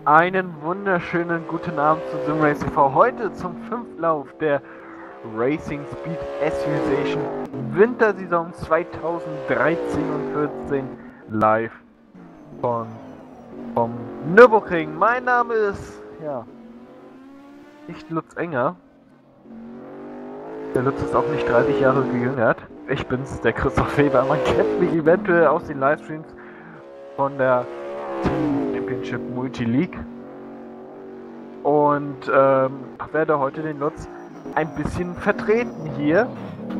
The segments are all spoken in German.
Einen wunderschönen guten Abend zu SimRace TV. Heute zum 5. Lauf der Racing Speed Association Wintersaison 2013 und 14 live vom Nürburgring. Mein Name ist, nicht Lutz Enger. Der Lutz ist auch nicht 30 Jahre gejüngert. Ich bin's, der Christoph Weber. Man kennt mich eventuell aus den Livestreams von der Team Championship Multi-League. Und werde heute den Lutz ein bisschen vertreten hier.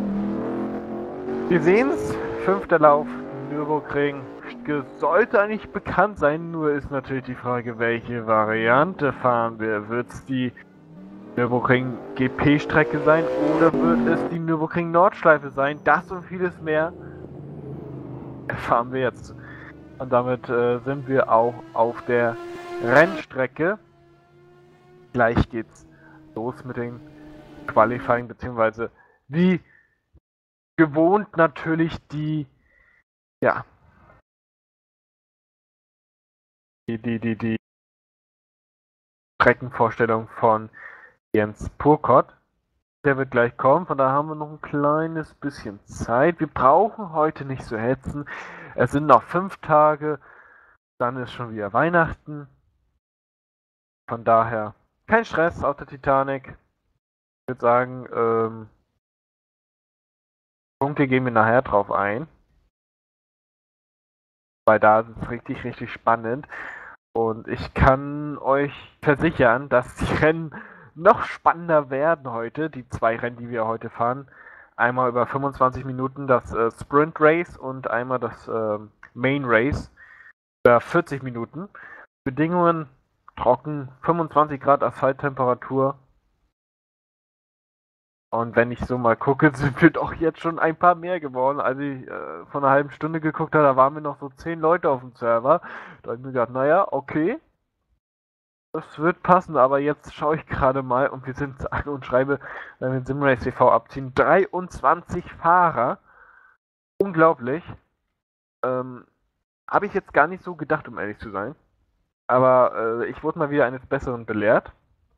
Wir sehen's, 5. Lauf, Nürburgring. Sollte eigentlich bekannt sein, nur ist natürlich die Frage, welche Variante fahren wir. Wird's die Nürburgring GP-Strecke sein oder wird es die Nürburgring Nordschleife sein? Das und vieles mehr erfahren wir jetzt. Und damit sind wir auch auf der Rennstrecke. Gleich geht's los mit den Qualifying, beziehungsweise wie gewohnt natürlich die Streckenvorstellung von Jens Purkott. Der wird gleich kommen, von daher haben wir noch ein kleines bisschen Zeit. Wir brauchen heute nicht so hetzen. Es sind noch 5 Tage, dann ist schon wieder Weihnachten. Von daher kein Stress auf der Titanic. Ich würde sagen, Punkte gehen wir nachher drauf ein. Weil da ist es richtig, richtig spannend. Und ich kann euch versichern, dass die Rennen noch spannender werden heute. Die 2 Rennen, die wir heute fahren. Einmal über 25 Minuten das Sprint Race und einmal das Main Race über 40 Minuten. Bedingungen trocken, 25 Grad Asphalttemperatur. Und wenn ich so mal gucke, sind wir doch jetzt schon ein paar mehr geworden. Als ich vor einer halben Stunde geguckt habe, da waren wir noch so 10 Leute auf dem Server. Da habe ich mir gedacht, naja, okay. Das wird passen, aber jetzt schaue ich gerade mal und wir sind sage und schreibe, wenn wir SimRace TV abziehen, 23 Fahrer. Unglaublich. Habe ich jetzt gar nicht so gedacht, um ehrlich zu sein. Aber ich wurde mal wieder eines Besseren belehrt.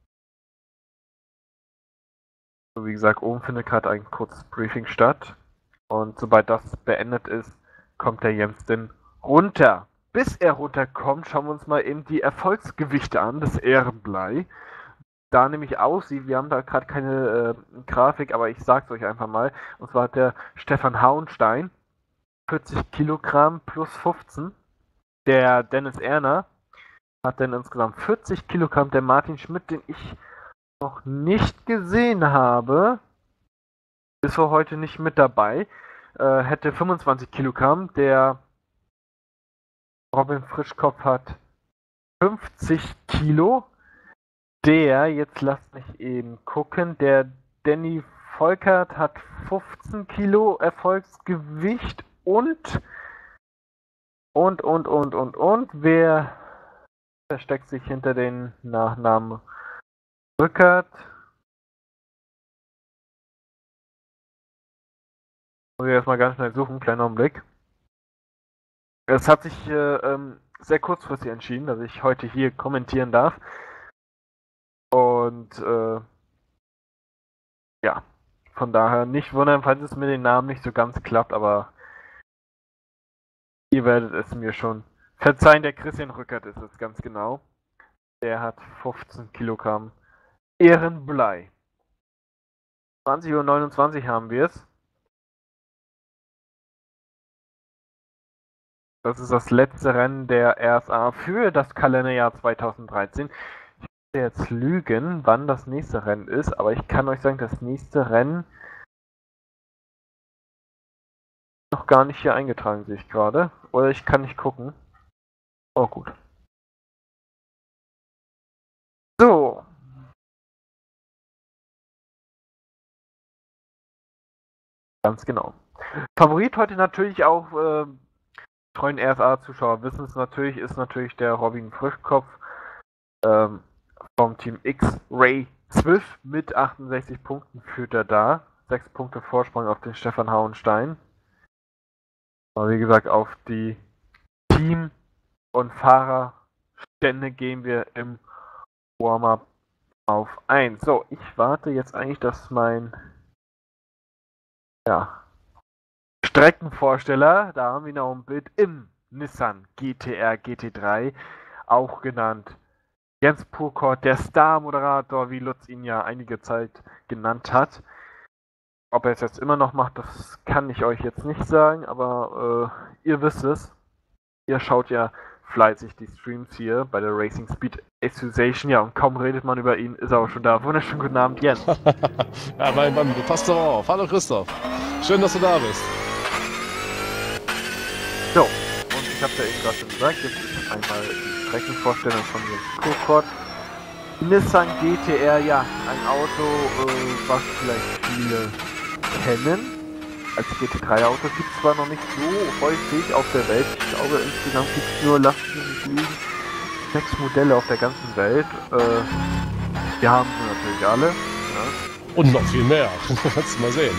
So, wie gesagt, oben findet gerade ein kurzes Briefing statt. Und sobald das beendet ist, kommt der Jens denn runter. Bis er runterkommt, schauen wir uns mal eben die Erfolgsgewichte an, das Ehrenblei. Da nämlich aussieht, wir haben da gerade keine Grafik, aber ich sag's euch einfach mal. Und zwar hat der Stefan Hauenstein 40 Kilogramm plus 15. Der Dennis Erner hat dann insgesamt 40 Kilogramm. Der Martin Schmidt, den ich noch nicht gesehen habe, ist für heute nicht mit dabei. Hätte 25 Kilogramm. Der Robin Frischkopf hat 50 Kilo. Jetzt lasst mich eben gucken, der Danny Volkert hat 15 Kilo Erfolgsgewicht und wer versteckt sich hinter den Nachnamen Rückert? Muss ich erstmal ganz schnell suchen, kleiner Augenblick. Es hat sich sehr kurzfristig entschieden, dass ich heute hier kommentieren darf. Und von daher nicht wundern, falls es mit den Namen nicht so ganz klappt, aber ihr werdet es mir schon verzeihen. Der Christian Rückert ist es ganz genau. Der hat 15 Kilogramm Ehrenblei. 20:29 Uhr haben wir es. Das ist das letzte Rennen der RSA für das Kalenderjahr 2013. Ich werde jetzt lügen, wann das nächste Rennen ist, aber ich kann euch sagen, das nächste Rennen noch gar nicht hier eingetragen, sehe ich gerade. Oder ich kann nicht gucken. Oh, gut. So. Ganz genau. Favorit heute natürlich auch, treuen RSA-Zuschauer wissen es natürlich, ist natürlich der Robin Frischkopf vom Team X-Ray 12 mit 68 Punkten führt er da. 6 Punkte Vorsprung auf den Stefan Hauenstein. Aber wie gesagt, auf die Team- und Fahrer Stände gehen wir im Warm-up auf 1. So, ich warte jetzt eigentlich, dass mein Streckenvorsteller, da haben wir noch ein Bild im Nissan GT-R GT3, auch genannt Jens Purkort, der Star-Moderator, wie Lutz ihn ja einige Zeit genannt hat. Ob er es jetzt immer noch macht, das kann ich euch jetzt nicht sagen, aber ihr wisst es. Ihr schaut ja fleißig die Streams hier bei der Racing Speed Association. Ja, und kaum redet man über ihn, ist er auch schon da. Wunderschönen guten Abend, Jens. Ja, mein Mann, du passt doch auf. Hallo Christoph. Schön, dass du da bist. So, und ich habe ja eben gerade schon gesagt, jetzt ist einmal die Streckenvorstellung von Jens Purkort. Nissan GT-R, ja, ein Auto, was vielleicht viele kennen. Als GT3-Auto gibt es zwar noch nicht so häufig auf der Welt. Ich glaube, insgesamt gibt es nur, lasst mich nicht lügen, 6 Modelle auf der ganzen Welt. Wir haben sie natürlich alle. Ja. Und noch viel mehr. Kannst du mal sehen.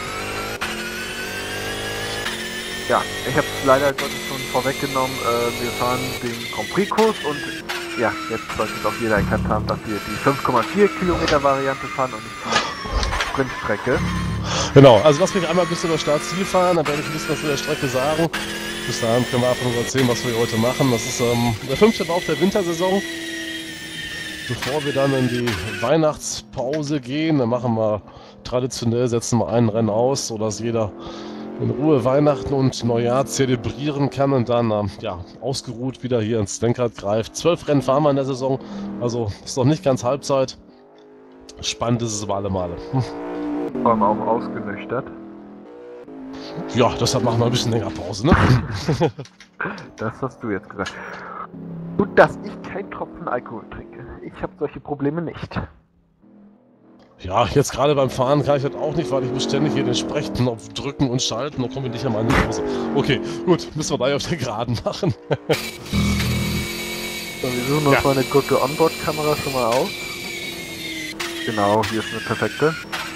Ja, ich habe es leider Gottes schon vorweggenommen. Wir fahren den Grand Prix-Kurs und ja, jetzt sollte es auch jeder erkannt haben, dass wir die 5,4 Kilometer Variante fahren und nicht die Sprintstrecke. Genau, also lass mich einmal ein bisschen über Startziel fahren, dann werde ich ein bisschen was zu der Strecke sagen. Bis dahin können wir einfach nur erzählen, was wir heute machen. Das ist der 5. Lauf der Wintersaison. Bevor wir dann in die Weihnachtspause gehen, dann machen wir traditionell, setzen wir ein Rennen aus, sodass jeder in Ruhe Weihnachten und Neujahr zelebrieren kann und dann ausgeruht wieder hier ins Lenkrad greift. 12 Rennen fahren wir in der Saison, also ist noch nicht ganz Halbzeit. Spannend ist es aber alle Male. Vor allem auch ausgenüchtert. Ja, deshalb machen wir ein bisschen länger Pause, ne? Das hast du jetzt gesagt. Gut, dass ich keinen Tropfen Alkohol trinke. Ich habe solche Probleme nicht. Ja, jetzt gerade beim Fahren kann ich das auch nicht, weil ich muss ständig hier den Sprechknopf drücken und schalten, dann komme ich nicht an meine Hose. Okay, gut, müssen wir gleich auf der Geraden machen. So, wir suchen uns mal eine gute Onboard-Kamera schon mal aus. Genau, hier ist eine perfekte.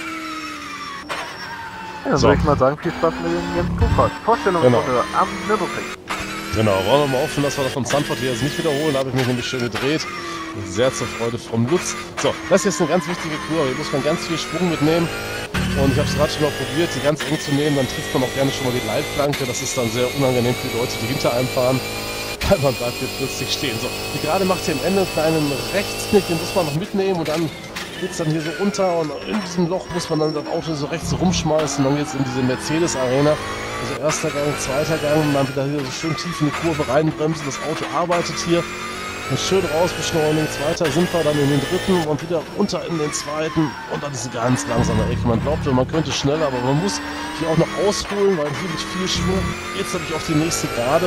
Ja, dann würde ich mal sagen, viel Spaß mit dem Jens Purkort. Vorstellungsrunde am Nürburgring. Genau, wollen wir mal hoffen, dass wir das von Zandvoort hier jetzt nicht wiederholen. Da habe ich mich nämlich schön gedreht. Sehr zur Freude vom Lutz. So, das ist jetzt eine ganz wichtige Kurve. Hier muss man ganz viel Schwung mitnehmen. Und ich habe es gerade schon mal probiert, die ganz eng zu nehmen. Dann trifft man auch gerne schon mal die Leitplanke. Das ist dann sehr unangenehm für die Leute, die hinter einem fahren. Weil man bleibt hier plötzlich stehen. So, die Gerade macht hier am Ende einen kleinen Rechtsknick. Den muss man noch mitnehmen und dann geht es dann hier so unter. Und in diesem Loch muss man dann das Auto so rechts rumschmeißen. Dann geht es in diese Mercedes-Arena. Also erster Gang, zweiter Gang, und dann wieder hier so schön tief in die Kurve reinbremsen. Das Auto arbeitet hier. Und schön rausbeschleunigen. Zweiter sind wir dann in den dritten und wieder runter in den zweiten. Und dann ist eine ganz langsame Ecke. Man glaubt, man könnte schneller, aber man muss hier auch noch ausholen, weil hier mit viel Schwung jetzt habe ich auf die nächste Gerade.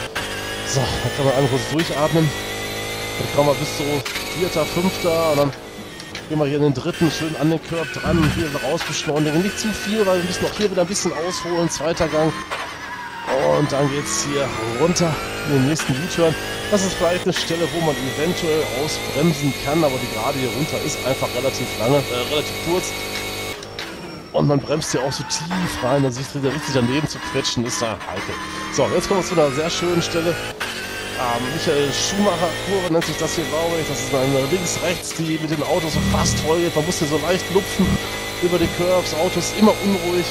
So, dann kann man einmal kurz durchatmen. Dann kommen wir bis zu vierter, fünfter und dann gehen wir hier in den dritten schön an den Curb dran und hier rausbeschleunigen. Nicht zu viel, weil wir müssen auch hier wieder ein bisschen ausholen. Zweiter Gang. Und dann geht es hier runter in den nächsten U-Turn. Das ist vielleicht eine Stelle, wo man eventuell ausbremsen kann, aber die Gerade hier runter ist einfach relativ kurz. Und man bremst hier auch so tief rein, dass sich richtig daneben zu quetschen, ist da heikel. So, jetzt kommen wir zu einer sehr schönen Stelle. Michael Schumacher-Kurve nennt sich das hier, glaube ich. Das ist eine links-rechts, die mit den Autos so fast voll geht. Man muss hier so leicht lupfen über die Curves. Das Auto ist immer unruhig.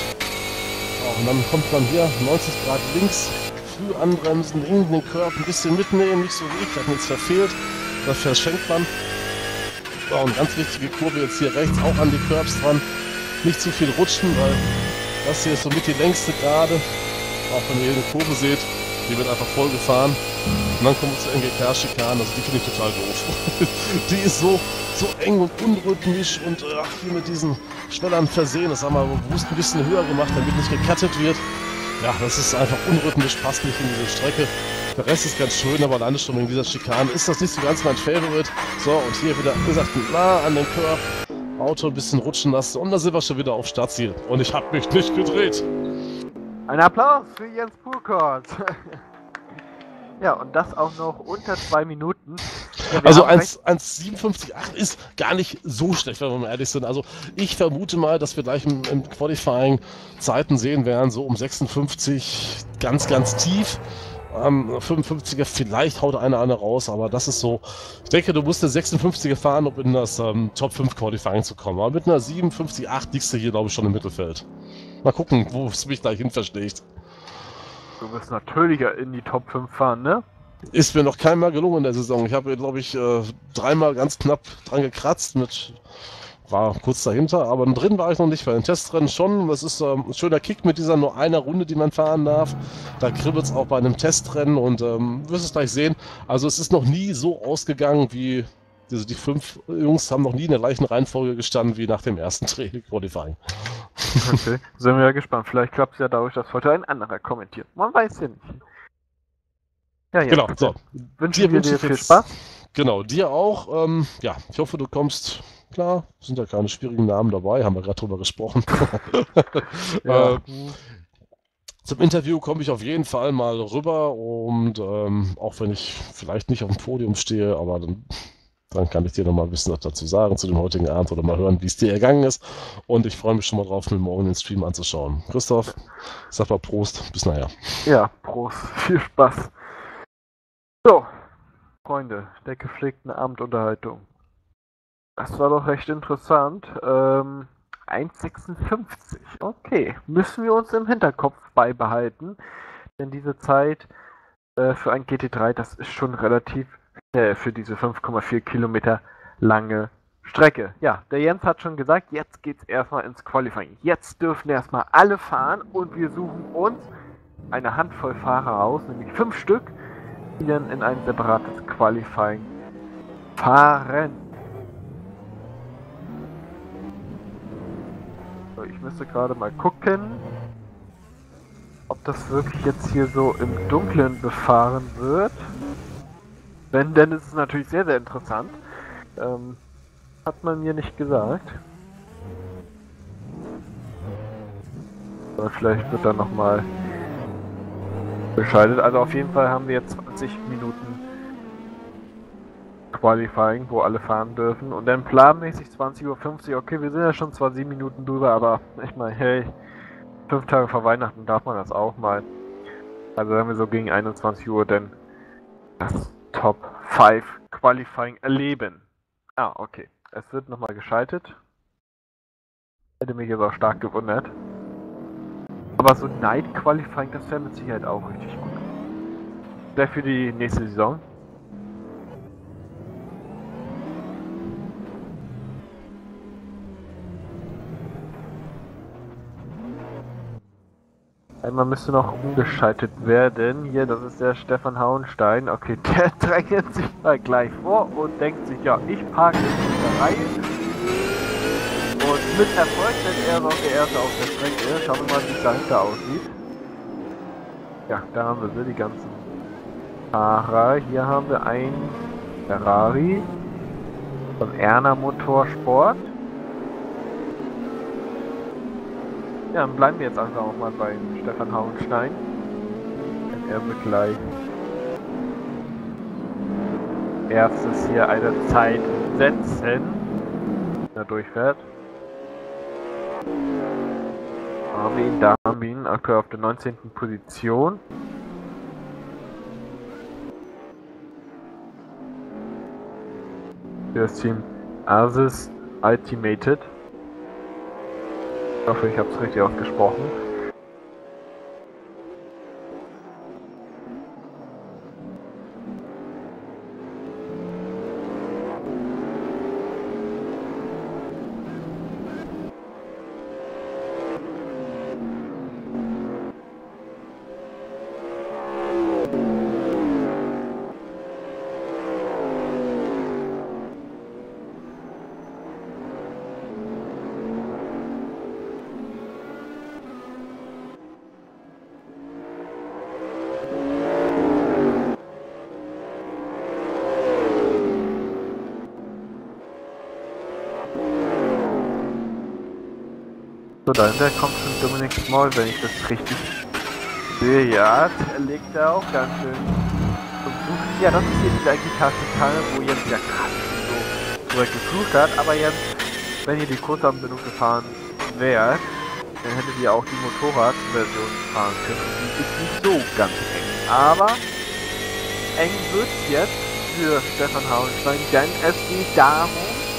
Und dann kommt man hier 90 Grad links, früh anbremsen, in den Curb ein bisschen mitnehmen, nicht so wie ich, hat nichts verfehlt, das verschenkt man. So, und ganz wichtige Kurve jetzt hier rechts, auch an die Curbs dran, nicht zu viel rutschen, weil das hier ist somit die längste Gerade, auch wenn ihr hier eine Kurve seht, die wird einfach voll gefahren. Und dann kommen wir zur NGK-Schikane, also die finde ich total doof. Die ist so eng und unrhythmisch und hier mit diesen Schwellern versehen. Das haben wir bewusst ein bisschen höher gemacht, damit nicht gecuttet wird. Ja, das ist einfach unrhythmisch, passt nicht in diese Strecke. Der Rest ist ganz schön, aber alleine schon wegen dieser Schikane ist das nicht so ganz mein Favorite. So, und hier wieder, wie gesagt, nah an den Curb, Auto ein bisschen rutschen lassen und da sind wir schon wieder auf Startziel. Und ich habe mich nicht gedreht. Ein Applaus für Jens Purkort. Ja, und das auch noch unter 2 Minuten. Ja, also 1,57,8 ist gar nicht so schlecht, wenn wir mal ehrlich sind. Also ich vermute mal, dass wir gleich im Qualifying Zeiten sehen werden, so um 56, ganz tief. am 55er, vielleicht haut einer raus, aber das ist so. Ich denke, du musst eine 56er fahren, um in das Top 5 Qualifying zu kommen. Aber mit einer 57,8 liegst du hier, glaube ich, schon im Mittelfeld. Mal gucken, wo es mich gleich hin verschlägt. Du wirst natürlich in die Top 5 fahren, ne? Ist mir noch keinmal gelungen in der Saison. Ich habe, glaube ich, dreimal ganz knapp dran gekratzt war kurz dahinter, aber drin war ich noch nicht, bei den Testrennen schon. Das ist ein schöner Kick mit dieser nur einer Runde, die man fahren darf. Da kribbelt es auch bei einem Testrennen und wirst es gleich sehen. Also es ist noch nie so ausgegangen wie, also die 5 Jungs haben noch nie in der gleichen Reihenfolge gestanden wie nach dem ersten Qualifying. Okay, sind wir ja gespannt. Vielleicht klappt es ja dadurch, dass heute ein anderer kommentiert. Man weiß ja nicht. Ja, genau, so. Wünsche dir viel Spaß. Genau, dir auch. Ja, ich hoffe, du kommst klar. Sind ja keine schwierigen Namen dabei, haben wir gerade drüber gesprochen. Ja. Zum Interview komme ich auf jeden Fall mal rüber und auch wenn ich vielleicht nicht auf dem Podium stehe, aber dann kann ich dir noch mal ein bisschen was dazu sagen zu dem heutigen Abend oder mal hören, wie es dir ergangen ist. Und ich freue mich schon mal drauf, mir morgen den Stream anzuschauen. Christoph, sag mal Prost, bis nachher. Ja, Prost, viel Spaß. So, Freunde der gepflegten Abendunterhaltung. Das war doch recht interessant. 1,56. Okay, müssen wir uns im Hinterkopf beibehalten. Denn diese Zeit für ein GT3, das ist schon relativ für diese 5,4 Kilometer lange Strecke. Ja, der Jens hat schon gesagt, jetzt geht's erstmal ins Qualifying. Jetzt dürfen erstmal alle fahren und wir suchen uns eine Handvoll Fahrer aus, nämlich 5 Stück, die dann in ein separates Qualifying fahren. So, ich müsste gerade mal gucken, ob das wirklich jetzt hier so im Dunkeln befahren wird. Wenn, denn ist es natürlich sehr, sehr interessant. Hat man mir nicht gesagt. Aber vielleicht wird da nochmal bescheidet. Also auf jeden Fall haben wir jetzt 20 Minuten Qualifying, wo alle fahren dürfen. Und dann planmäßig 20:50 Uhr. Okay, wir sind ja schon zwar 7 Minuten drüber, aber ich meine, hey, 5 Tage vor Weihnachten darf man das auch mal. Also haben wir so gegen 21 Uhr denn das Top 5 Qualifying erleben. Ah, okay. Es wird nochmal geschaltet. Hätte mich jetzt auch stark gewundert. Aber so Night Qualifying, das wäre mit Sicherheit auch richtig gut. Vielleicht für die nächste Saison. Einmal müsste noch umgeschaltet werden. Hier, das ist der Stefan Hauenstein. Okay, der drängt sich mal gleich vor und denkt sich, ja, ich parke in dieser Reihe. Und mit Erfolg, denn er ist auch der Erste auf der Strecke. Schauen wir mal, wie es dahinter aussieht. Ja, da haben wir sie, die ganzen Fahrer. Hier haben wir einen Ferrari von Erna Motorsport. Ja, dann bleiben wir jetzt einfach auch mal bei Stefan Hauenstein. Denn er wird gleich erstes hier eine Zeit setzen, wenn er durchfährt. Da haben wir ihn aktuell auf der 19. Position. Für das Team Asus Ultimated. Ich hoffe, ich habe es richtig ausgesprochen. So, dahinter kommt schon Dominic Small, wenn ich das richtig sehe. Ja, er legt da auch ganz schön zum Flug. Ja, das ist hier dieser Gitarrenkanne, wo Jens ja gerade so drüber geflucht hat. Aber jetzt, wenn ihr die Kurzanbindung gefahren wärt, dann hättet ihr auch die Motorradversion fahren können. Die ist nicht so ganz eng. aber eng wird jetzt für Stefan Hauenstein, denn es geht darum,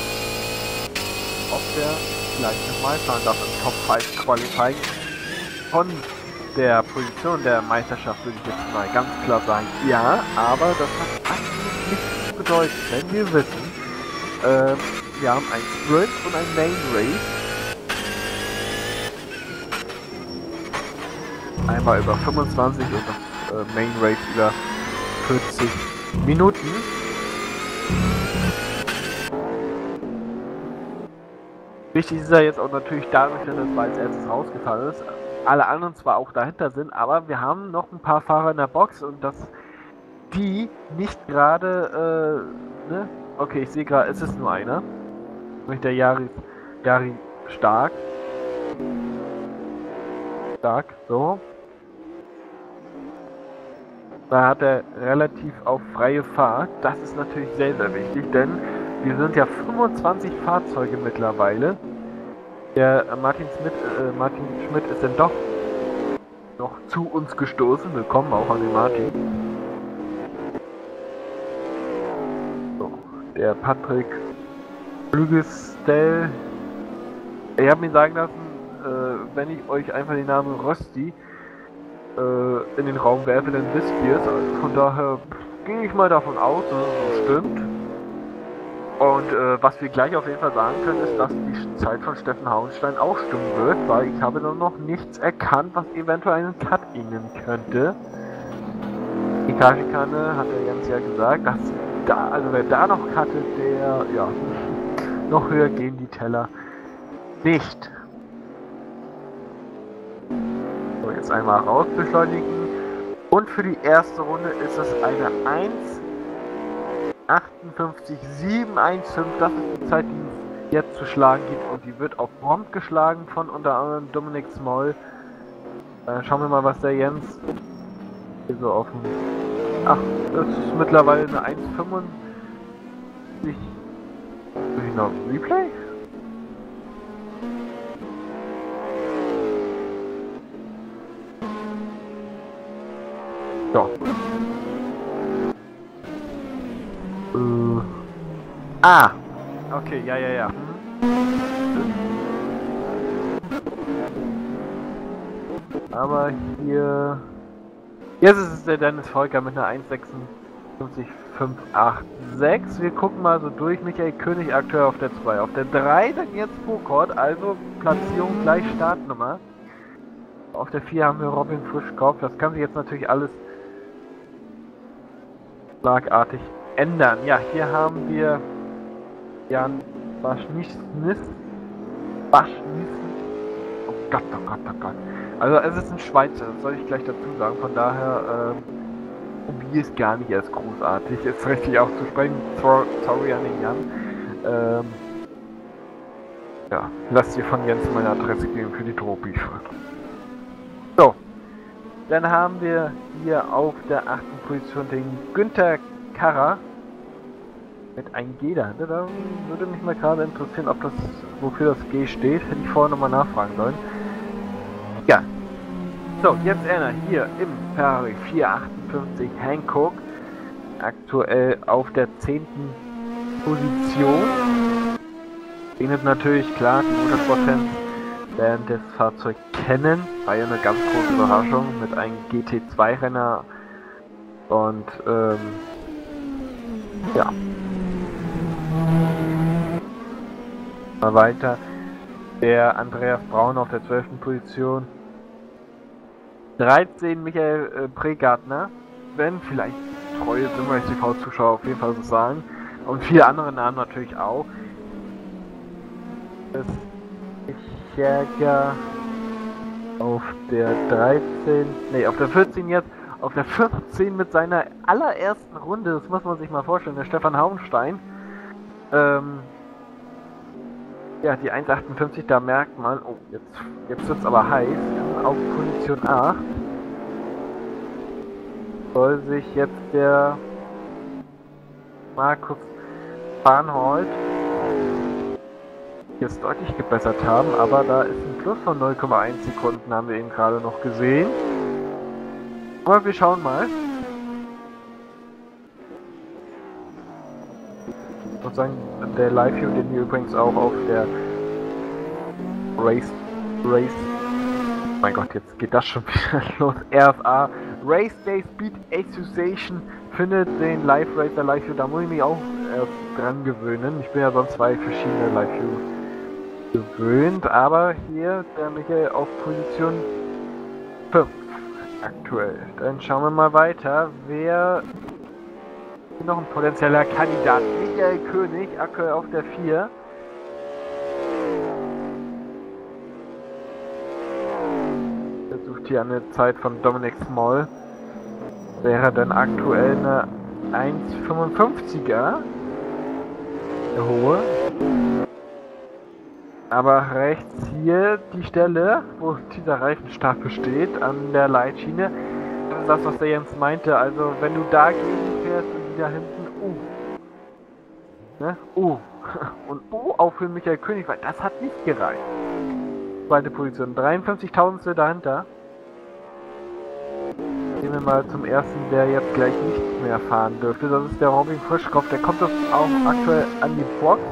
ob der vielleicht nochmal fahren darf im Top 5 Qualifying. Von der Position der Meisterschaft würde ich jetzt mal ganz klar sagen, ja, aber das hat eigentlich nichts zu bedeuten, denn wir wissen, wir haben ein Sprint und ein Main Race. Einmal über 25 und das Main Race über 40 Minuten. Wichtig ist ja jetzt auch natürlich dadurch, dass es als erstes rausgefallen ist. Alle anderen zwar auch dahinter sind, aber wir haben noch ein paar Fahrer in der Box und dass die nicht gerade, ne? Okay, ich sehe gerade, es ist nur einer. Nämlich der Jari Stark. So. Da hat er relativ auf freie Fahrt. Das ist natürlich sehr, sehr wichtig, denn wir sind ja 25 Fahrzeuge mittlerweile. Der Martin Schmidt ist dann doch noch zu uns gestoßen. Willkommen auch an den Martin. So, der Patrick Flügestell. Ich habe mir sagen lassen, wenn ich euch einfach den Namen Rösti in den Raum werfe, dann wisst ihr es. Also von daher gehe ich mal davon aus, dass es so stimmt. Und was wir gleich auf jeden Fall sagen können, ist, dass die Zeit von Steffen Hauenstein auch stimmen wird, weil ich habe noch nichts erkannt, was eventuell einen Cut ihnen könnte. Die Kashikane hat der Jens ja gesagt, dass da, also wer da noch cuttet, der, ja, noch höher gehen die Teller nicht. So, jetzt einmal raus beschleunigen. Und für die erste Runde ist es eine 1:58,715. Das ist die Zeit, die es jetzt zu schlagen gibt. Und die wird auf prompt geschlagen von unter anderem Dominik Smoll. Schauen wir mal, was der Jens hier so auf dem... Ach, das ist mittlerweile eine 1:55. Noch Replay? So. Okay, ja. Aber hier... Jetzt ist es der Dennis Volker mit einer 1:56,586. Wir gucken mal so durch. Michael König aktuell auf der 2. Auf der 3 dann jetzt Fokort, also Platzierung gleich Startnummer. Auf der 4 haben wir Robin Frischkopf. Das kann sich jetzt natürlich alles schlagartig ändern. Ja, hier haben wir Jan Baschnissen. Oh Gott. Also es ist ein Schweizer, das soll ich gleich dazu sagen. Von daher probiere es gar nicht erst großartig, jetzt richtig auszusprechen. Sorry an den Jan. Ja, lasst ihr von Jens meine Adresse geben für die Drohbriefe. So, dann haben wir hier auf der 8. Position den Günther Karrer mit einem G dahinter. Da würde mich mal gerade interessieren, ob das, wofür das G steht. Hätte ich vorher nochmal nachfragen sollen. Ja. So, jetzt einer hier im Ferrari 458 Hankook. Aktuell auf der 10. Position. Findet natürlich klar, die Motorsport-Fans werden das Fahrzeug kennen. War ja eine ganz große Überraschung mit einem GT2-Renner. Und ja. Mal weiter. Der Andreas Braun auf der 12. Position. 13 Michael Pregartner. Wenn vielleicht treue Simrace TV-Zuschauer auf jeden Fall so sagen. Und viele andere Namen natürlich auch. Das Jäger auf der 13, ne, auf der 14 jetzt, auf der 14 mit seiner allerersten Runde, das muss man sich mal vorstellen, der Stefan Hauenstein. Ja, die 1:58, da merkt man, oh, jetzt wird's aber heiß, auf Position 8 soll sich jetzt der Markus Barnhold jetzt deutlich gebessert haben, aber da ist ein Plus von 0,1 Sekunden, haben wir eben gerade noch gesehen. Aber wir schauen mal. Ich muss sagen, der Live-View, den wir übrigens auch auf der Race, mein Gott, jetzt geht das schon wieder los. RFA, Race Day Speed Association, findet den Live-Racer Live-View, da muss ich mich auch erst dran gewöhnen. Ich bin ja sonst zwei verschiedene Live-View gewöhnt, aber hier der Michael auf Position 5 aktuell. Dann schauen wir mal weiter, wer noch ein potenzieller Kandidat. Michael König, aktuell auf der 4. Er sucht hier eine Zeit von Dominic Small. Wäre dann aktuell eine 1,55er. Der hohe. Aber rechts hier die Stelle, wo dieser Reifenstab besteht, an der Leitschiene. Das ist das, was der Jens meinte. Also wenn du dagegen fährst und die da hinten, ne? Und auch für Michael König, weil das hat nicht gereicht. Zweite Position, 53.000 dahinter. Gehen wir mal zum ersten, der jetzt gleich nicht mehr fahren dürfte. Das ist der Robin Frischkopf. Der kommt jetzt auch aktuell an die Box.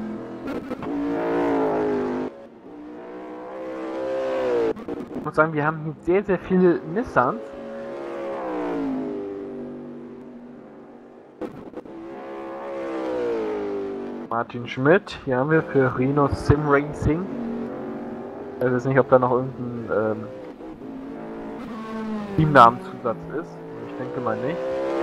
Ich muss sagen, wir haben hier sehr, sehr viele Nissans. Martin Schmidt, hier haben wir für Rhino Sim Racing. Ich weiß nicht, ob da noch irgendein Teamnamenzusatz ist. Ich denke mal nicht.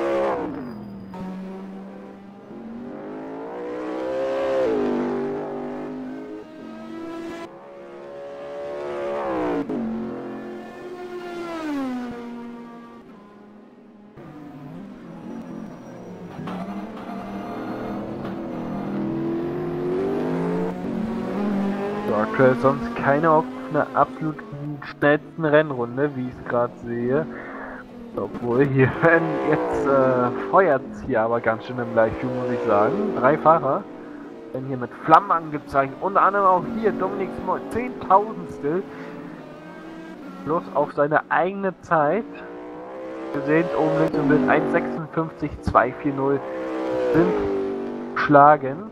Aktuell sonst keine auf einer absolut schnellsten Rennrunde, wie ich es gerade sehe. Obwohl, hier werden jetzt feuert es hier aber ganz schön im Live-View, muss ich sagen. 3 Fahrer werden hier mit Flammen angezeigt. Unter anderem auch hier Dominic Small, 10.000stel. Bloß auf seine eigene Zeit. Wir sehen es oben links im Bild, 1,56,240 sind geschlagen.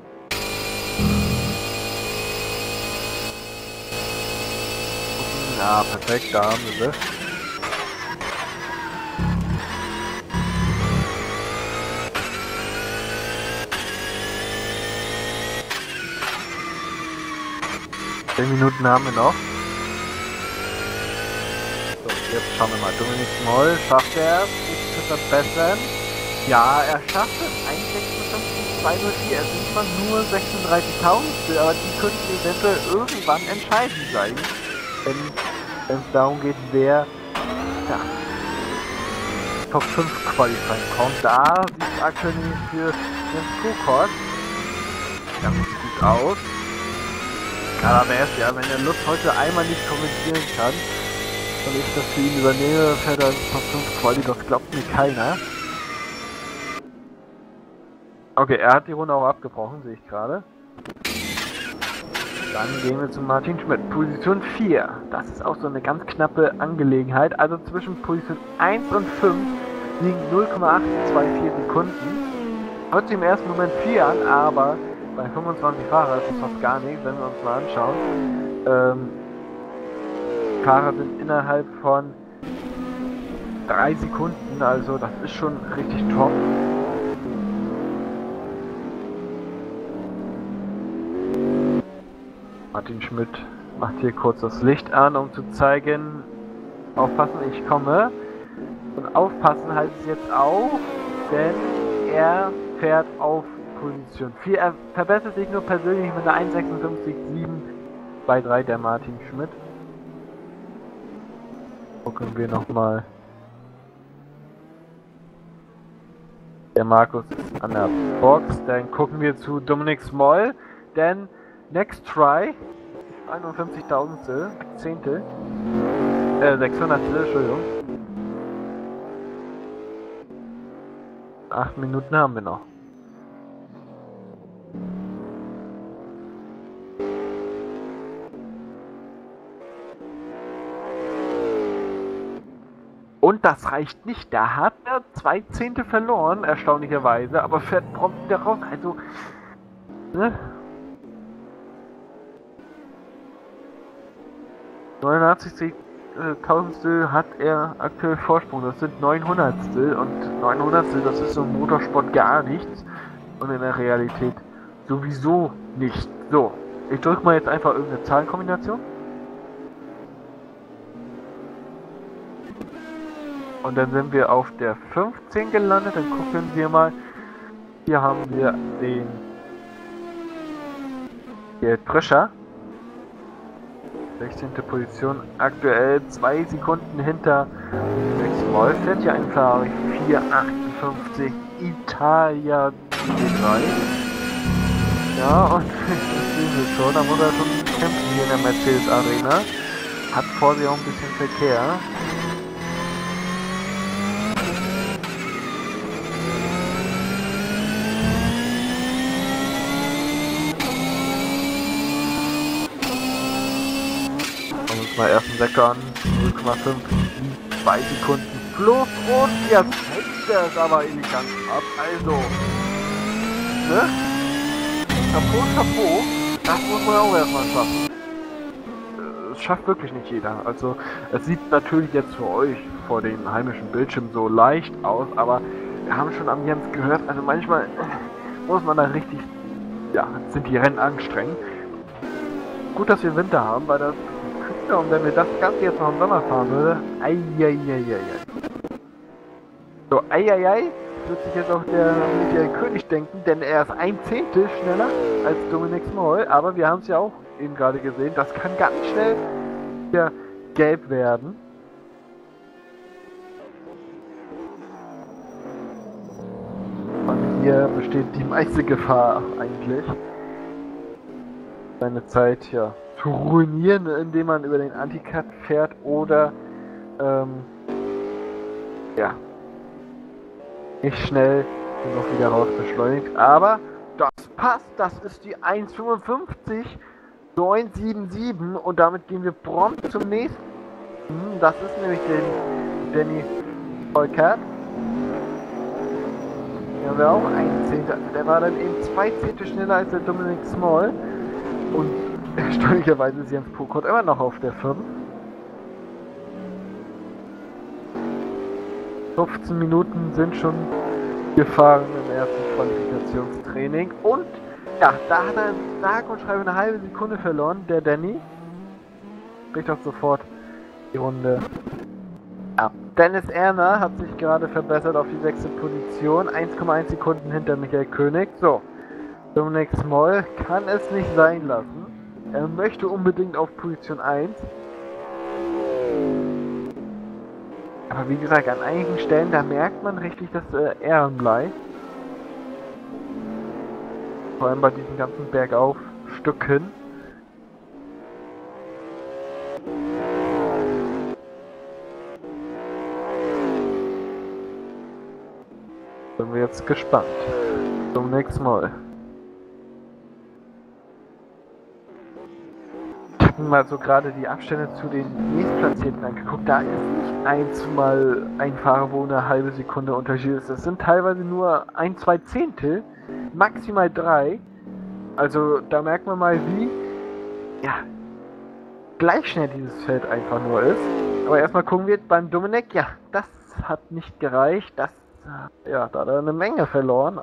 Ja, perfekt, da haben wir sie. Minuten haben wir noch. So, jetzt schauen wir mal. Dominic Small, schafft er es? Sich zu verbessern? Ja, er schafft es. 1,56,204. Es sind zwar nur 36.000, aber die könnten eventuell irgendwann entscheidend sein. Wenn es darum geht, wer Top 5 Qualifying kommt. Da sieht es aktuell für den Prokos ganz gut aus. Gerade erst, ja, wenn der Lutz heute einmal nicht kommentieren kann und ich das für ihn übernehme, fährt er Top 5 Quali, das glaubt mir keiner. Okay, er hat die Runde auch abgebrochen, sehe ich gerade. Dann gehen wir zu Martin Schmidt. Position 4. Das ist auch so eine ganz knappe Angelegenheit. Also zwischen Position 1 und 5 liegen 0,824 Sekunden. Hört sich im ersten Moment viel an, aber bei 25 Fahrern ist das fast gar nichts, wenn wir uns mal anschauen. Fahrer sind innerhalb von 3 Sekunden, also das ist schon richtig top. Martin Schmidt macht hier kurz das Licht an, um zu zeigen, aufpassen, ich komme. Und aufpassen heißt es jetzt auch, denn er fährt auf Position 4. Er verbessert sich nur persönlich mit einer 1,56,7 bei 3 der Martin Schmidt. Gucken wir nochmal. Der Markus ist an der Box. Dann gucken wir zu Dominic Small. Denn next try 51.000 Zehntel. 600, Entschuldigung. 8 Minuten haben wir noch. Und das reicht nicht. Da hat er 2 Zehntel verloren, erstaunlicherweise, aber fährt prompt wieder raus. Also, ne? 89 Tausendstel hat er aktuell Vorsprung. Das sind 900stel und 900stel, das ist so im Motorsport gar nichts und in der Realität sowieso nicht. So, ich drücke mal jetzt einfach irgendeine Zahlenkombination. Und dann sind wir auf der 15 gelandet. Dann gucken wir mal. Hier haben wir den Drescher. 16. Position. Aktuell 2 Sekunden hinter Max Moll. Fährt hier ein Ferrari 458 Italia G3. Ja, und das sehen wir schon. Da muss er schon kämpfen hier in der Mercedes Arena. Hat vor sich auch ein bisschen Verkehr. Mal ersten Sektor an, 0,5, 2 Sekunden plus und jetzt hängt er es aber elegant ab, also, ne? Chapeau, das muss man auch erstmal schaffen. Es schafft wirklich nicht jeder, also es sieht natürlich jetzt für euch vor dem heimischen Bildschirm so leicht aus, aber wir haben schon am Jens gehört, also manchmal muss man da richtig, ja, sind die Rennen anstrengend. Gut, dass wir Winter haben, weil das und wenn wir das Ganze jetzt noch im Sommer fahren würde, eieieiei. So, eieiei, wird sich jetzt auch der Michael König denken, denn er ist 1 Zehntel schneller als Dominic Small, aber wir haben es ja auch eben gerade gesehen, das kann ganz schnell wieder gelb werden. Und hier besteht die meiste Gefahr eigentlich. Seine Zeit, ja, zu ruinieren, indem man über den Anti-Cut fährt oder ja, nicht schnell noch wieder raus beschleunigt. Aber das passt, das ist die 1,55 977 und damit gehen wir prompt zum nächsten. Das ist nämlich der Danny Volkert. Der haben wir auch 1 Zehntel, also der war dann eben 2 Zehntel schneller als der Dominic Small. Und erstaunlicherweise ist Jens Pokot immer noch auf der 5. 15 Minuten sind schon gefahren im ersten Qualifikationstraining. Und ja, da hat er sage und schreibe eine halbe Sekunde verloren, der Danny. Bricht auch sofort die Runde ab. Dennis Erner hat sich gerade verbessert auf die 6. Position. 1,1 Sekunden hinter Michael König. So. Dominic Small kann es nicht sein lassen. Er möchte unbedingt auf Position 1. Aber wie gesagt, an einigen Stellen, da merkt man richtig das Ehrenblei. Vor allem bei diesen ganzen Bergaufstücken. Sind wir jetzt gespannt. Dominic Small. Mal so gerade die Abstände zu den nächstplatzierten angeguckt, da ist nicht ein Fahrer, wo eine halbe Sekunde Unterschied ist. Das sind teilweise nur 1, 2 Zehntel, maximal 3. Also da merkt man mal, wie ja, gleich schnell dieses Feld einfach nur ist. Aber erstmal gucken wir beim Dominic, ja, das hat nicht gereicht. Das, ja, da hat er eine Menge verloren.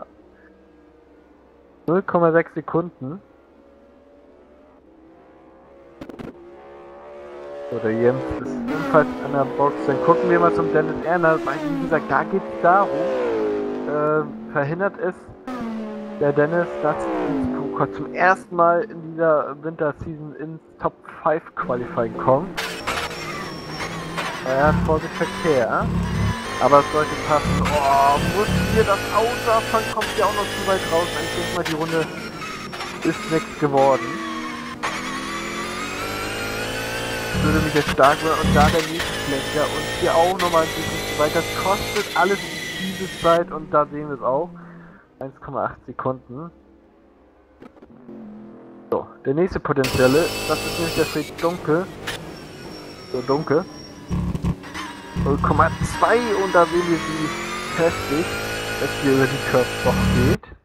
0,6 Sekunden. Oder Jens ist ebenfalls an der Box. Dann gucken wir mal zum Dennis Erner, weil wie gesagt, da geht es darum, verhindert es der Dennis, dass Jens zum ersten Mal in dieser Winterseason ins Top 5 Qualifying kommt. Er hat vor sich Verkehr, aber es sollte passen. Oh, muss hier das Auto abfangen, kommt hier auch noch zu weit raus. Ich denke mal, die Runde ist nichts geworden. Würde mich jetzt stark werden und da der nächste Flächer und hier auch nochmal ein bisschen zu weit. Das kostet alles diese Zeit und da sehen wir es auch. 1,8 Sekunden. So, der nächste potenzielle, das ist nämlich der Fred Dunkel. So, Dunkel. 0,2 und da sehen wir, wie heftig es hier über die Curve doch geht.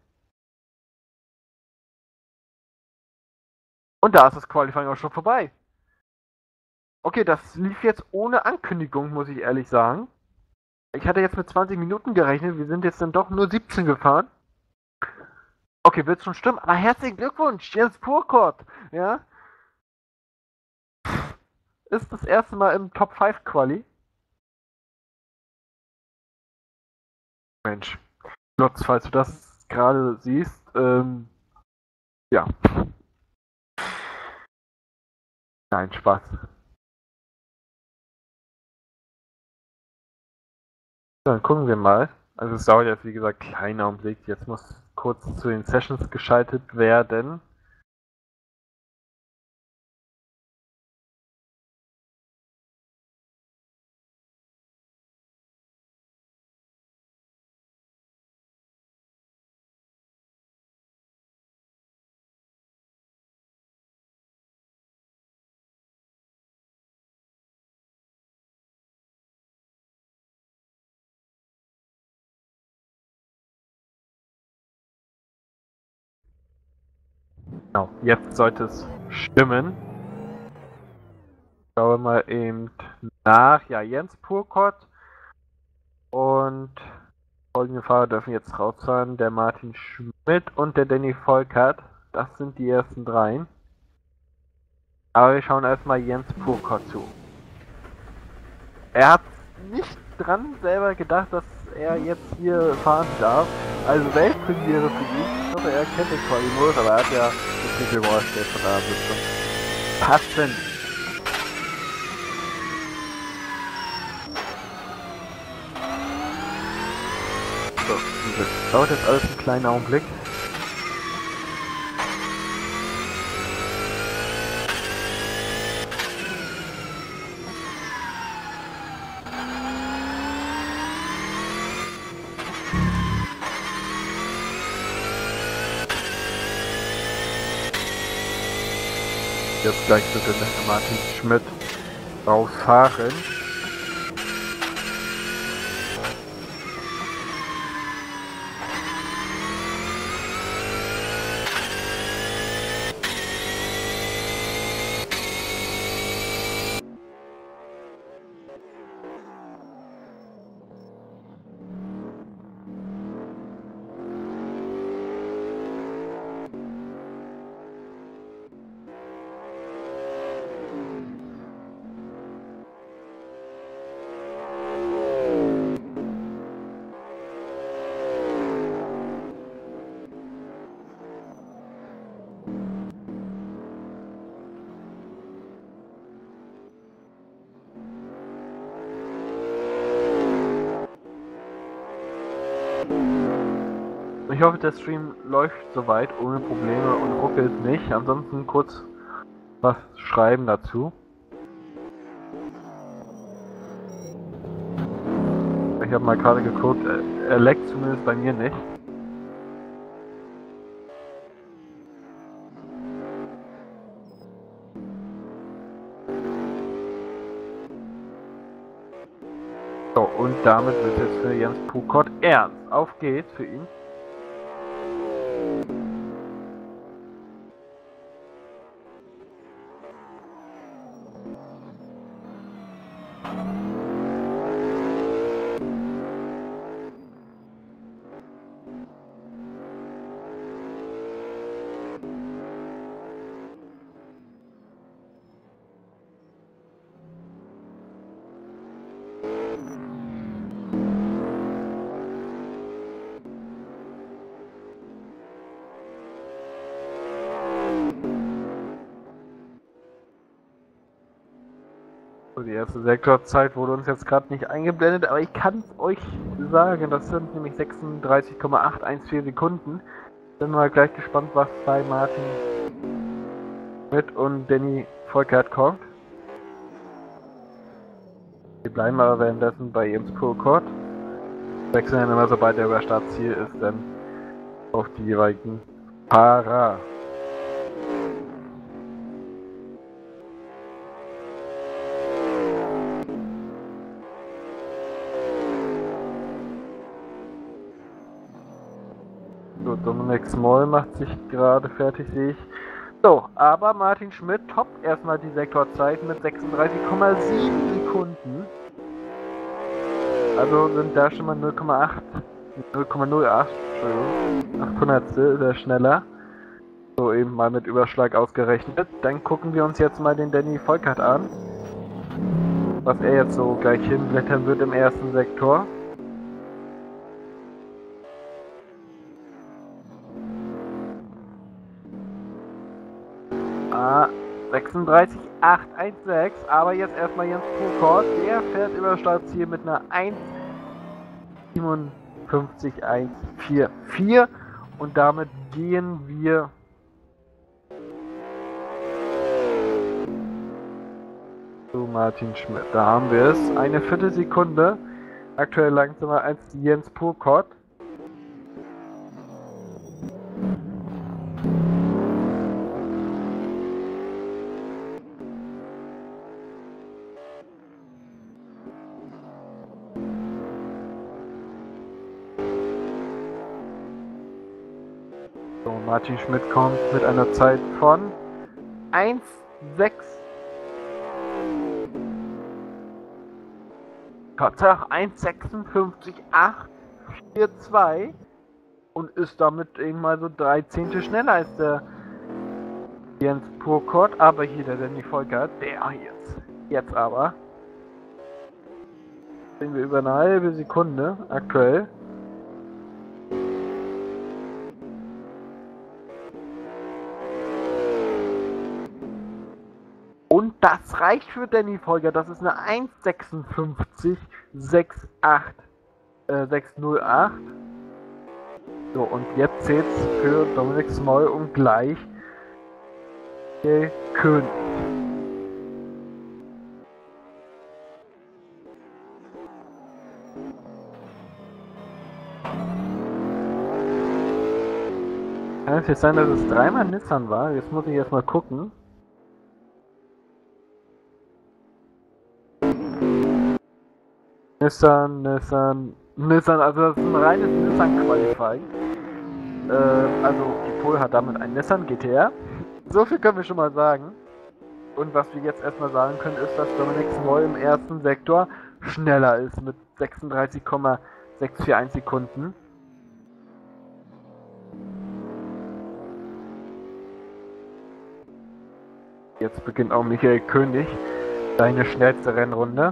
Und da ist das Qualifying auch schon vorbei. Okay, das lief jetzt ohne Ankündigung, muss ich ehrlich sagen. Ich hatte jetzt mit 20 Minuten gerechnet, wir sind jetzt dann doch nur 17 gefahren. Okay, wird schon stimmen, aber herzlichen Glückwunsch, Jens Purkort, ja? Ist das erste Mal im Top 5 Quali. Mensch, Lutz, falls du das gerade siehst, ja. Nein, Spaß. Dann gucken wir mal. Also es dauert jetzt wie gesagt einen kleinen Augenblick. Jetzt muss kurz zu den Sessions geschaltet werden. Genau, jetzt sollte es stimmen. Schauen wir mal eben nach. Ja, Jens Purkort und folgende Fahrer dürfen jetzt rausfahren. Der Martin Schmidt und der Danny Volkert. Das sind die ersten dreien. Aber wir schauen erstmal Jens Purkort zu. Er hat nicht dran selber gedacht, dass er jetzt hier fahren darf. Also Weltpremiere für ihn. Ich hoffe, er kennt den Quali-Modus, aber er hat ja das Video vorgestellt, von daher wird schon passen. So, das dauert jetzt alles einen kleinen Augenblick. Jetzt gleich bitte der Martin Schmidt rausfahren. Ich hoffe, der Stream läuft soweit ohne Probleme und ruckelt nicht. Ansonsten kurz was schreiben dazu. Ich habe mal gerade geguckt, er leckt zumindest bei mir nicht. So, und damit wird jetzt für Jens Purkort ernst. Auf geht's für ihn. Die erste Sektorzeit wurde uns jetzt gerade nicht eingeblendet, aber ich kann es euch sagen, das sind nämlich 36,814 Sekunden. Bin mal gleich gespannt, was bei Martin Schmidt und Danny Volkert kommt. Wir bleiben aber währenddessen bei Jens Purkort. Wechseln dann immer, sobald er über Startziel ist, dann auf die jeweiligen Fahrer. So, Dominik Small macht sich gerade fertig, sehe ich. So, aber Martin Schmidt toppt erstmal die Sektorzeit mit 36,7 Sekunden. Also sind da schon mal 0,08, Entschuldigung, 800 ist er schneller. So, eben mal mit Überschlag ausgerechnet. Dann gucken wir uns jetzt mal den Danny Volkert an. Was er jetzt so gleich hinblättern wird im ersten Sektor. 36,816, aber jetzt erstmal Jens Prokort, der fährt über Startziel mit einer 1,57,144 und damit gehen wir zu Martin Schmidt. Da haben wir es, eine Viertelsekunde, aktuell langsamer als Jens Prokort. Martin Schmidt kommt mit einer Zeit von 1,6. Tatsache 1,56,842 und ist damit eben mal so 3 Zehntel schneller als der Jens Prokort, aber hier der Danny Volkert, der jetzt aber sehen wir über eine halbe Sekunde aktuell. Und das reicht für Danny Volkert. Das ist eine 1,56,608. So, und jetzt zählt es für Dominik Small und gleich der König. Kann es jetzt sein, dass es dreimal Nissan war? Jetzt muss ich erstmal gucken. Nissan, also das ist ein reines Nissan-Qualifying. Also die Pole hat damit einen Nissan GTR. So viel können wir schon mal sagen. Und was wir jetzt erstmal sagen können, ist, dass Dominik Small im ersten Sektor schneller ist mit 36,641 Sekunden. Jetzt beginnt auch Michael König seine schnellste Rennrunde.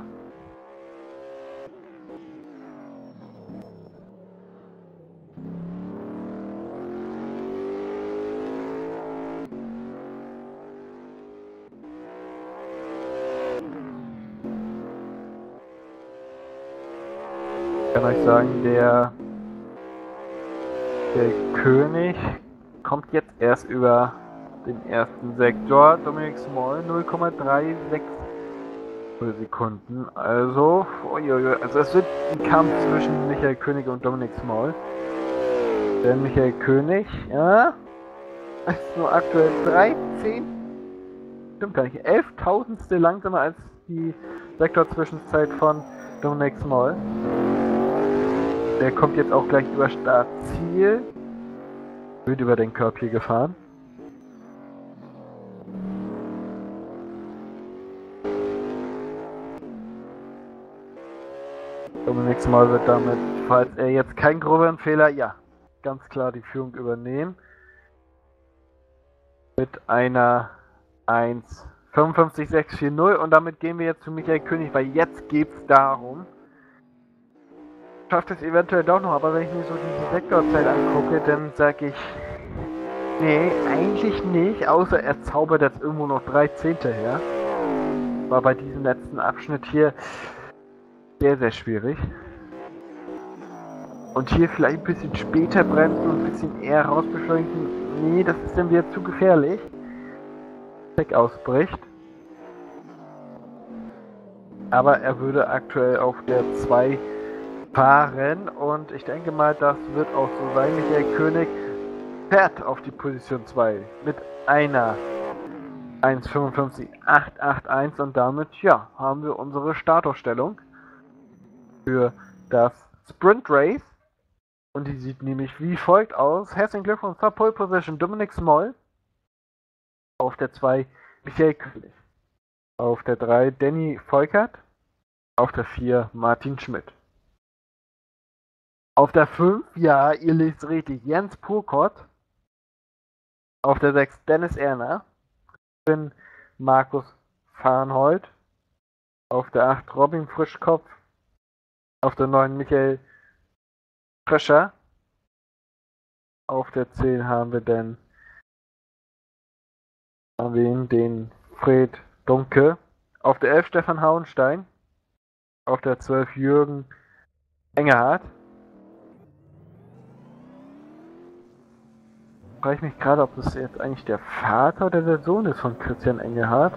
Ich kann euch sagen, der König kommt jetzt erst über den ersten Sektor. Dominik Small 0,36 Sekunden. Also es wird ein Kampf zwischen Michael König und Dominik Small. Der Michael König, ja, ist nur aktuell 13, stimmt gar nicht, 11.000stel langsamer als die Sektorzwischenzeit von Dominik Small. Der kommt jetzt auch gleich über Startziel. Wird über den Curb hier gefahren. Dominik Small wird damit, falls er jetzt keinen gröberen Fehler, ja, ganz klar die Führung übernehmen. Mit einer 1,55,640 und damit gehen wir jetzt zu Michael König, weil jetzt geht es darum, schafft es eventuell doch noch, aber wenn ich mir so diese Sektorzeit angucke, dann sage ich, nee, eigentlich nicht, außer er zaubert jetzt irgendwo noch 3 Zehntel her. War bei diesem letzten Abschnitt hier sehr, sehr schwierig. Und hier vielleicht ein bisschen später bremsen und ein bisschen eher rausbeschleunigen. Nee, das ist dann wieder zu gefährlich. Heck ausbricht. Aber er würde aktuell auf der 2 fahren und ich denke mal, das wird auch so sein. Michael König fährt auf die Position 2 mit einer 1,55,881 und damit, ja, haben wir unsere Startaufstellung für das Sprint Race Und die sieht nämlich wie folgt aus. Herzlichen Glückwunsch zur Pole Position Dominik Small. Auf der 2 Michael König. Auf der 3 Danny Volkert. Auf der 4 Martin Schmidt. Auf der 5, ja, ihr lest richtig, Jens Purkott. Auf der 6 Dennis Erner. Bin Markus Farnhold. Auf der 8 Robin Frischkopf. Auf der 9 Michael Fröscher. Auf der 10 haben wir den Fred Dunke. Auf der 11 Stefan Hauenstein. Auf der 12 Jürgen Engelhardt. Frage ich mich gerade, ob das jetzt eigentlich der Vater oder der Sohn ist von Christian Engelhardt.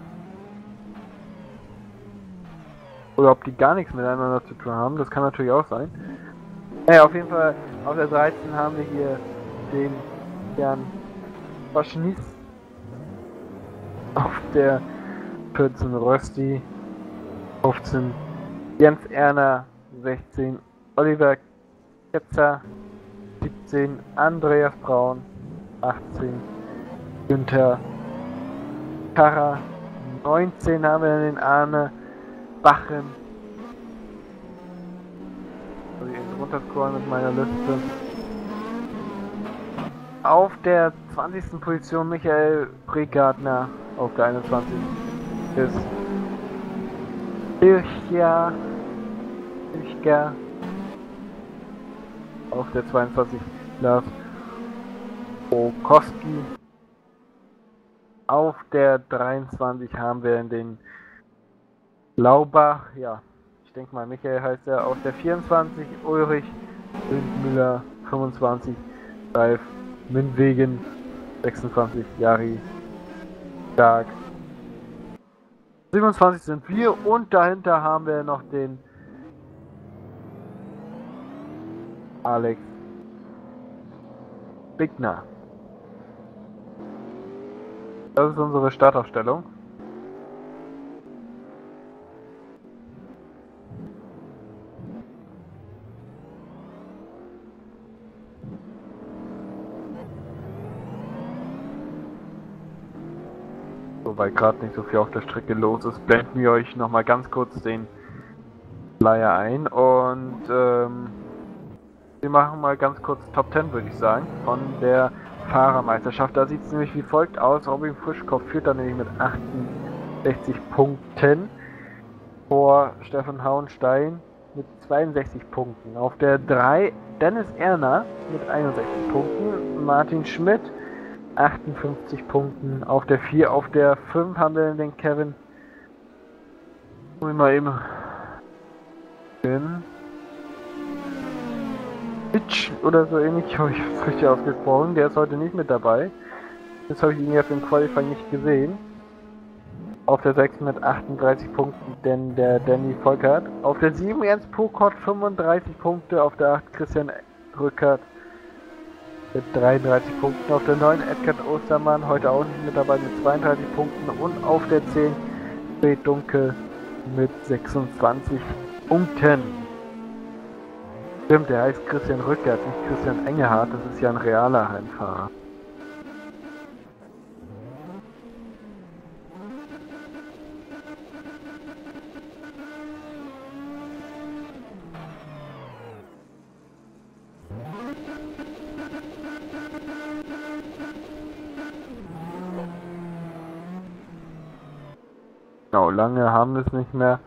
Oder ob die gar nichts miteinander zu tun haben, das kann natürlich auch sein. Naja, auf jeden Fall, auf der 13 haben wir hier den Jan Waschnis. Auf der 14 Rösti. 15 Jens Erner. 16 Oliver Ketzer. 17 Andreas Braun. 18 Günther Karrer. 19 haben wir den Arne Bachen. Also jetzt runterscrollen mit meiner Liste. Auf der 20. Position Michael Pregartner. Auf der 21 ist Ilchka. Auf der 22 Lars Okowski. Auf der 23 haben wir den Laubach, ja, ich denke mal Michael heißt er. Auf der 24 Ulrich Müller. 25 Ralf Mündwegen. 26 Jari Stark. 27 sind wir und dahinter haben wir noch den Alex Bickner. Das ist unsere Startaufstellung. Weil gerade nicht so viel auf der Strecke los ist, blenden wir euch nochmal ganz kurz den Flyer ein und wir machen mal ganz kurz Top 10, würde ich sagen, von der Fahrermeisterschaft. Da sieht es nämlich wie folgt aus. Robin Frischkopf führt dann nämlich mit 68 Punkten vor Stefan Hauenstein mit 62 Punkten. Auf der 3 Dennis Erner mit 61 Punkten, Martin Schmidt 58 Punkten. Auf der 4, auf der 5 haben wir den Kevin. Muss ich mal eben Bitch oder so ähnlich, habe ich es richtig ausgesprochen. Der ist heute nicht mit dabei. Jetzt habe ich ihn jetzt im Qualifying nicht gesehen. Auf der 6 mit 38 Punkten, denn der Danny Volkert. Auf der 7 Jens Purkott 35 Punkte. Auf der 8 Christian Rückert mit 33 Punkten. Auf der 9 Edgar Ostermann, heute auch nicht mit dabei, mit 32 Punkten. Und auf der 10 Fred Dunke mit 26 Punkten. Stimmt, der heißt Christian Rückert, nicht Christian Engelhardt, das ist ja ein realer Rennfahrer. Genau, lange haben wir es nicht mehr.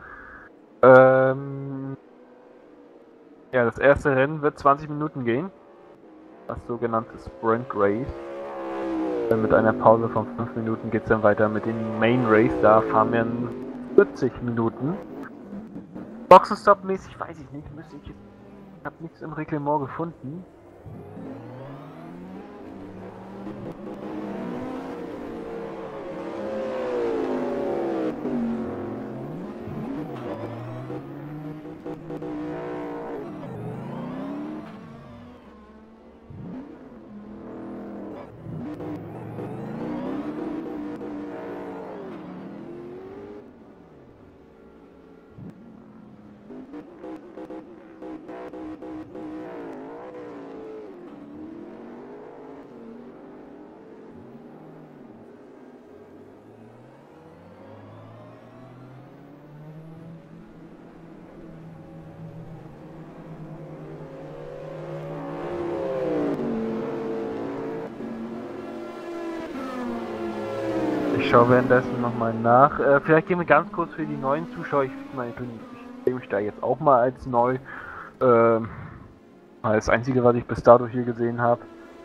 Ja, das erste Rennen wird 20 Minuten gehen. Das sogenannte Sprint Race. Mit einer Pause von 5 Minuten geht es dann weiter mit dem Main Race. Da fahren wir in 40 Minuten. Boxenstopp-mäßig weiß ich nicht. Ich habe nichts im Reglement gefunden. schaue währenddessen nochmal nach. Vielleicht gehen wir ganz kurz für die neuen Zuschauer. Ich sehe mich da jetzt auch mal als neu. Das Einzige, was ich bis dato hier gesehen habe,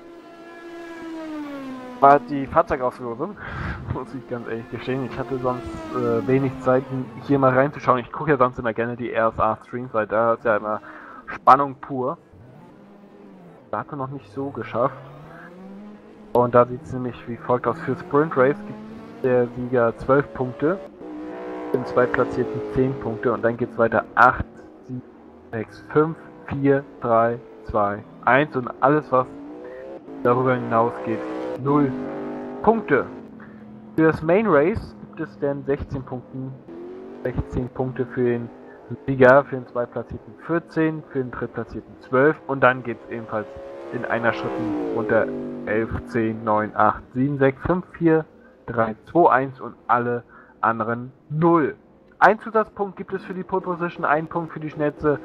war die Fahrzeugauslosung. Muss ich ganz ehrlich gestehen. Ich hatte sonst wenig Zeit, hier mal reinzuschauen. Ich gucke ja sonst immer gerne die RSA-Streams, weil da ist ja immer Spannung pur. Da hat er noch nicht so geschafft. Und da sieht es nämlich wie folgt aus. Für Sprint Race gibt der Sieger 12 Punkte, den Zweitplatzierten 10 Punkte und dann geht es weiter 8, 7, 6, 5, 4, 3, 2, 1 und alles was darüber hinausgeht 0 Punkte. Für das Main Race gibt es dann 16 Punkte für den Sieger, für den Zweitplatzierten 14, für den Drittplatzierten 12 und dann geht es ebenfalls in einer Schritten runter 11, 10, 9, 8, 7, 6, 5, 4, 3, 2, 1 und alle anderen 0. Ein Zusatzpunkt gibt es für die Pole Position, ein Punkt für die schnellste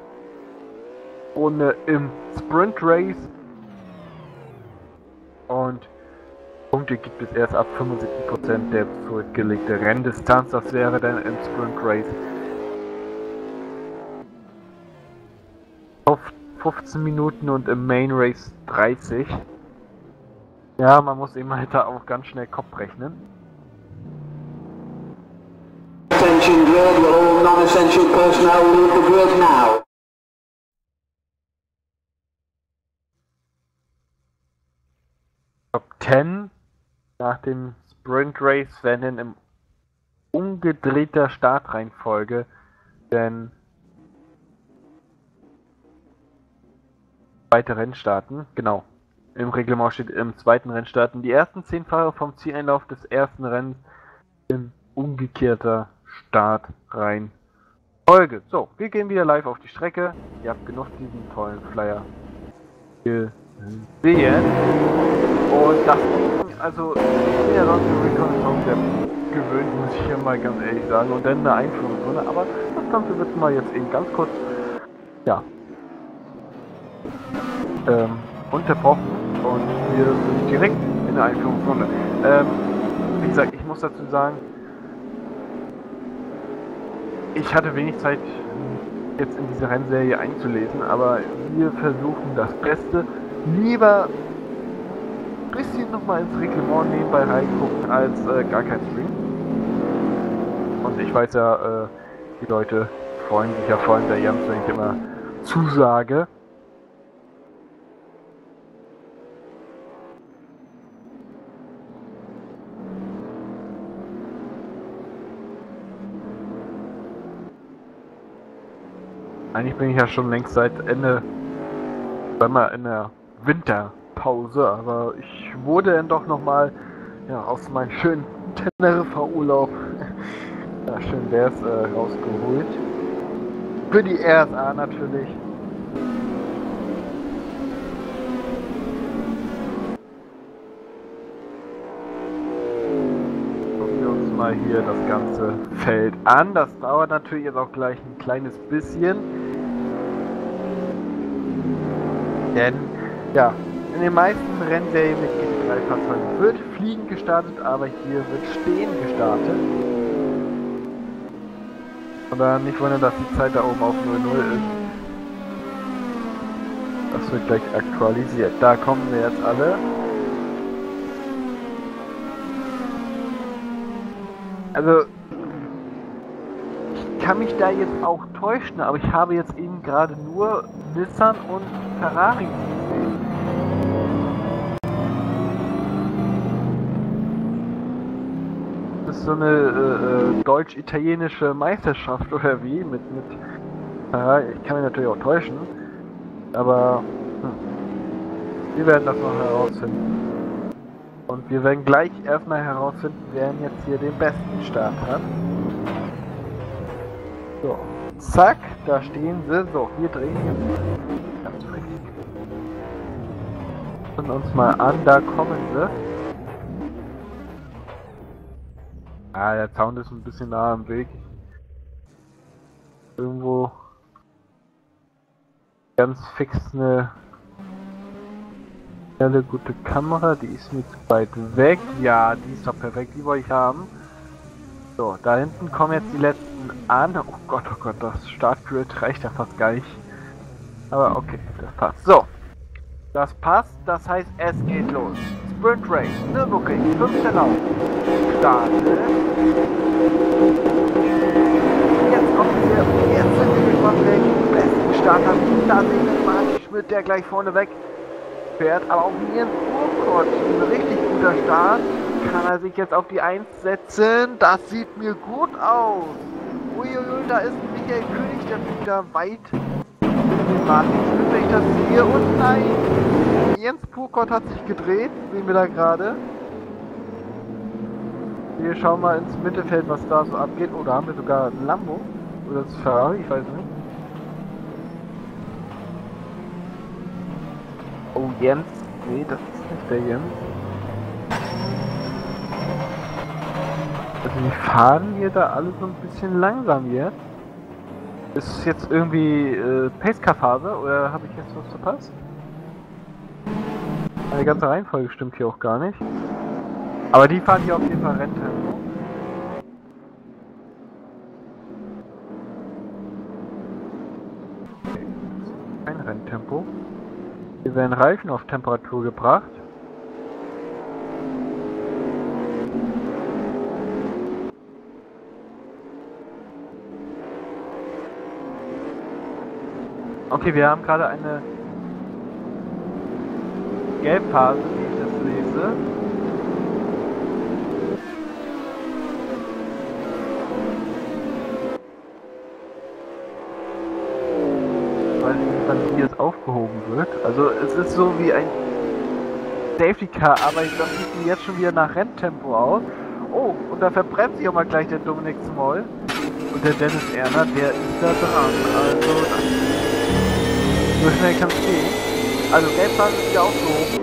Runde im Sprint Race und Punkte gibt es erst ab 75% der zurückgelegte Renndistanz. Das wäre dann im Sprint Race auf 15 Minuten und im Main Race 30. Ja, man muss eben halt da auch ganz schnell Kopf rechnen. Attention grid, will all non-essential personnel leave the grid now. Top 10 nach dem Sprint Race werden dann in umgedrehter Startreihenfolge denn zweite Rennen starten. Genau. Im Reglement steht im zweiten Rennen starten die ersten 10 Fahrer vom Zieleinlauf des ersten Rennens in umgekehrter Startreihenfolge. So, wir gehen wieder live auf die Strecke. Ihr habt genug diesen tollen Flyer gesehen. Und das, also, ich bin ja sonst für Recon sehr gewöhnt, muss ich hier mal ganz ehrlich sagen. Und dann eine Einführungsrunde, aber das Ganze wird mal jetzt eben ganz kurz, ja, unterbrochen und wir sind direkt in der Einführungsrunde. Wie gesagt, ich muss dazu sagen, ich hatte wenig Zeit jetzt in diese Rennserie einzulesen, aber wir versuchen das Beste. Lieber ein bisschen nochmal ins Reglement nebenbei reingucken als gar kein Stream. Und ich weiß ja, die Leute freuen sich ja, vor allem der Jans, wenn ich immer zusage. Eigentlich bin ich ja schon längst seit Ende, wenn mal in der Winterpause, aber ich wurde dann doch nochmal ja, aus meinem schönen Teneriffa-Urlaub, ja, schön wär's, rausgeholt. Für die RSA natürlich. Gucken wir uns mal hier das ganze Feld an. Das dauert natürlich jetzt auch gleich ein kleines bisschen. Denn, ja, in den meisten Rennserien mit GT3-Fahrzeugen wird Fliegen gestartet, aber hier wird Stehen gestartet. Und dann nicht wundern, dass die Zeit da oben auf 00 ist. Das wird gleich aktualisiert. Da kommen wir jetzt alle. Also, ich kann mich da jetzt auch täuschen, aber ich habe jetzt eben gerade nur Nissan und Ferrari gesehen. Das ist so eine deutsch-italienische Meisterschaft oder wie? Mit ich kann mich natürlich auch täuschen, aber wir werden das noch herausfinden. Und wir werden gleich erstmal herausfinden, wer jetzt hier den besten Start hat. So, zack, da stehen sie. So, wir drehen jetzt ganz richtig. Schauen uns mal an, da kommen sie. Ah, der Sound ist ein bisschen nah am Weg. Irgendwo ganz fix eine Eine gute Kamera, die ist nicht zu weit weg. Ja, die ist doch perfekt, die wollte ich haben. So, da hinten kommen jetzt die letzten an. Oh Gott, das Startgrid reicht ja fast gar nicht. Aber okay, das passt. So, das passt, das heißt, es geht los. Sprint Race, Nürburgring, 5. Lauf. Starten. Jetzt kommen wir, jetzt sind wir gespannt, wer den besten Start hat. Da sehen wir Martin Schmidt, der gleich vorne weg fährt, aber auch Jens Burkhardt, ein richtig guter Start. Kann er sich jetzt auf die 1 setzen? Das sieht mir gut aus. Uiuiui, da ist Michael König, der fliegt da weit. Martin Schmidt, wenn ich das sehe. Und nein, Jens Burkhardt hat sich gedreht, sehen wir da gerade. Wir schauen mal ins Mittelfeld, was da so abgeht. Oh, da haben wir sogar ein Lambo. Oder das Ferrari, ich weiß nicht. Oh, Jens. Nee, das ist nicht der Jens. Also die fahren hier da alle so ein bisschen langsam jetzt. Ist es jetzt irgendwie Pacecar-Phase oder habe ich jetzt was verpasst? Die ganze Reihenfolge stimmt hier auch gar nicht. Aber die fahren hier auf jeden Fall Renntempo. Okay, kein Renntempo. Hier werden Reifen auf Temperatur gebracht. Okay, wir haben gerade eine Gelbphase, wie ich das lese. Weil wann hier es aufgehoben wird. Also es ist so wie ein Safety Car, aber das sieht jetzt schon wieder nach Renntempo aus. Oh, und da verbremst sich auch mal gleich der Dominik Small. Und der Dennis Erner, der ist da dran. Also so schnell kann es gehen. Also Gelbphase ist wieder aufgehoben.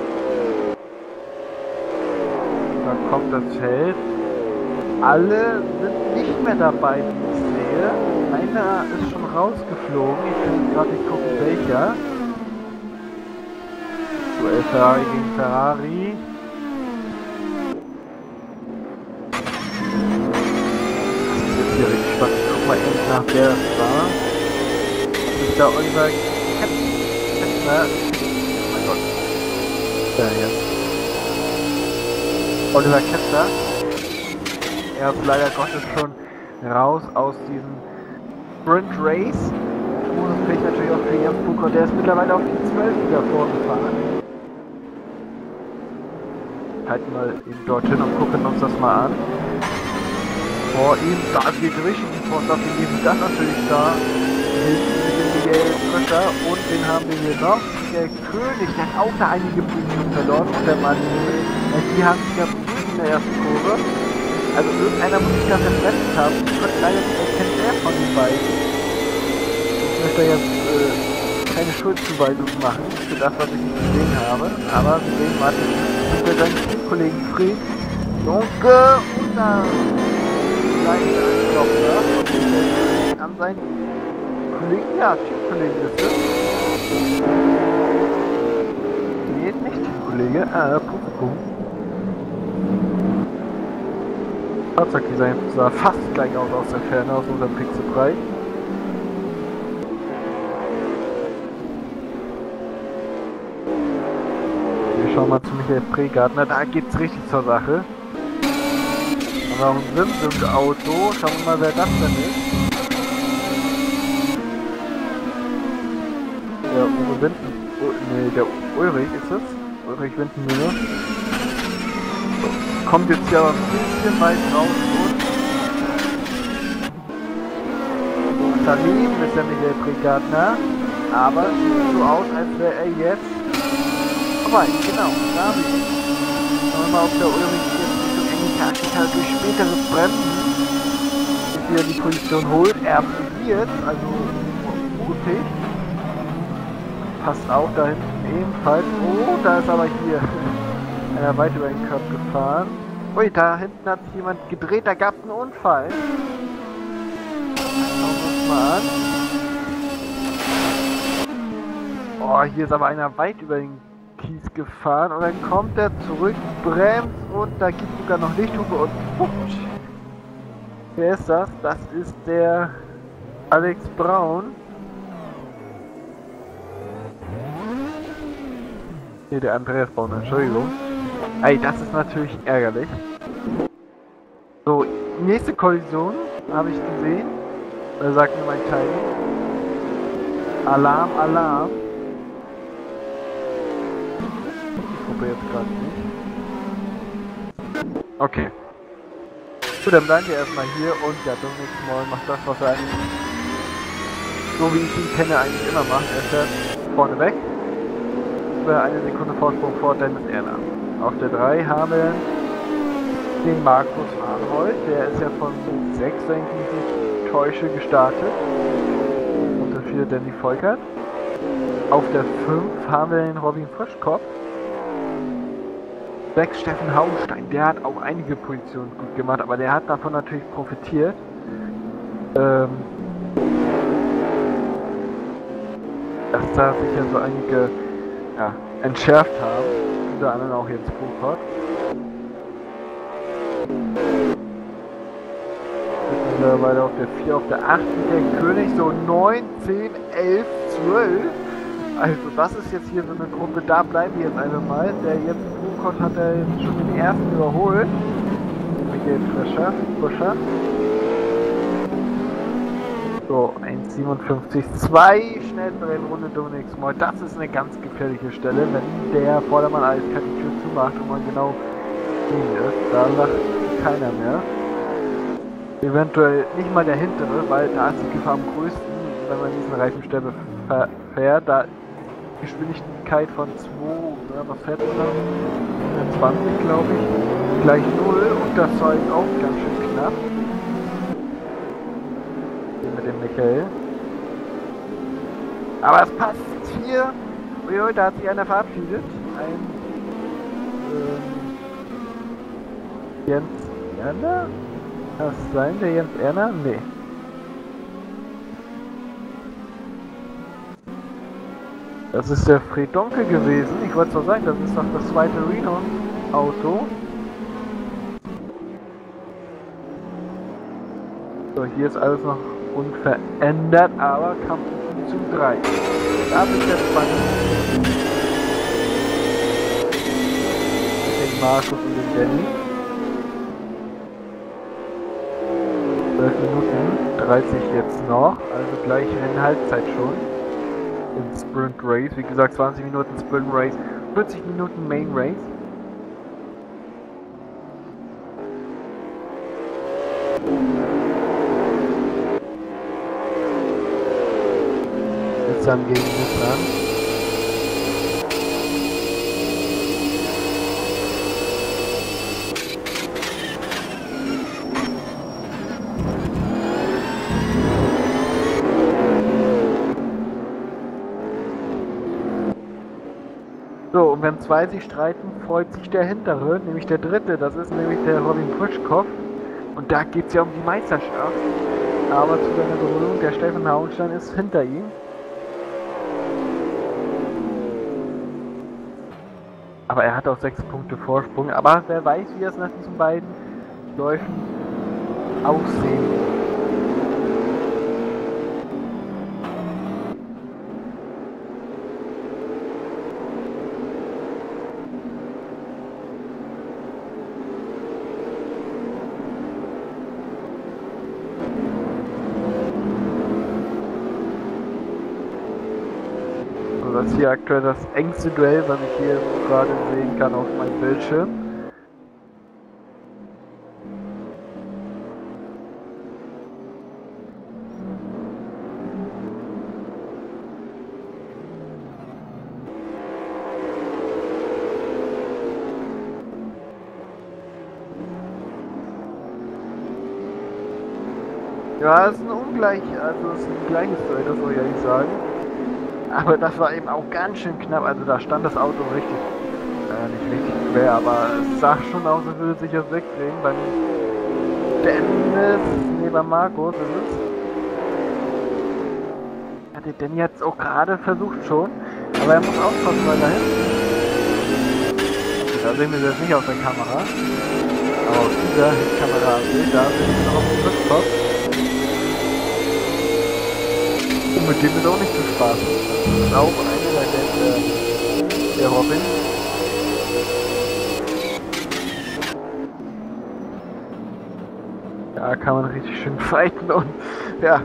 Da kommt das Feld. Alle sind nicht mehr dabei, wie ich sehe. Einer ist schon rausgeflogen. Ich kann gerade nicht gucken, welcher. Duell Ferrari gegen Ferrari. Das ist jetzt hier richtig spannend. Ich guck mal eben nach, wer das war. Das ist der Oliver Ketzler. Oh mein Gott. Der jetzt. Oliver Ketzler. Er ist leider Gottes schon raus aus diesem Sprint Race. Großes Pech natürlich auch für Jens Burkhardt. Der ist mittlerweile auf die 12 wieder vorgefahren. Halten wir ihn dorthin und gucken uns das mal an. Vor ihm, da geht richtig die Post auf den lieben dann natürlich da. Hinten mit dem Miguel Frischer und den haben wir hier noch. Der König, der hat auch da einige Positionen verloren und der Mann, die haben sich ja in der ersten Kurve. Also irgendeiner muss sich da verletzt haben. Ich konnte leider nicht erkennen, wer von den beiden. Ich möchte jetzt keine Schuldzuweisung machen für das, was ich nicht gesehen habe. Aber wir sehen Martin mit seinen Teamkollegen Fred, Junke und da gleich an seinen Kollegen, ja, Teamkollegen ist es. Nee, nicht Teamkollege, Publikum. Fahrzeugdesign sah fast gleich aus der Ferne, aus unserem Pixelbereich. Wir schauen mal zu Michael Pregartner, da geht's richtig zur Sache. Haben wir auch ein Sim-Auto, schauen wir mal, wer das denn ist. Der Uwe Winden, nee, der Ulrich ist es. Ulrich Windenmüller. Kommt jetzt hier aber ein bisschen weit raus und daneben ist der Michael Pregartner, aber sieht so aus, als wäre er jetzt vorbei. Genau, da habe ich ihn. Schauen wir mal, ob der Ulrich jetzt Richtung enge Taktika durch späteres Bremsen sich wieder die Position holt. Er probiert, also mutig. Passt auch da hinten ebenfalls. Oh, da ist aber hier einer weit über den Körper gefahren. Ui, da hinten hat sich jemand gedreht, da gab es einen Unfall. Schauen wir uns mal an. Oh, hier ist aber einer weit über den Kies gefahren und dann kommt er zurück, bremst und da gibt es sogar noch Lichthupe und putsch. Wer ist das? Das ist der Alex Braun. Nee, der Andreas Braun, Entschuldigung. Ey, das ist natürlich ärgerlich. So, nächste Kollision habe ich gesehen. Da sagt mir mein Teil. Alarm, Alarm. Ich gucke jetzt gerade nicht. Okay. Gut, dann bleiben wir erstmal hier und ja, Dominik Small macht das, was er eigentlich, so wie ich ihn kenne, eigentlich immer macht. Er fährt vorne weg. Über eine Sekunde Vorsprung vor Dennis Erner. Auf der 3 haben wir den Markus Arnold, der ist ja von 6, wenn ich mich nicht täusche, gestartet. Und der 4 Danny Volkert. Auf der 5 haben wir den Robin Frischkopf. 6 Steffen Hauenstein, der hat auch einige Positionen gut gemacht, aber der hat davon natürlich profitiert. Dass da sich ja so einige entschärft haben, unter anderem auch jetzt Prokot. Mittlerweile auf der 4, auf der 8 der König, so 9, 10, 11, 12. Also das ist jetzt hier so eine Gruppe, da bleiben wir jetzt einfach mal. Der jetzt Prokot hat er jetzt schon den ersten überholt. Michael Frischer. So, 1,57, 2 Schnellbremsrunde Dominik Small. Das ist eine ganz gefährliche Stelle, wenn der Vordermann eiskalt die Tür zumacht und man genau stehen ist. Da lacht keiner mehr. Eventuell nicht mal der hintere, weil da ist die Gefahr am größten, wenn man diesen Reifenstäbe fährt. Da Geschwindigkeit von 2, was fährt man da? 20 glaube ich, gleich 0 und das war jetzt auch ganz schön knapp. Hier mit dem Michael. Aber es passt hier. Uiui, da hat sich einer verabschiedet. Ein Jens Erner? Kann das sein, der Jens Erner? Nee. Das ist der Fred Donke gewesen. Ich wollte zwar sagen, das ist doch das zweite Reno-Auto. So, hier ist alles noch unverändert, aber Kampf zu 3. Da bin ich jetzt spannend. Mit dem Markus und dem Danny. 12 Minuten 30 jetzt noch, also gleich in Halbzeit schon. Im Sprint Race, wie gesagt 20 Minuten Sprint Race, 40 Minuten Main Race. Jetzt dann gegen Nissan. So, und wenn zwei sich streiten, freut sich der hintere, nämlich der dritte, das ist nämlich der Robin Frischkopf. Und da geht es ja um die Meisterschaft. Aber zu seiner Berührung, der Steffen Hauenstein ist hinter ihm. Aber er hat auch 6 Punkte Vorsprung. Aber wer weiß, wie es nach diesen beiden Läufen aussehen. Das ist hier aktuell das engste Duell, was ich hier gerade sehen kann auf meinem Bildschirm. Ja, es ist ein also es ist ein gleiches Duell, das soll ich ehrlich sagen. Aber das war eben auch ganz schön knapp, also da stand das Auto richtig, nicht richtig schwer, aber es sah schon aus, als würde sich das wegdrehen. Beim Dennis, bei Markus ist es. Ja, der Danny hat es auch gerade versucht schon, aber er muss aufpassen, weil da hinten Da sehen wir sie jetzt nicht auf der Kamera. Aber auf dieser Kamera, da sind wir noch auf dem Rückkopf. Und mit dem ist auch nicht zu spaßen. Das ist auch einer der Robin. Da kann man richtig schön fighten und ja,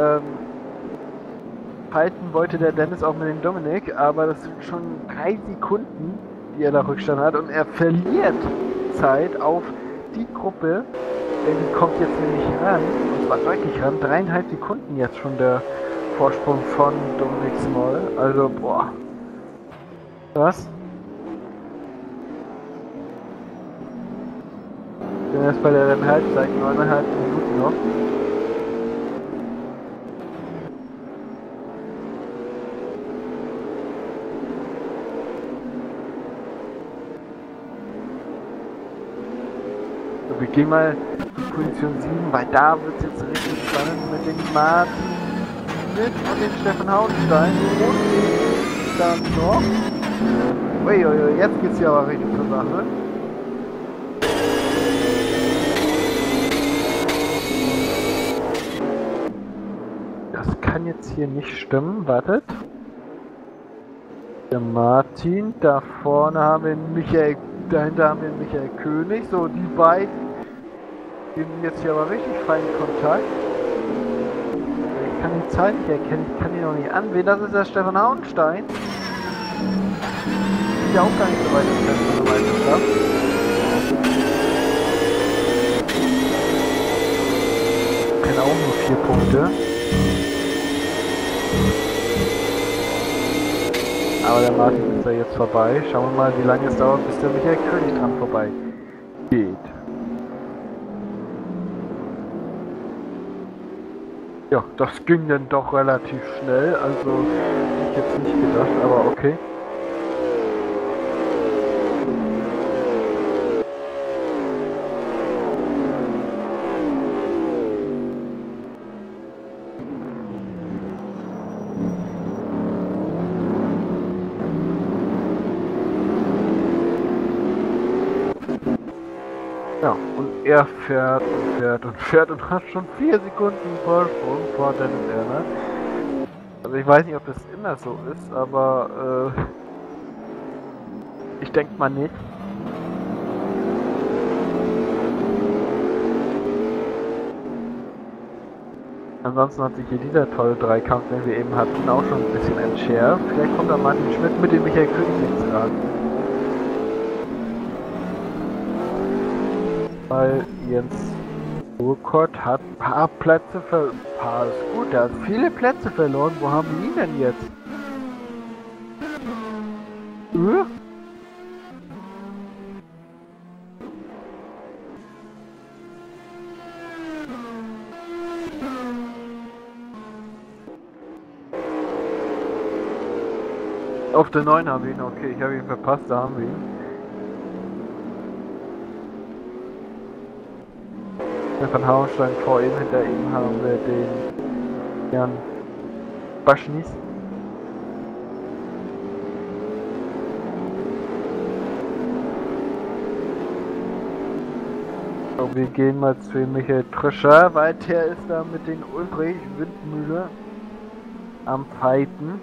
fighten wollte der Dennis auch mit dem Dominik, aber das sind schon 3 Sekunden, die er da Rückstand hat und er verliert Zeit auf die Gruppe, denn die kommt jetzt nämlich ran, und zwar deutlich ran, 3,5 Sekunden jetzt schon der Vorsprung von Dominik Small, also boah, was? Ich bin erst bei der Rennhalbzeit, 9,5 Minuten noch. So, wir gehen mal in Position 7, weil da wird es jetzt richtig spannend mit dem Martin Schmidt und dem Stefan Hauenstein und dann noch. Uiuiui, jetzt geht's hier aber richtig zur Sache. Das kann jetzt hier nicht stimmen, wartet. Der Martin, da vorne haben wir Michael, dahinter haben wir Michael König, so die beiden geben jetzt hier aber richtig feinen Kontakt. Ich kann die Zeit nicht erkennen, ich kann die noch nicht ansehen, das ist der Stefan Hauenstein. Ist ja auch gar nicht so weit entfernt von der Meisterschaft. Ich kenne auch nur 4 Punkte. Aber der Martin ist da jetzt vorbei. Schauen wir mal, wie lange es dauert, bis der Michael König dran vorbei geht. Ja, das ging dann doch relativ schnell. Also, hätte ich jetzt nicht gedacht, aber okay. Ja, und er fährt und fährt und fährt und hat schon 4 Sekunden Vorsprung vor Dennis Erner. Also ich weiß nicht, ob das immer so ist, aber ich denke mal nicht. Ansonsten hat sich hier dieser tolle Dreikampf, den wir eben hatten, auch schon ein bisschen entschärft. Vielleicht kommt da Martin Schmidt mit dem Michael König jetzt ran. Weil Jens Burkhardt hat ein paar Plätze verloren. Ist gut, er hat viele Plätze verloren. Wo haben wir ihn denn jetzt? Auf der 9 haben wir ihn, okay, ich habe ihn verpasst, da haben wir ihn. Stefan Hauenstein vor ihm, hinter ihm haben wir den Jan Baschnis. Und wir gehen mal zu Michael Trischer, weil der ist da mit den Ulrich Windmühle am Fighten.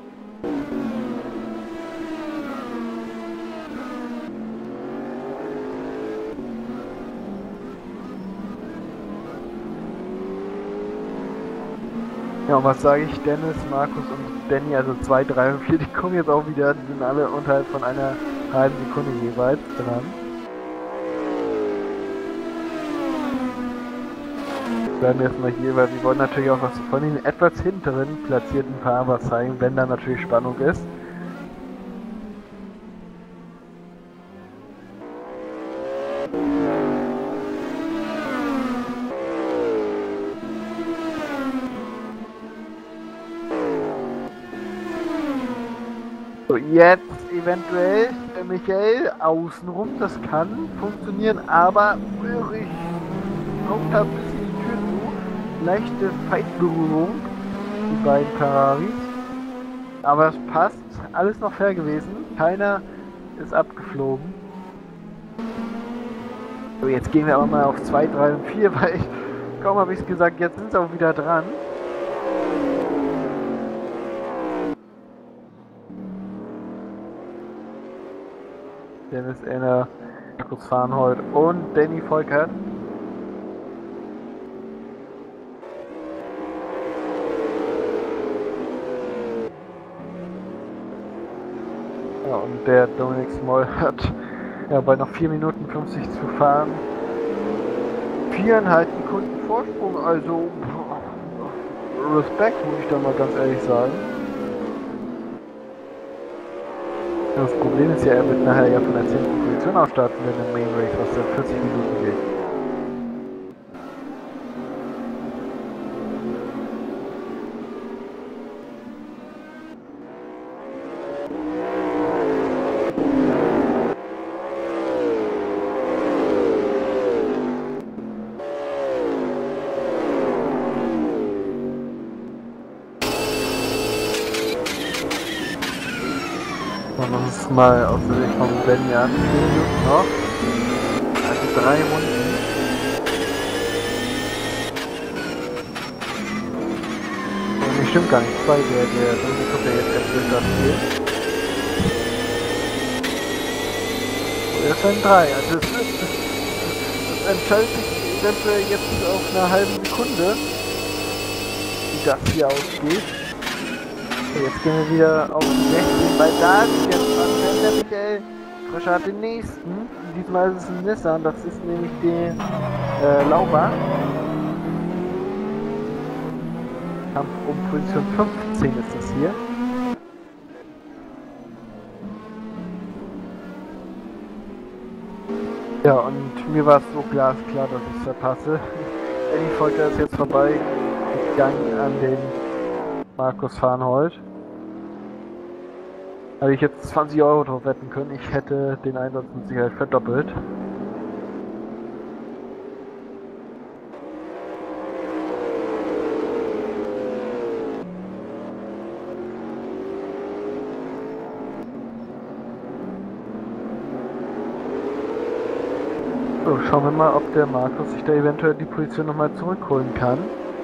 Ja, und was sage ich? Dennis, Markus und Danny, also 2, 3 und 4, die kommen jetzt auch wieder, die sind alle unterhalb von einer halben Sekunde jeweils dran. Bleiben wir erstmal hier, weil wir wollen natürlich auch was von den etwas hinteren platzierten Fahrern zeigen, wenn da natürlich Spannung ist. So, jetzt eventuell Michael außenrum, das kann funktionieren, aber Ulrich kommt da ein bisschen die Tür zu. Leichte Feindberührung, die beiden Ferraris. Aber es passt, alles noch fair gewesen, keiner ist abgeflogen. So, jetzt gehen wir aber mal auf 2, 3 und 4, weil ich, kaum habe ich es gesagt, jetzt sind sie auch wieder dran. Dennis Enner, Markus Farnhold und Danny Volkert. Ja, und der Dominik Small hat ja bei noch 4 Minuten 50 zu fahren 4,5 Sekunden Vorsprung, also Respekt, muss ich da mal ganz ehrlich sagen. Das Problem ist ja, er wird nachher ja von der 10. Position aus starten in der Main Race, was dann 40 Minuten geht. Machen wir uns mal aus der Sicht von Benny an. 4 Minuten noch. Also 3 Runden. Nee, stimmt gar nicht. 2, der Dominik kommt ja jetzt erst durch das Spiel. So, erst ein 3. Also es entscheidet sich eventuell jetzt auf einer halben Sekunde, wie das hier ausgeht. Jetzt gehen wir wieder auf die 16, weil da ist jetzt dran, der Michael Frischer hat den nächsten. Diesmal ist es ein Nissan, das ist nämlich der Lauber. Kampf um Position 15 ist das hier. Ja, und mir war es so glasklar, dass ich es verpasse. Eddie Volker ist jetzt vorbei, gegangen an den Markus Farnhold. Habe ich jetzt 20 Euro drauf wetten können, ich hätte den Einsatz mit Sicherheit verdoppelt. So, schauen wir mal, ob der Markus sich da eventuell die Position nochmal zurückholen kann.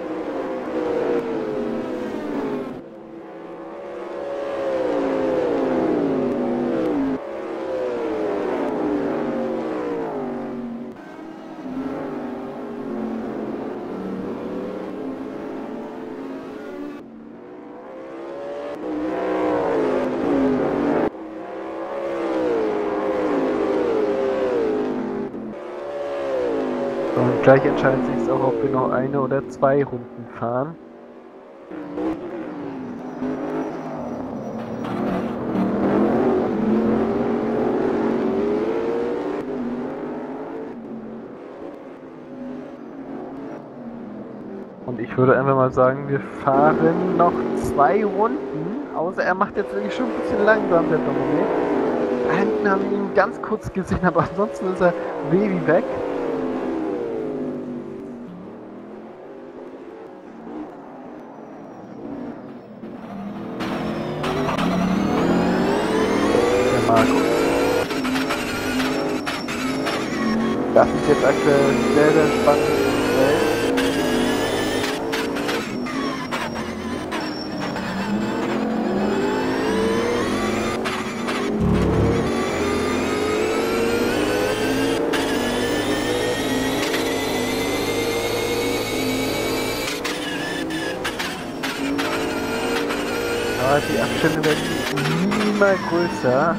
Und gleich entscheidet sich auch, ob wir noch 1 oder 2 Runden fahren. Und ich würde einfach mal sagen, wir fahren noch 2 Runden. Außer er macht jetzt wirklich schon ein bisschen langsam, der Dominik. Da hinten haben wir ihn ganz kurz gesehen, aber ansonsten ist er wie weg. Das ist jetzt aktuell ein sehr, sehr spannendes Duell. Aber die Abstände werden minimal größer.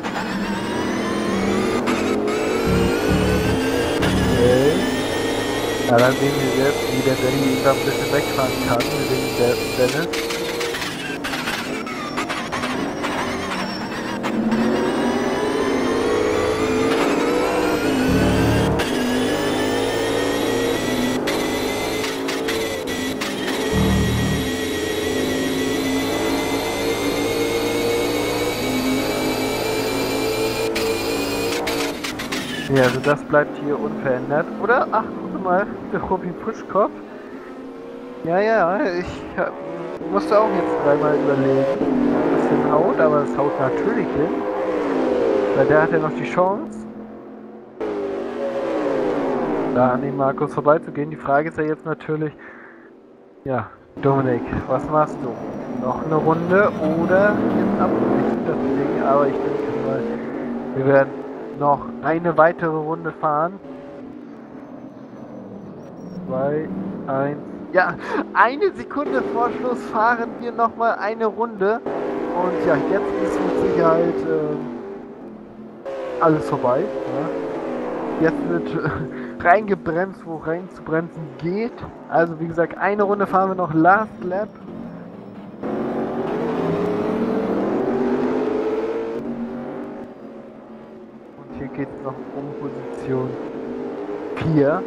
Ja, dann sehen wir jetzt, wie der Danny da ein bisschen wegfahren kann, wegen der Dennis. Ja, also das bleibt hier unverändert. Oder? Ach, guck mal, der Robin Puschkopf. Ja, ich musste auch jetzt dreimal überlegen, ob das hinhaut, aber es haut natürlich hin. Weil der hat ja noch die Chance. da an den Markus vorbeizugehen. Die Frage ist ja jetzt natürlich, ja, Dominik, was machst du? Noch eine Runde oder jetzt abbrechen das Ding? Aber ich denke mal, wir werden noch eine weitere Runde fahren. 2, 1. Ja, eine Sekunde vor Schluss fahren wir nochmal eine Runde. Und ja, jetzt ist mit Sicherheit alles vorbei. Ja. Jetzt wird reingebremst, wo rein zu bremsen geht. Also wie gesagt, eine Runde fahren wir noch, Last Lap. Und hier geht es noch um Position 4.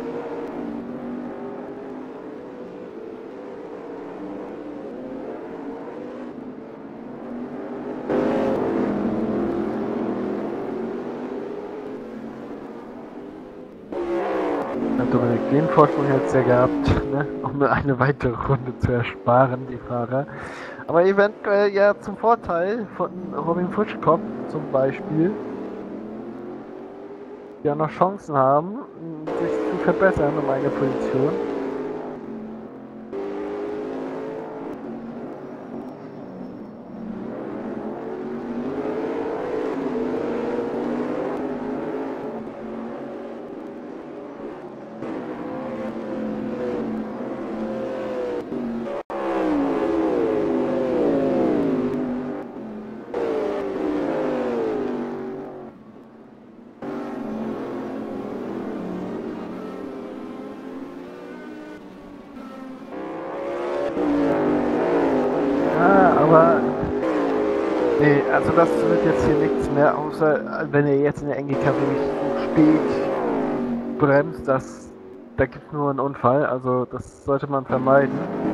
Dominik, den Vorsprung hätte es ja gehabt, ne? Um eine weitere Runde zu ersparen, die Fahrer. Aber eventuell ja zum Vorteil von Robin Frischkopf zum Beispiel, die ja noch Chancen haben, sich zu verbessern um eine Position. Aber nee, also das wird jetzt hier nichts mehr, außer wenn er jetzt in der NGK wirklich so spät bremst, da gibt es nur einen Unfall, also das sollte man vermeiden.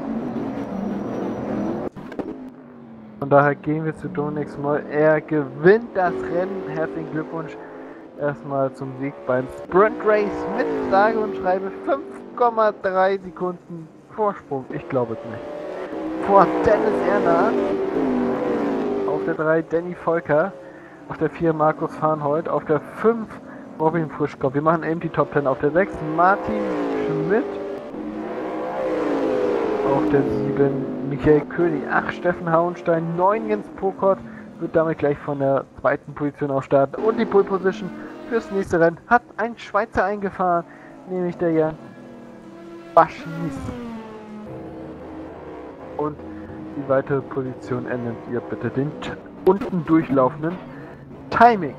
Von daher gehen wir zu Dominik Moll. Er gewinnt das Rennen. Herzlichen Glückwunsch erstmal zum Sieg beim Sprint Race mit sage und schreibe 5,3 Sekunden Vorsprung. Ich glaube es nicht. Vor Dennis Erner, auf der 3 Danny Volker, auf der 4 Markus Farnhold, auf der 5 Robin Frischkopf. Wir machen eben die Top 10. Auf der 6 Martin Schmidt, auf der 7 Michael König, 8 Steffen Hauenstein, 9 Jens Prokot, wird damit gleich von der zweiten Position aus starten. Und die Pole Position fürs nächste Rennen hat ein Schweizer eingefahren, nämlich der Jan Baschnis. Und die weitere Position ändert ihr bitte den unten durchlaufenden Timing.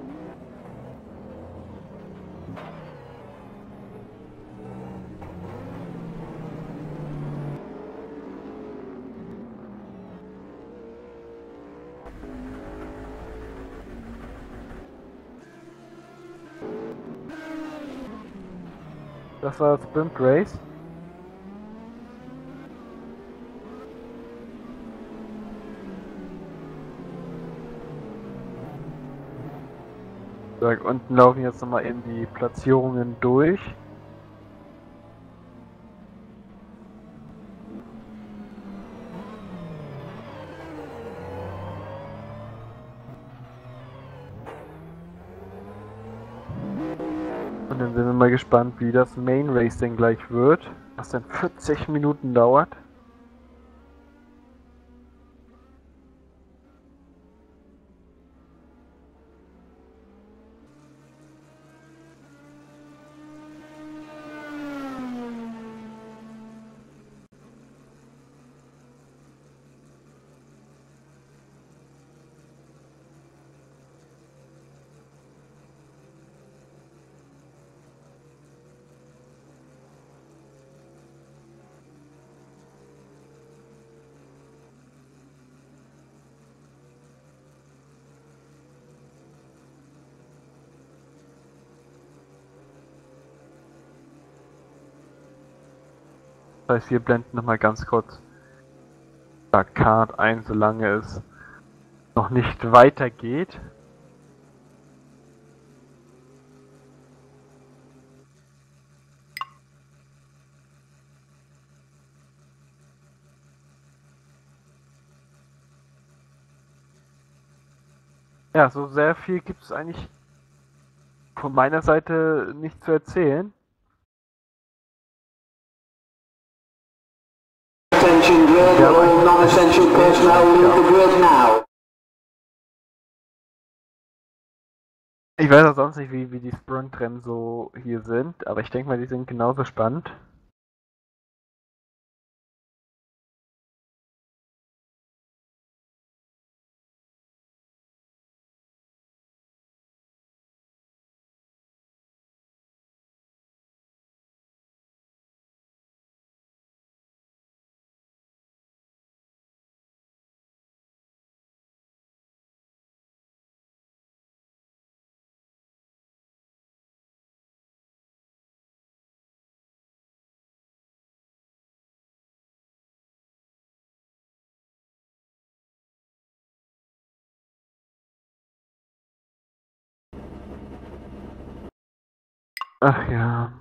Das war das Sprint Race. So, unten laufen jetzt nochmal eben die Platzierungen durch. Und dann sind wir mal gespannt, wie das Main Race denn gleich wird, was dann 40 Minuten dauert. Das heißt, wir blenden nochmal ganz kurz Card ein, solange es noch nicht weitergeht. Ja, so sehr viel gibt es eigentlich von meiner Seite nicht zu erzählen. attention grid, all non-essential personnel leave the grid now. Ich weiß auch sonst nicht, wie die Sprintrennen so hier sind, aber ich denke mal, die sind genauso spannend. Ach ja.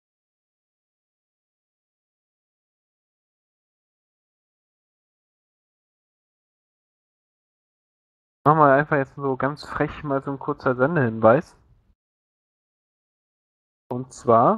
Machen wir einfach jetzt so ganz frech mal so ein kurzer Sendehinweis. Und zwar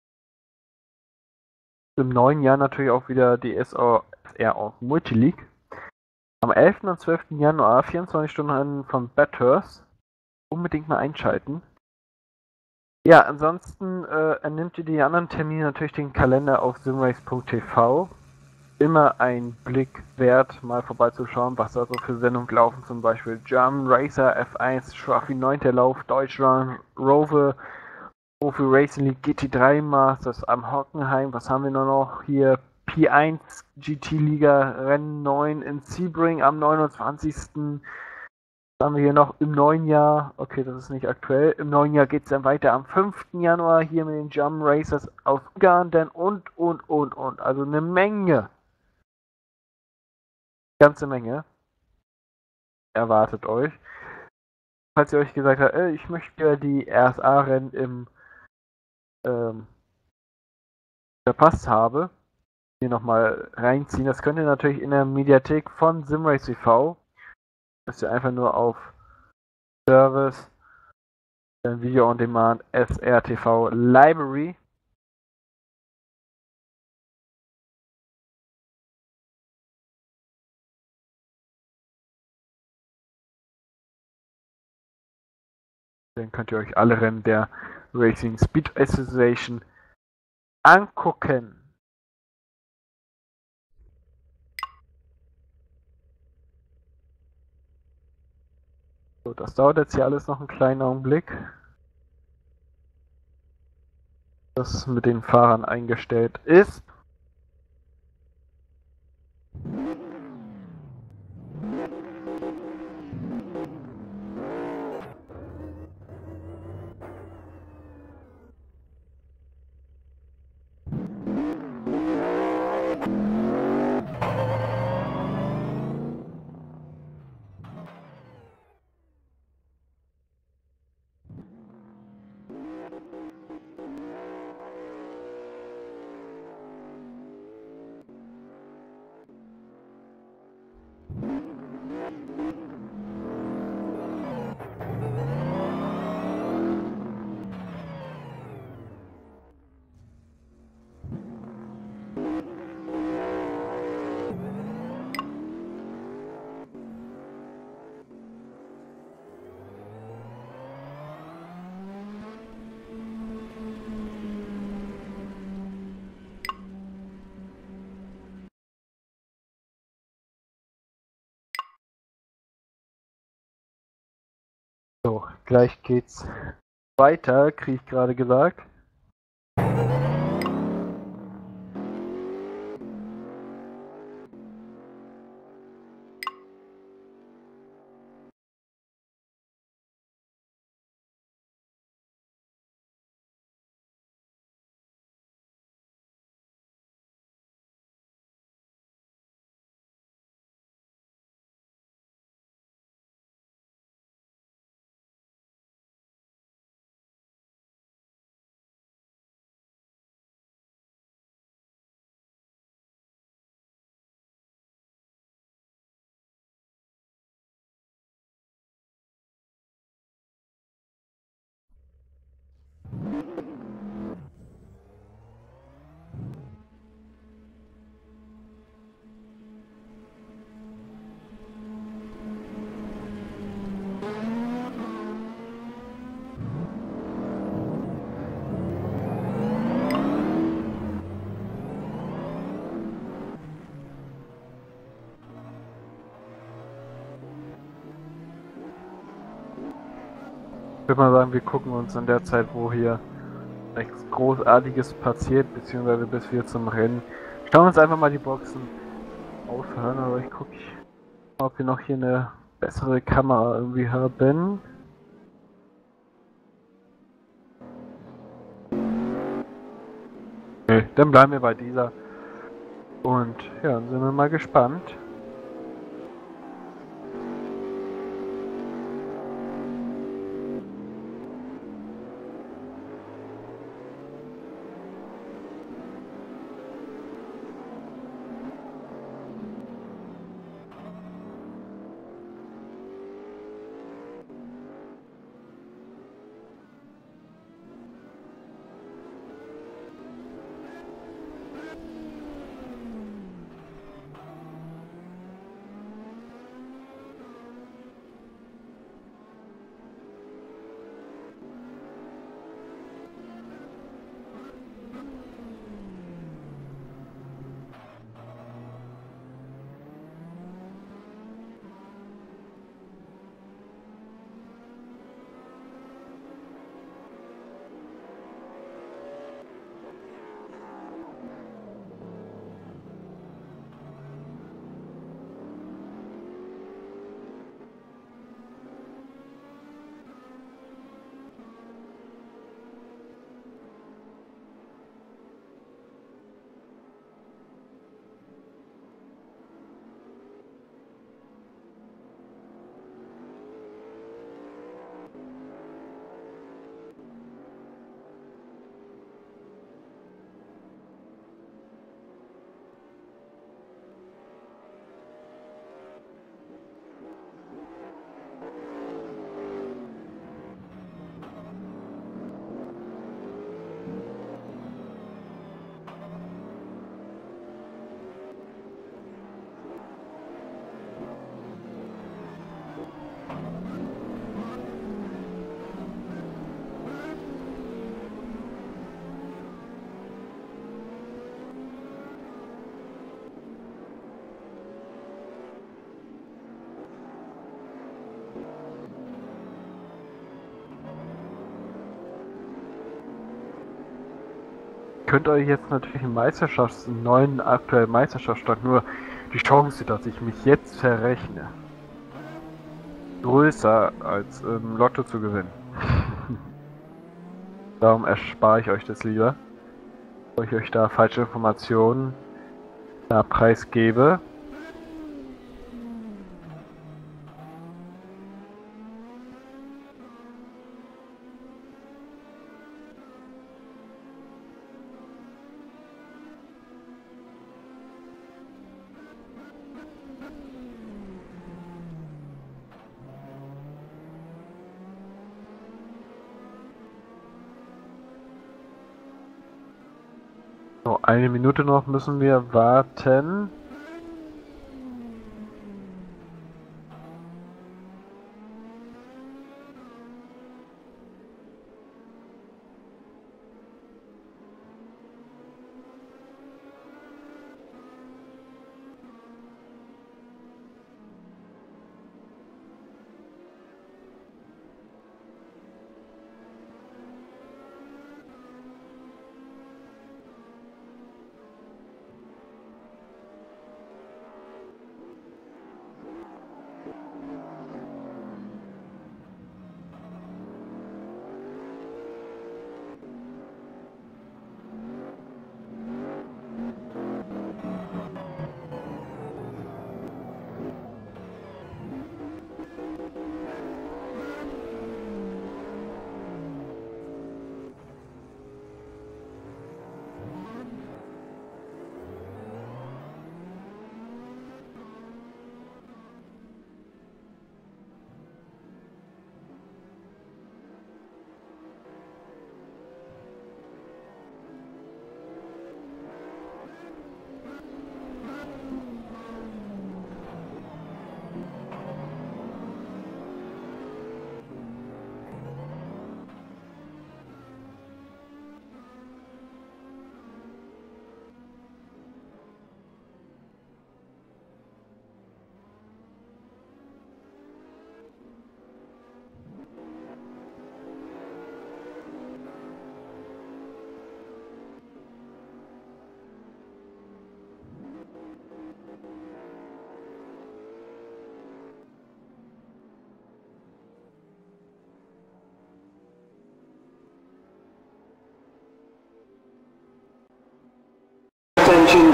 im neuen Jahr natürlich auch wieder die SR auf Multileague. Am 11. und 12. Januar 24 Stunden von Bathurst. Unbedingt mal einschalten. Ja, ansonsten entnimmt ihr die anderen Termine natürlich den Kalender auf simrace.tv. Immer ein Blick wert, mal vorbeizuschauen, was da so für Sendungen laufen. Zum Beispiel German Racer F1, Schwaffi 9. Lauf, Deutschland, Rover, Profi Racing League GT3 Masters am Hockenheim. Was haben wir noch hier? P1 GT Liga Rennen 9 in Sebring am 29. Was haben wir hier noch im neuen Jahr? Okay, das ist nicht aktuell. Im neuen Jahr geht es dann weiter am 5. Januar hier mit den German Racers aus Ungarn und. Also eine Menge. Ganze Menge. Erwartet euch. Falls ihr euch gesagt habt, ich möchte die RSA-Rennen im verpasst habe, hier nochmal reinziehen. Das könnt ihr natürlich in der Mediathek von Simrace TV. Müsst ihr einfach nur auf Service, dann Video on Demand, SRTV Library. Dann könnt ihr euch alle Rennen der Racing Speed Association angucken. So, das dauert jetzt hier alles noch einen kleinen Augenblick. Das mit den Fahrern eingestellt ist. So, gleich geht's weiter, kriege ich gerade gesagt. Ich würde mal sagen, wir gucken uns in der Zeit, wo hier nichts Großartiges passiert, beziehungsweise bis wir zum Rennen. Schauen wir uns einfach mal die Boxen aufhören, aber ich gucke, ob wir noch hier eine bessere Kamera irgendwie haben. Nee, dann bleiben wir bei dieser. Und ja, dann sind wir mal gespannt. Könnt euch jetzt natürlich einen neuen aktuellen Meisterschaftsstand, nur die Chance, dass ich mich jetzt verrechne, größer als im Lotto zu gewinnen. Darum erspare ich euch das lieber, bevor ich euch da falsche Informationen da preisgebe. So, eine Minute noch müssen wir warten.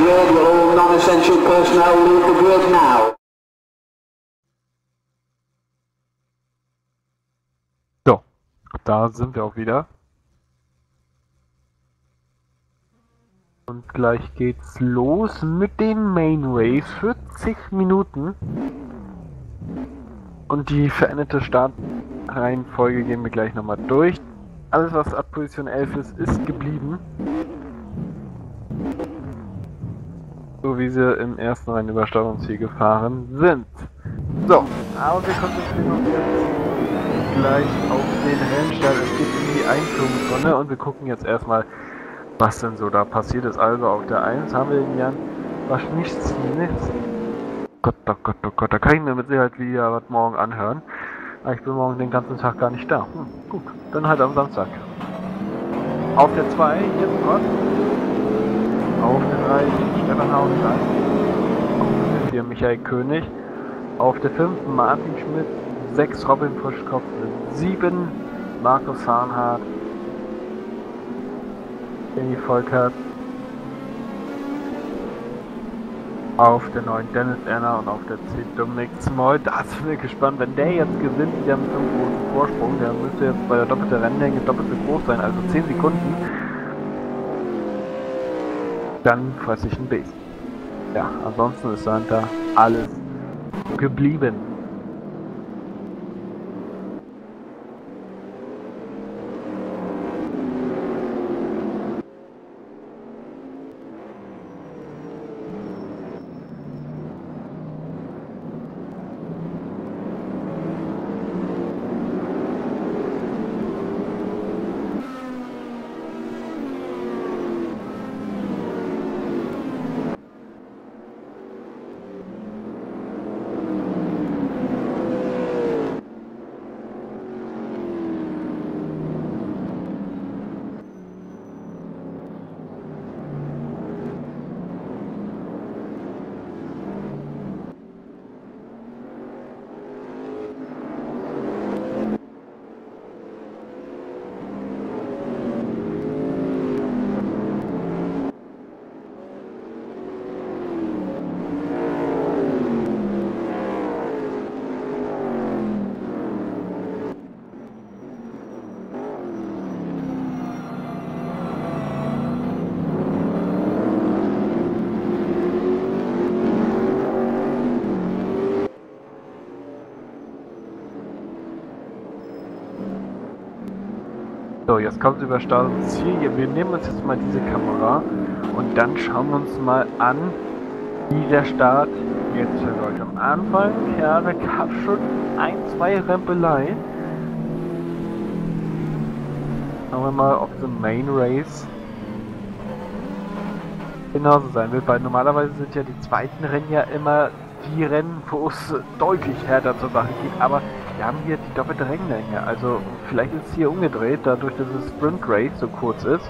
grid. Will all non-essential personnel leave the grid now? So, da sind wir auch wieder. Und gleich geht's los mit den Main Race. 40 Minuten. Und die veränderte Startreihenfolge gehen wir gleich nochmal durch. Alles, was ab Position 11 ist, ist geblieben. So wie sie im ersten Rennen über Start und Ziel gefahren sind. So, aber wir konzentrieren uns jetzt gleich auf den Rennstart. Es geht in die Einführungsrunde und wir gucken jetzt erstmal, was denn so da passiert ist. Also auf der 1 haben wir den Jan Waschnichts. Gott, oh Gott, oh Gott, da kann ich mir mit Sicherheit wieder was morgen anhören. Aber ich bin morgen den ganzen Tag gar nicht da. Gut, dann halt am Samstag. Auf der 2, jetzt Gott. Auf der 3, Stefan Hausstein. Auf der 4, Michael König. Auf der 5, Martin Schmidt. 6, Robin Frischkopf. 7, Markus Farnhardt. Danny Volkert. Auf der 9 Dennis Erner und auf der 10 Dominik Small. Da sind wir gespannt, wenn der jetzt gewinnt, wieder mit einem großen Vorsprung, der müsste jetzt bei der doppelten Rennlänge doppelt so groß sein, also 10 Sekunden. Dann fresse ich ein Base. Ja, ansonsten ist dahinter alles geblieben. So, jetzt kommt über Start und Ziel. Wir nehmen uns jetzt mal diese Kamera und dann schauen wir uns mal an, wie der Start jetzt verläuft. Am Anfang, ja, da gab schon ein, zwei Rempelei. Schauen wir mal, ob the Main Race genauso sein wird, weil normalerweise sind ja die zweiten Rennen ja immer die Rennen, wo es deutlich härter zur Sache geht, aber wir haben hier die doppelte Rennlänge, also vielleicht ist es hier umgedreht, dadurch, dass das Sprint Race so kurz ist.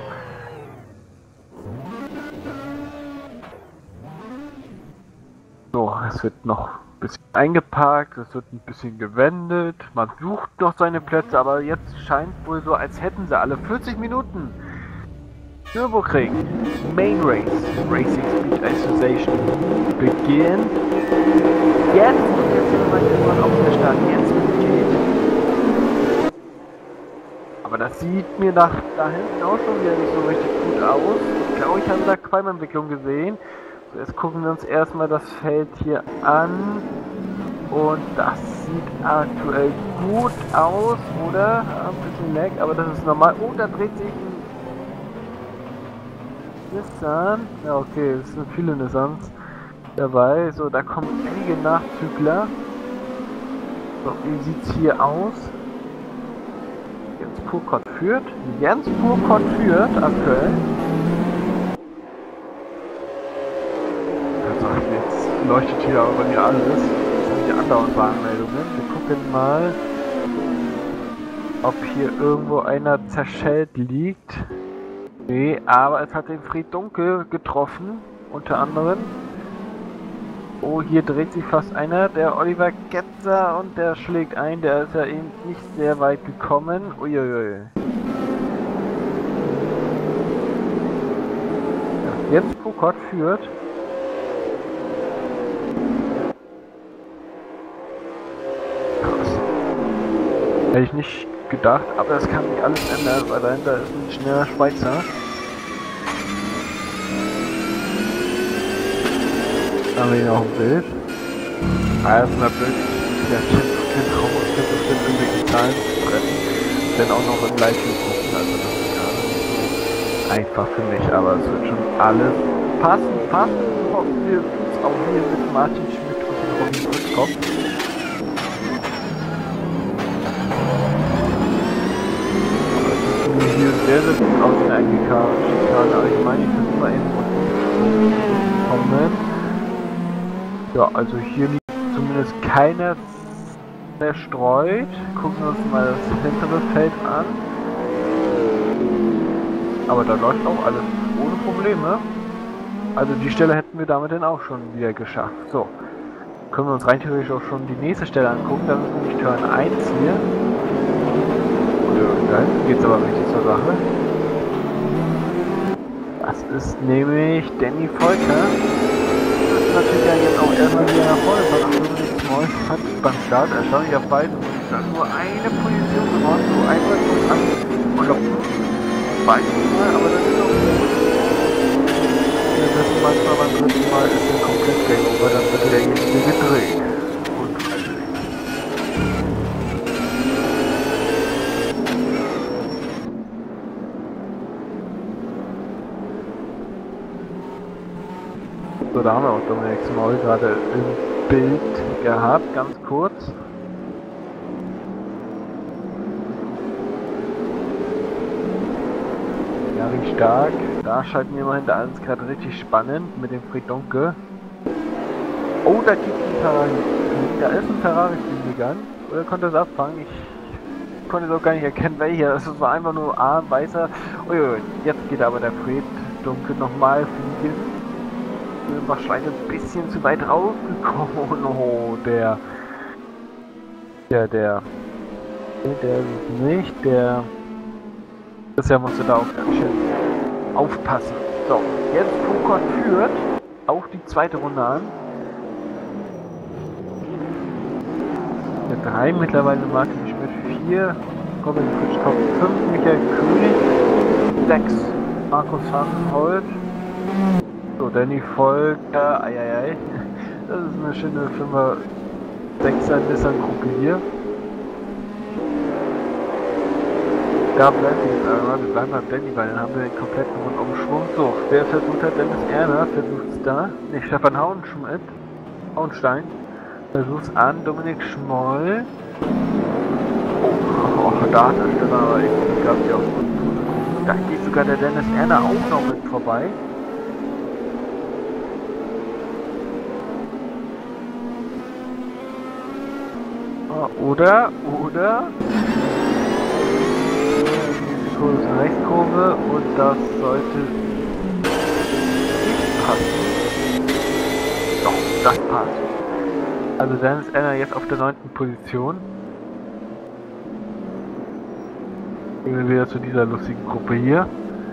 So, es wird noch ein bisschen eingeparkt, es wird ein bisschen gewendet, man sucht noch seine Plätze, aber jetzt scheint wohl so, als hätten sie alle 40 Minuten. Nürburgring Main Race Racing Speed Association beginnt. Jetzt sind wir auf der Start. Jetzt geht. Aber das sieht mir da hinten auch schon wieder nicht so richtig gut aus. Ich glaube, ich habe da Qualmentwicklung gesehen. So, jetzt gucken wir uns erstmal das Feld hier an. Und das sieht aktuell gut aus, oder? Ein bisschen Lag, aber das ist normal. Oh, da dreht sich ein Nissan. Ja, okay, es sind viele Nissans dabei. So, da kommen einige Nachzügler. So, wie sieht's hier aus? Jens Purkott führt. Jens Purkott führt aktuell. Also, jetzt leuchtet hier aber bei mir alles. Das sind die andauernd Warnmeldungen. Wir gucken mal, ob hier irgendwo einer zerschellt liegt. Nee, aber es hat den Fried Dunkel getroffen, unter anderem. Oh, hier dreht sich fast einer, der Oliver Getzer, und der schlägt ein, der ist ja eben nicht sehr weit gekommen. Uiuiui. Ja, Jens Purkott führt. Hätte ich nicht gedacht, aber das kann nicht alles ändern, weil dahinter ist ein schneller Schweizer. Haben wir ihn auch im Bild. Ah, das ist natürlich der Chip kommen und Chip bestimmt irgendwelche Zahlen zu treffen. Denn auch noch im Livestream gucken, also das ist gar nicht so einfach für mich, aber es wird schon alles passen. Hoffen wir uns auch hier mit Martin Schmidt und dem Robin Putzkopf. Hier sehr gut aus der Schikane, aber ich meine, ich versuche mal eben kommen. Ja, also hier liegt zumindest keiner verstreut. Gucken wir uns mal das hintere Feld an. Aber da läuft auch alles ohne Probleme. Also die Stelle hätten wir damit dann auch schon wieder geschafft. So, können wir uns rein theoretisch auch schon die nächste Stelle angucken. Das ist nämlich Turn 1 hier. Da hinten geht es aber richtig zur Sache. Das ist nämlich Danny Volker. Das ist natürlich ja jetzt auch erstmal wieder nach vorne von 98 hat beim Start erstaunlicherweise nur eine Position gewonnen, so einmal kurz anklopfen. Zweimal, aber das ist auch gut. Das ist manchmal beim dritten Mal ist ein komplett Game Over, dann wird derjenige gedreht. So, da haben wir auch Dominik Small gerade im Bild gehabt, ganz kurz. Ja, richtig stark. Da schalten wir immerhin, da ist es gerade richtig spannend mit dem Friedonke. Oh, da gibt es ein Ferrari. Da ist ein Ferrari gegangen. Oder konnte es abfangen? Ich konnte es auch gar nicht erkennen, welcher. Es war einfach nur ein weißer. Uiui, jetzt geht aber der Friedonke nochmal fliegen. Wahrscheinlich ein bisschen zu weit rausgekommen. Oh, der ist es nicht, bisher musste da auch ganz schön aufpassen. So, jetzt Foucault führt auch die zweite Runde an. Der 3 mittlerweile Martin Schmidt 4, Robin Putzkopf 5, Michael König 6, Markus Hanholt. So, Danny Volker, eieiei, das ist eine schöne 5er, 6er Nissan-Gruppe hier. Da bleibt wir bleiben beim Danny, weil dann haben wir den kompletten Rundumschwung. So, wer versucht hat, Dennis Erner, versucht es da, ne, Stefan Hauenstein, versucht es an, Dominik Schmoll. Oh, da hat der Stefan aber irgendwie gehabt, die auf uns. Da geht sogar der Dennis Erner auch noch mit vorbei. Oder Kurve zur Rechtskurve und das sollte nicht passen. Doch, das passt. Also dann ist Anna jetzt auf der 9. Position. Gehen wir wieder zu dieser lustigen Gruppe hier.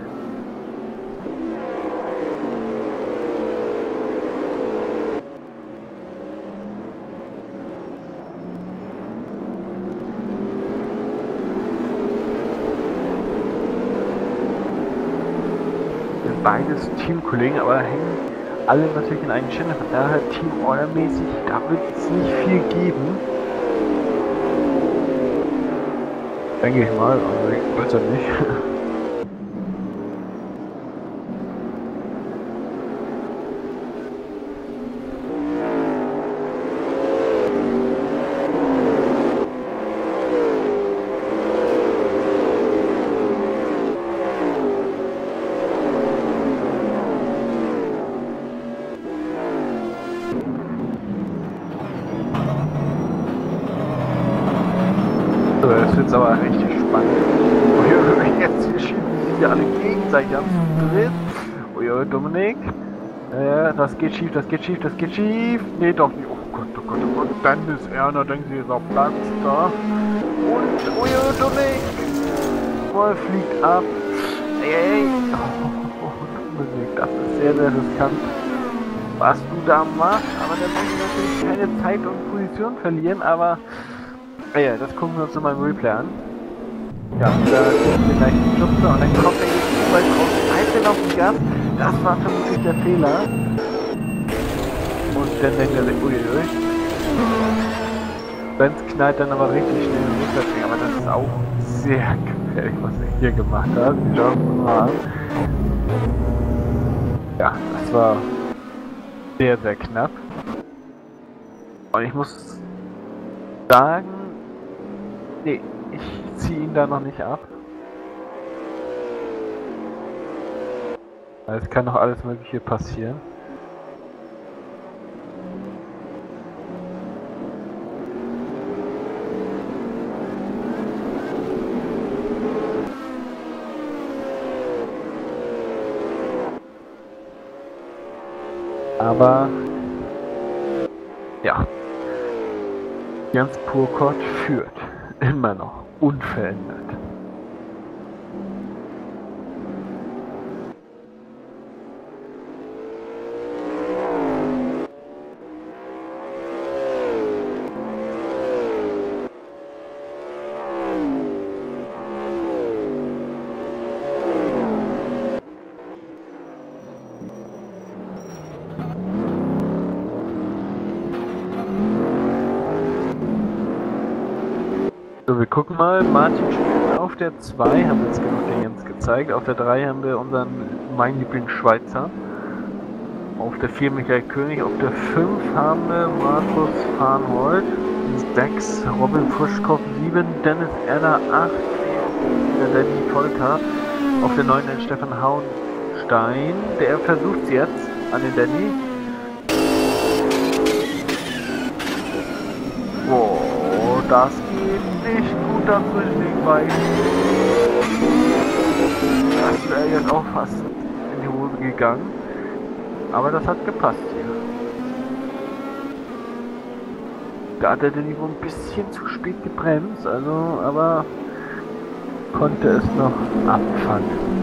Beides Teamkollegen, aber hängen alle natürlich in einen Channel, von daher Team Order-mäßig, da wird es nicht viel geben. Denke ich mal, aber ich weiß ja nicht. Das wird aber richtig spannend. Jetzt schieben sie sich ja alle gegenseitig am Dritt. Uiui, Dominik. Das geht schief. Nee, doch nicht. Oh Gott. Dennis Erner, denken Sie, ist auf Platz da. Und uiui, Dominik. Voll fliegt ab. Ey. Oh, Dominik, das ist sehr, sehr riskant, was du da machst. Aber da muss ich natürlich keine Zeit und Position verlieren, aber Ja, das gucken wir uns nochmal im Replay an. Ja, da kriegen wir gleich die Schubse und dann kommt er jetzt zu weit raus. Einzeln auf den Gas, das war vermutlich der Fehler. Und dann denkt er sich, uiuiui. Benz knallt dann aber richtig schnell in den Rückwärtsgang, aber das ist auch sehr gefährlich, was er hier gemacht hat. Schauen wir mal an. Ja, das war sehr, sehr knapp. Und ich muss sagen, nee, ich ziehe ihn da noch nicht ab. Es kann noch alles Mögliche passieren. Aber ja, Jens Purkott führt immer noch unverändert. So, wir gucken mal, Martin spielt auf der 2, haben wir jetzt genug den Jens gezeigt, auf der 3 haben wir unseren, mein Lieblingsschweizer, auf der 4 Michael König, auf der 5 haben wir Markus Farnhold, 6 Robin Frischkopf, 7 Dennis Erler, 8 der Danny Volker, auf der 9 den Stefan Hauenstein, der versucht es jetzt an den Danny. Wow, das geht nicht gut, das Frischling bei. Das wäre jetzt auch fast in die Hose gegangen. Aber das hat gepasst hier. Da hat er den Niveau ein bisschen zu spät gebremst, also, aber konnte es noch abfangen.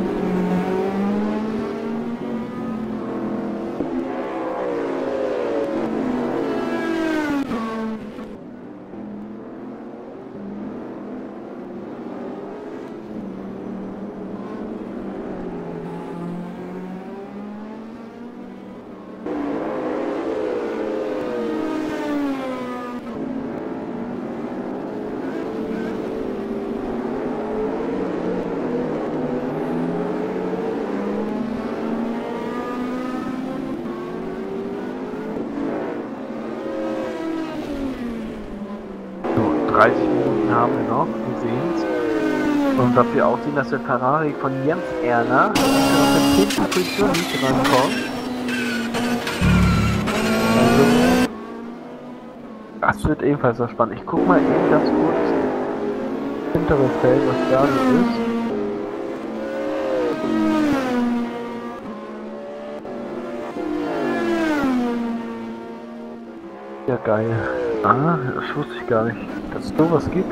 So, 30 Minuten haben wir noch, wir sehen es. Und dafür aussehen, dass der Ferrari von Jens Erler auf der 10. Position nicht rankommt. Also, das wird ebenfalls so spannend. Ich guck mal eben ganz kurz hintere Feld, was da so ist. Ja, geil. Ah, das wusste ich gar nicht, dass es sowas gibt.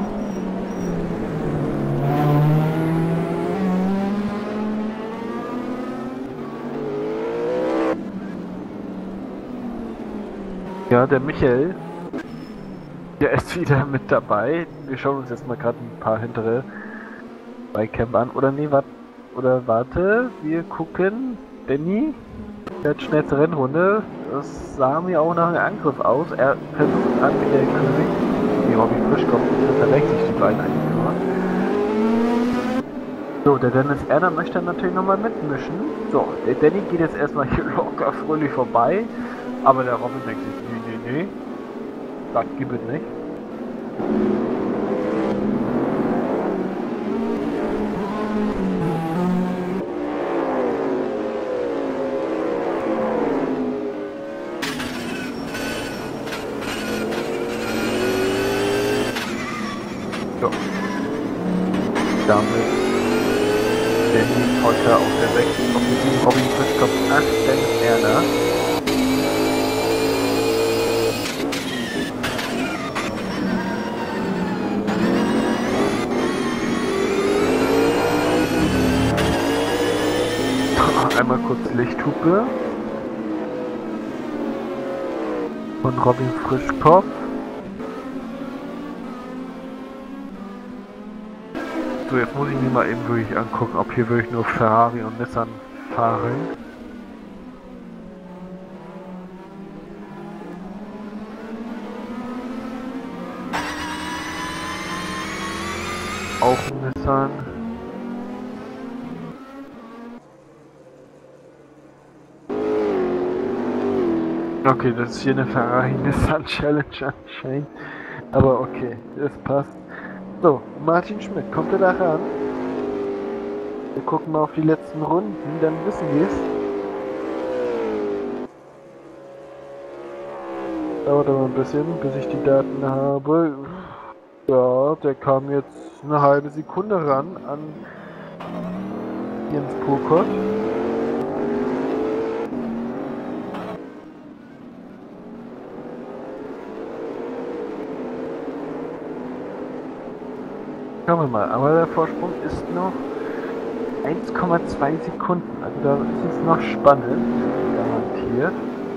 Ja, der Michael, der ist wieder mit dabei. Wir schauen uns jetzt mal gerade ein paar hintere Bikecamp an. Oder nee, warte, wir gucken. Danny, der hat schnellste Rennrunde. Das sah mir auch nach einem Angriff aus. Er versucht an mit der König. Die Robby Frischkopf, das verreckt sich die beiden eigentlich nur. So, der Dennis Erler möchte natürlich nochmal mitmischen. So, der Danny geht jetzt erstmal hier locker fröhlich vorbei. Aber der Robin denkt sich, nee. Das gibt es nicht. So. Damit Danny heute auf der 6, auf der 7 Robin Frischkopf, 8 Dennis Erler. Einmal kurz Lichthupe von Robin Frischkopf. So, jetzt muss ich mir mal eben wirklich angucken, ob hier wirklich nur Ferrari und Nissan fahren. Auch ein Nissan. Okay, das ist hier eine Ferrari Nissan Challenge anscheinend. Aber okay, das passt. So, Martin Schmidt, kommt er da ran? Wir gucken mal auf die letzten Runden, dann wissen wir es. Dauert aber ein bisschen, bis ich die Daten habe. Ja, der kam jetzt eine halbe Sekunde ran an Jens Purkott. Schauen wir mal, aber der Vorsprung ist noch 1,2 Sekunden, also da ist es noch spannend, garantiert.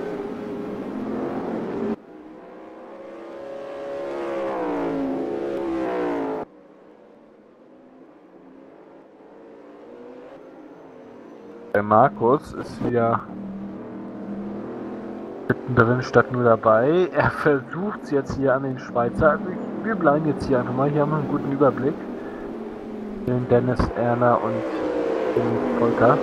Der Markus ist wieder mittendrin statt nur dabei. Er versucht es jetzt hier an den Schweizer. Also wir bleiben jetzt hier einfach mal. Hier haben wir einen guten Überblick. Den Dennis, Erna und den Volker.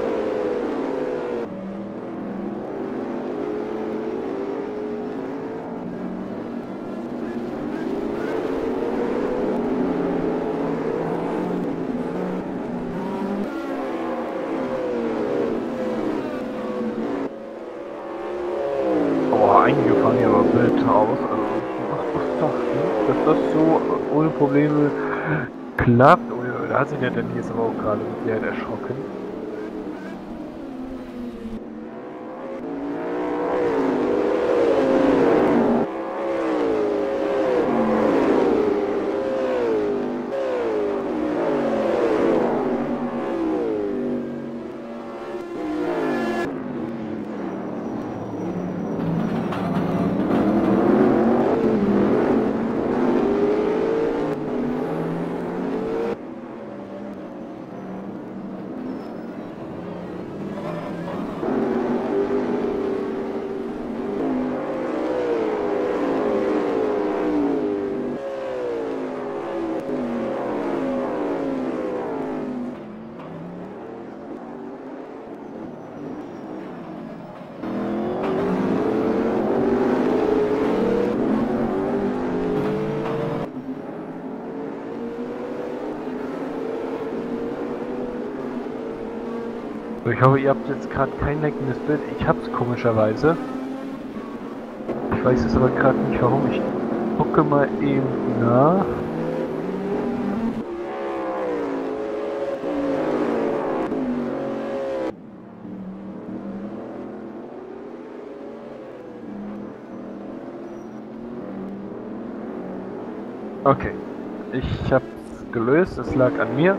Einige fahren hier aber wild aus, also was doch nicht, dass das so ohne Probleme klappt. Oh, ja, da hat sich der Dennis aber auch gerade mit Sicherheit erschrocken. Ich hoffe, ihr habt jetzt gerade kein leckendes Bild. Ich hab's komischerweise. Ich weiß es aber gerade nicht warum. Ich gucke mal eben nach. Okay. Ich hab's gelöst. Es lag an mir.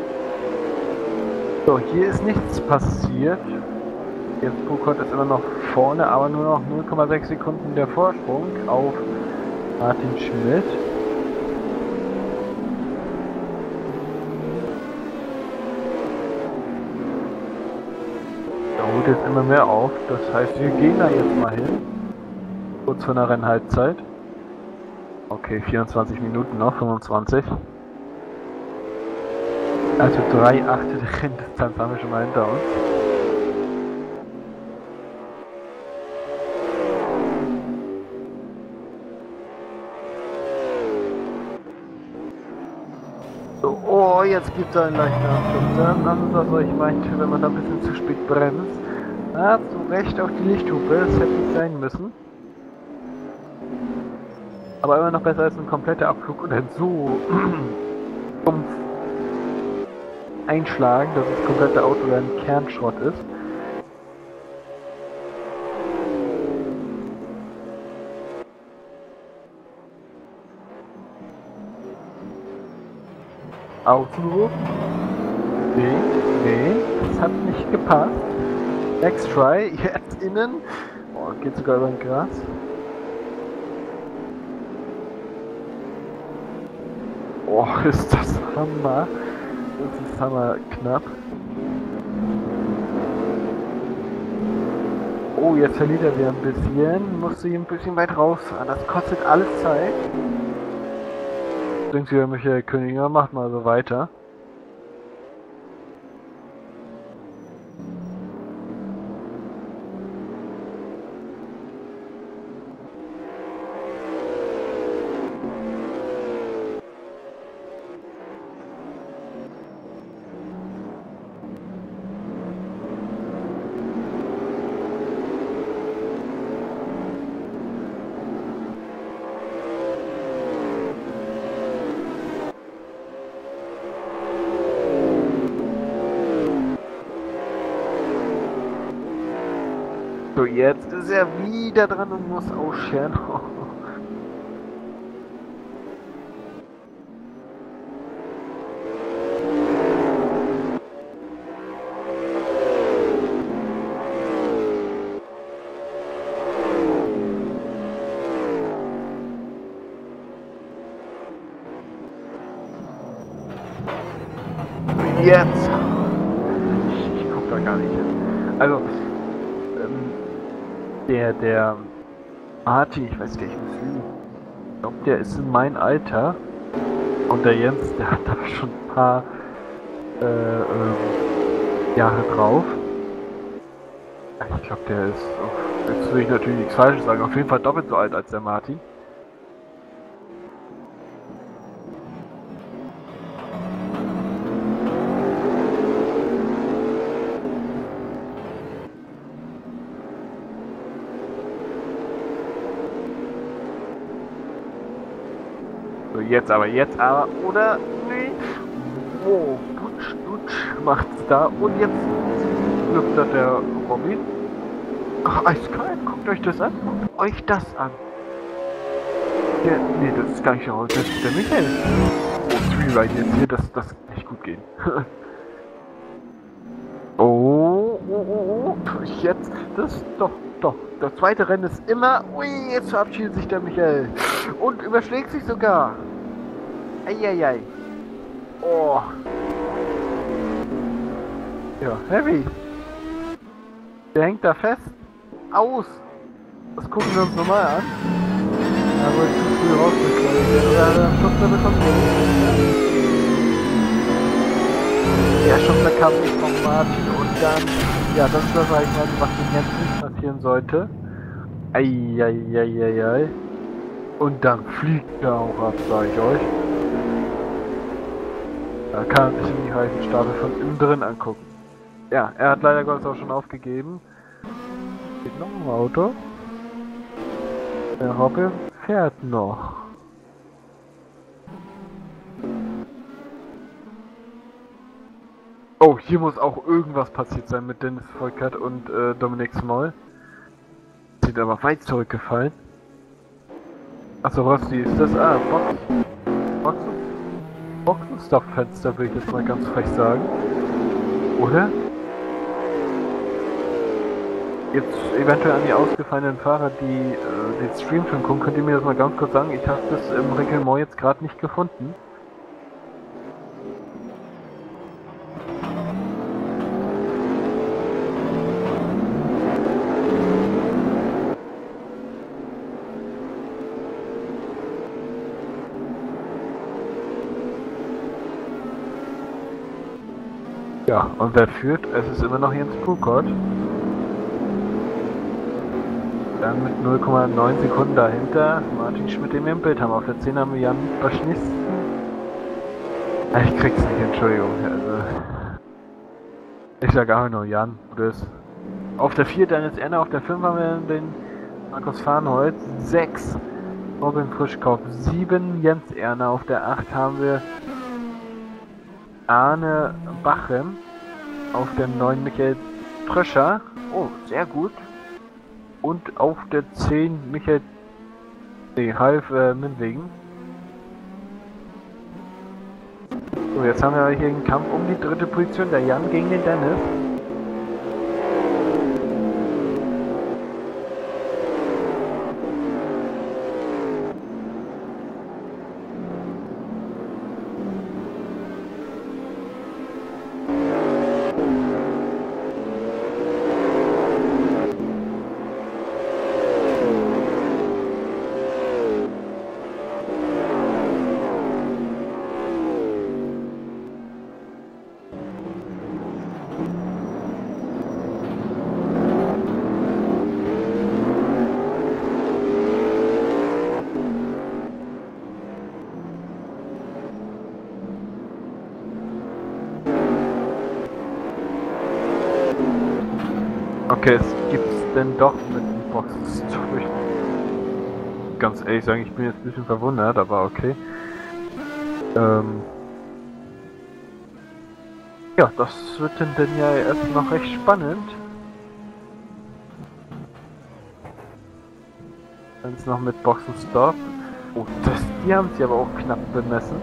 So, hier ist nichts passiert. Jetzt Purkott ist immer noch vorne, aber nur noch 0,6 Sekunden der Vorsprung auf Martin Schmidt. Er holt jetzt immer mehr auf. Das heißt, wir gehen da jetzt mal hin. Kurz vor der Rennhalbzeit. Okay, 24 Minuten noch, 25. Also 3/8 der Renndistanz haben wir schon mal hinter uns. So, oh, jetzt gibt es einen leichten Absturz. Das ist das, was ich meinte, wenn man da ein bisschen zu spät bremst. Ah, zu Recht auf die Lichthupe, das hätte nicht sein müssen. Aber immer noch besser als ein kompletter Abflug oder so einschlagen, dass das komplette Auto dann Kernschrott ist. Außenruf? Nee, das hat nicht gepasst. Next try, jetzt innen. Oh, geht sogar über den Gras. Oh, ist das Hammer. Das ist hammer knapp. Oh, jetzt verliert er wieder ein bisschen. Musst du ihn ein bisschen weit rausfahren. Das kostet alles Zeit. Denkt ihr, Michael Königer, macht mal so weiter. So, jetzt ist er wieder dran und muss ausscheren. Jetzt! Ich guck da gar nicht hin. Also, der Martin, ich weiß gar nicht, ich glaube, der ist in mein Alter. Und der Jens, der hat da schon ein paar Jahre drauf. Ich glaube, der ist, jetzt will ich natürlich nichts Falsches sagen, auf jeden Fall doppelt so alt als der Martin. So, jetzt aber, oder? Nee. Oh, Dutsch macht's da. Und jetzt lüftet der Robby. Ach, eiskalt, guckt euch das an. Guckt euch das an. Nee, das ist gar nicht der Holz, das ist der Michael. Oh, Three Ride jetzt hier, das kann nicht gut gehen. Oh, jetzt, doch. Das zweite Rennen ist immer, ui, jetzt verabschiedet sich der Michael. Und überschlägt sich sogar. Eieiei. Oh. Ja, Heavy. Der hängt da fest. Aus. Das gucken wir uns nochmal an. Aber ich zu früh rausgekommen. Oder Schubser bekommen. Der Schubser kam nicht von Martin und dann, ja, das ist das eigentlich, was dem jetzt nicht passieren sollte. Eieieiei. Und dann fliegt er auch ab, sag ich euch. Da kann man sich die Reifenstapel von innen drin angucken. Ja, er hat leider Gottes auch schon aufgegeben. Geht noch ein Auto. Der Hoppe fährt noch. Oh, hier muss auch irgendwas passiert sein mit Dennis Volkert und Dominik Small. Sind aber weit zurückgefallen. Achso, Rosti, ist das? Ah, Boxenstopp-Fenster, will ich jetzt mal ganz frech sagen. Oder? Jetzt eventuell an die ausgefallenen Fahrer, die den Stream schon gucken, könnt ihr mir das mal ganz kurz sagen? Ich habe das im Reglement jetzt gerade nicht gefunden. Ja, und wer führt? Es ist immer noch Jens Pukot. Dann mit 0,9 Sekunden dahinter Martin Schmidt, den wir im Bild haben. Auf der 10 haben wir Jan Baschnisten. Ich krieg's nicht, Entschuldigung. Also, ich sag auch nur Jan. Auf der 4 Dennis Erner, auf der 5 haben wir den Markus Farnholz, 6 Robin Frischkopf, 7 Jens Erner, auf der 8 haben wir Arne Bachem, auf der 9 Michael Tröscher, oh, sehr gut. Und auf der 10 Half Minwegen. So, jetzt haben wir hier einen Kampf um die dritte Position, der Jan gegen den Dennis. Okay, es gibt's denn doch mit den Boxen. Ganz ehrlich sagen, ich bin jetzt ein bisschen verwundert, aber okay. Ja, das wird denn ja erst noch recht spannend. Wenn es noch mit Boxenstopp. Oh, die haben sie aber auch knapp bemessen.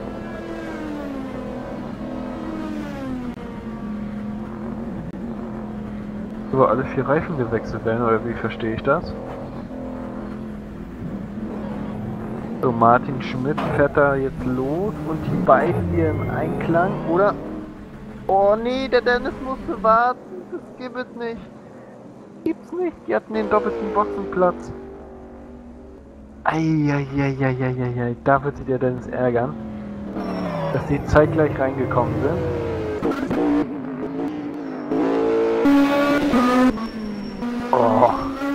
So, alle 4 Reifen gewechselt werden, oder wie verstehe ich das? So, Martin Schmidt fährt da jetzt los und die beiden hier im Einklang, oder? Oh nee, der Dennis musste warten, das gibt es nicht. Gibt's nicht, die hatten den doppelten Boxenplatz. Eieieiei, da wird sich der Dennis ärgern, dass die zeitgleich reingekommen sind. Oh,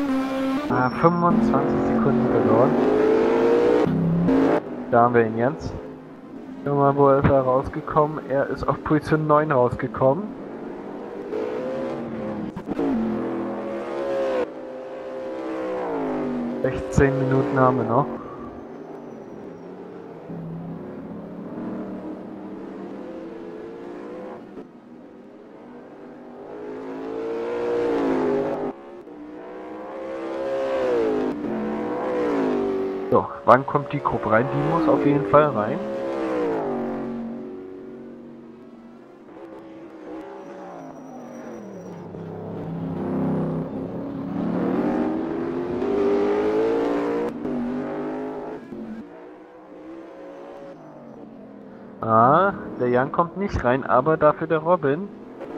25 Sekunden verloren. Da haben wir ihn jetzt. Schau mal, wo ist er rausgekommen? Er ist auf Position 9 rausgekommen. Echt 10 Minuten haben wir noch. So, wann kommt die Gruppe rein? Die muss auf jeden Fall rein. Ah, der Jan kommt nicht rein, aber dafür der Robin.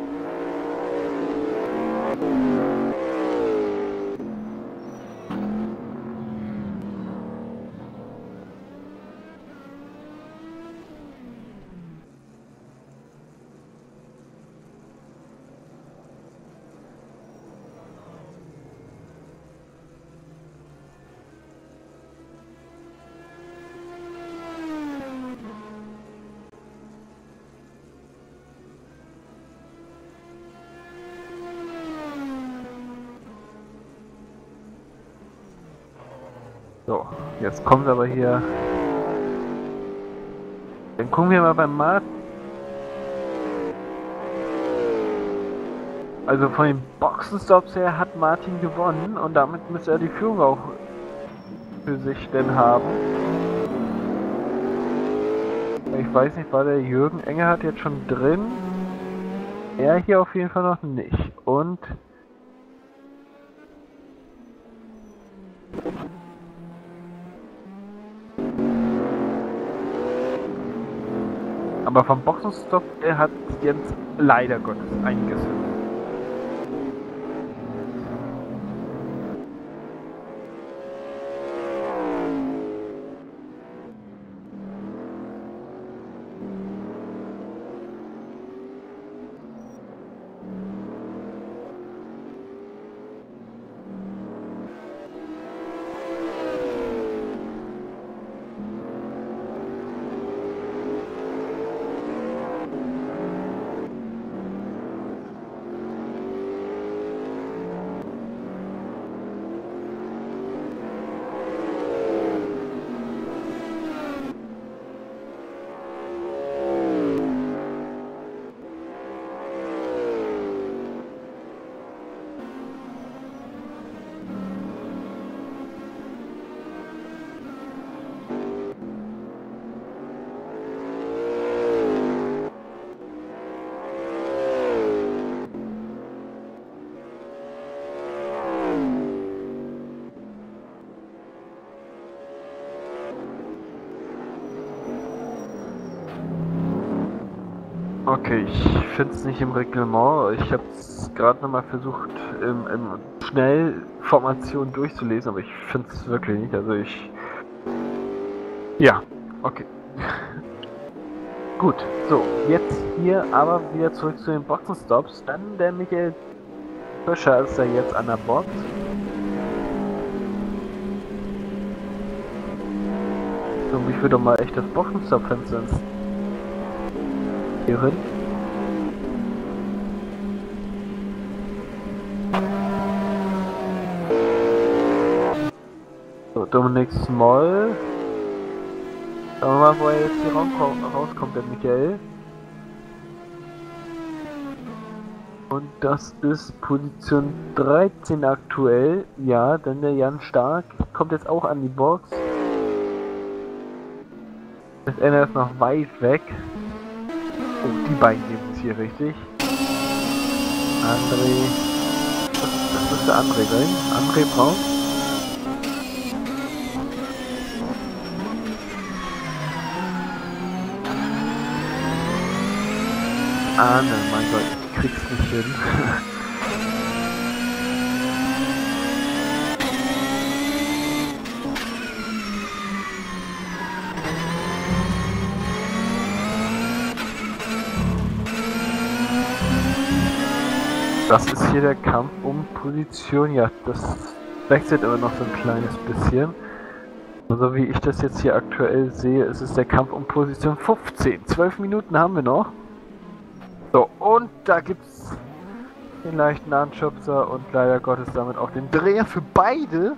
So, jetzt kommt aber hier. Dann gucken wir mal beim Martin. Also von den Boxenstops her hat Martin gewonnen und damit müsste er die Führung auch für sich denn haben. Ich weiß nicht, war der Jürgen Engelhardt jetzt schon drin? Er hier auf jeden Fall noch nicht. Und aber vom Boxenstopp, er hat jetzt leider Gottes einiges. Okay, ich finde es nicht im Reglement. Ich habe es gerade nochmal versucht, im Schnellformation durchzulesen, aber ich finde es wirklich nicht. Also ja, okay. Gut, so, jetzt hier aber wieder zurück zu den Boxenstops. Dann der Michael Fischer ist ja jetzt an der Box. So, ich würde doch mal echt das Boxenstopp-Fenster ins Dominik Small. Schauen wir mal, wo er jetzt hier rauskommt, der Michael. Und das ist Position 13 aktuell. Ja, denn der Jan Stark kommt jetzt auch an die Box. Das Ende ist noch weit weg. Oh, die beiden geben es hier richtig. André. Das müsste André sein. André Braun. Arne, mein Gott, ich krieg's nicht hin. Das ist hier der Kampf um Position. Ja, das wechselt aber noch so ein kleines bisschen. So wie ich das jetzt hier aktuell sehe, ist es der Kampf um Position 15. 12 Minuten haben wir noch. So, und da gibt's den leichten Anschubser und leider Gottes damit auch den Dreher für beide.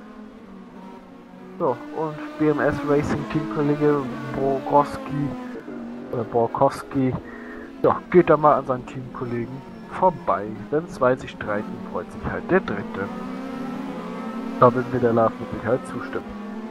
So, und BMS Racing Teamkollege Borkowski, ja, geht da mal an seinen Teamkollegen vorbei. Wenn zwei sich streiten, freut sich halt der Dritte. Da wird mir der Love mit Sicherheit zustimmen.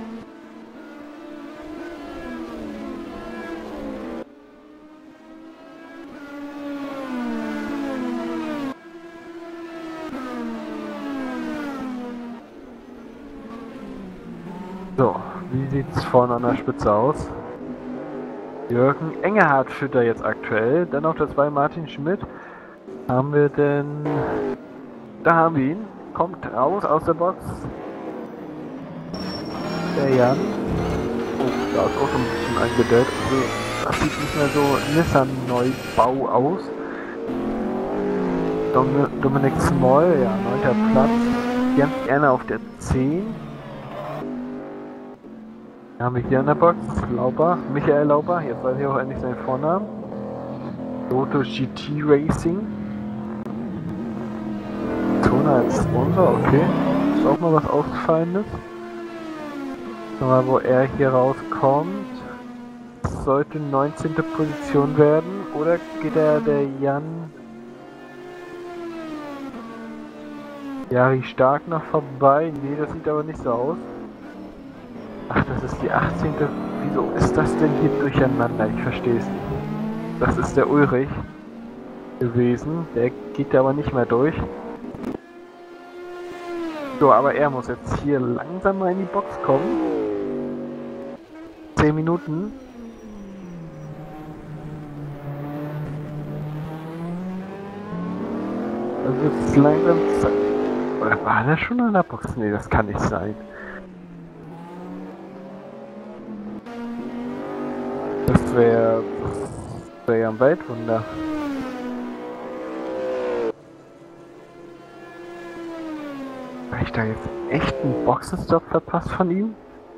So, wie sieht's vorne an der Spitze aus? Jürgen Engelhardt führt da jetzt aktuell. Dann noch der 2 Martin Schmidt. Haben wir denn... Da haben wir ihn. Kommt raus aus der Box. Der Jan. Oh, da ist auch schon ein bisschen eingedeckt. Also, das sieht nicht mehr so Nissan-Neubau aus. Dominik Small, ja, 9. Platz. Jens Erner auf der 10. Haben wir hier in der Box Lauber, Michael Lauber, jetzt weiß ich auch endlich seinen Vornamen. Lotto GT Racing. Tona als Sponsor, okay. Ist auch mal was Ausgefallenes. Schau mal, wo er hier rauskommt. Das sollte 19. Position werden. Oder geht der Jan Jari Stark noch vorbei? Nee, das sieht aber nicht so aus. Ach, das ist die 18. Wieso ist das denn hier durcheinander? Ich verstehe es nicht. Das ist der Ulrich gewesen. Der geht aber nicht mehr durch. So, aber er muss jetzt hier langsam mal in die Box kommen. 10 Minuten. Also jetzt langsam... Oder war der schon in der Box? Nee, das kann nicht sein. Das wäre ja ein Weltwunder. Habe ich da jetzt echt einen Boxenstopp verpasst von ihm?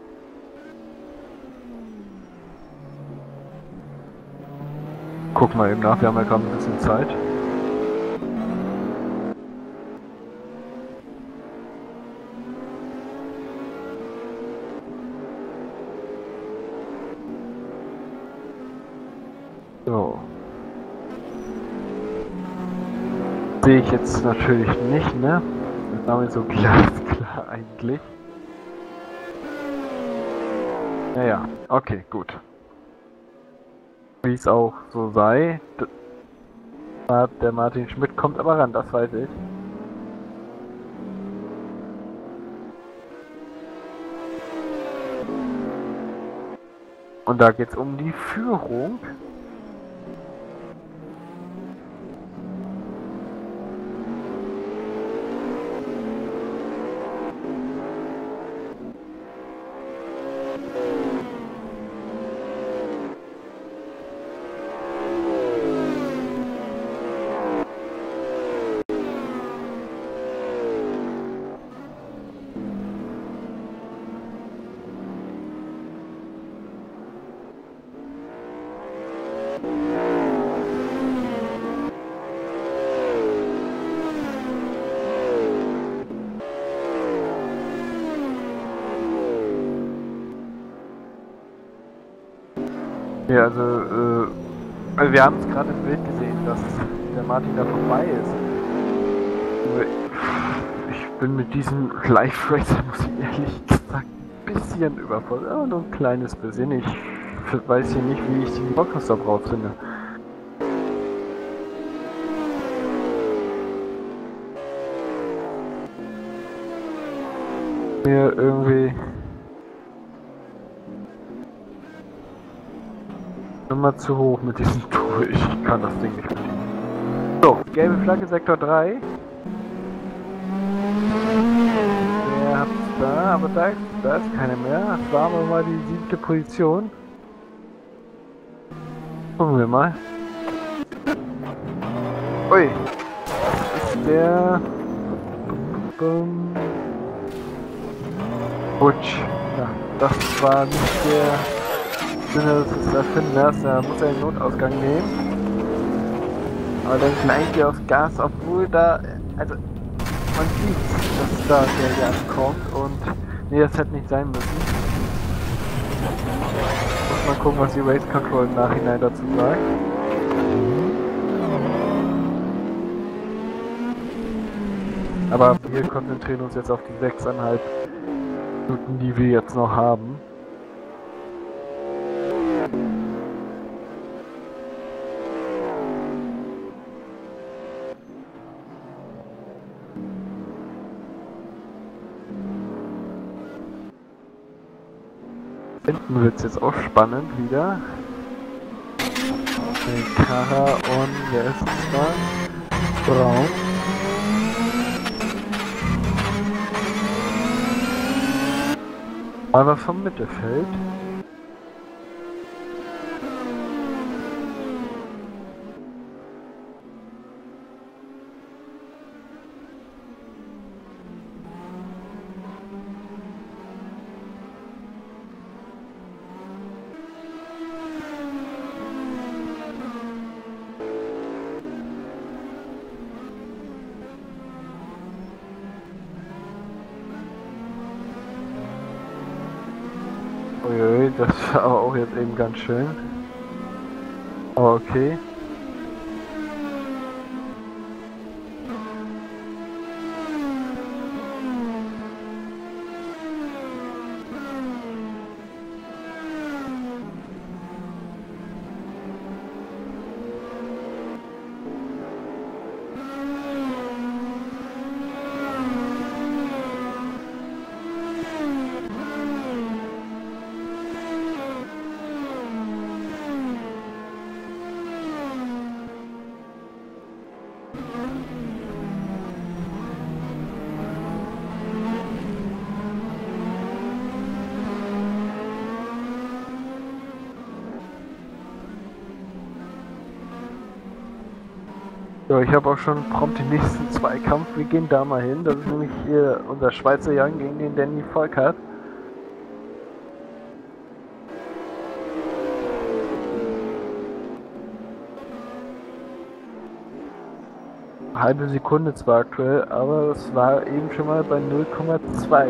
Guck mal eben nach, wir haben ja gerade ein bisschen Zeit. So. Sehe ich jetzt natürlich nicht, ne? Das war mir so glasklar eigentlich. Naja, okay, gut. Wie es auch so sei. Der Martin Schmidt kommt aber ran, das weiß ich. Und da geht's um die Führung. Ja, also wir haben es gerade im Bild gesehen, dass der Martin da vorbei ist. Nur ich bin mit diesem Live Racer, muss ich ehrlich gesagt, ein bisschen überfordert. Aber nur ein kleines bisschen. Ich weiß hier nicht, wie ich den Boxenstopp rausfinde. Mir irgendwie immer zu hoch mit diesem Tool. Ich kann das Ding nicht bedienen. So, gelbe Flagge, Sektor 3. Der hat's da, aber da ist keine mehr. Das war aber mal die 7. Position. Gucken wir mal. Ui. Das ist der... Butch. Ja, das war nicht der Sinne des Erfinders. Da muss er den Notausgang nehmen. Aber dann gleich hier aufs Gas, obwohl da... Also, man sieht, dass da der hier ankommt und... Nee, das hätte nicht sein müssen. Muss mal gucken, was die Race Control im Nachhinein dazu sagt. Aber wir konzentrieren uns jetzt auf die 6,5 Minuten, die wir jetzt noch haben. Hinten wird es jetzt auch spannend wieder. Okay, Kara und wer ist es da? Braun. Aber vom Mittelfeld. Uiui, das war aber auch jetzt eben ganz schön. Aber okay. So, ich habe auch schon prompt den nächsten Zweikampf. Wir gehen da mal hin. Das ist nämlich hier unser Schweizer Jan gegen den Danny Volkert. Halbe Sekunde zwar aktuell, aber es war eben schon mal bei 0,2.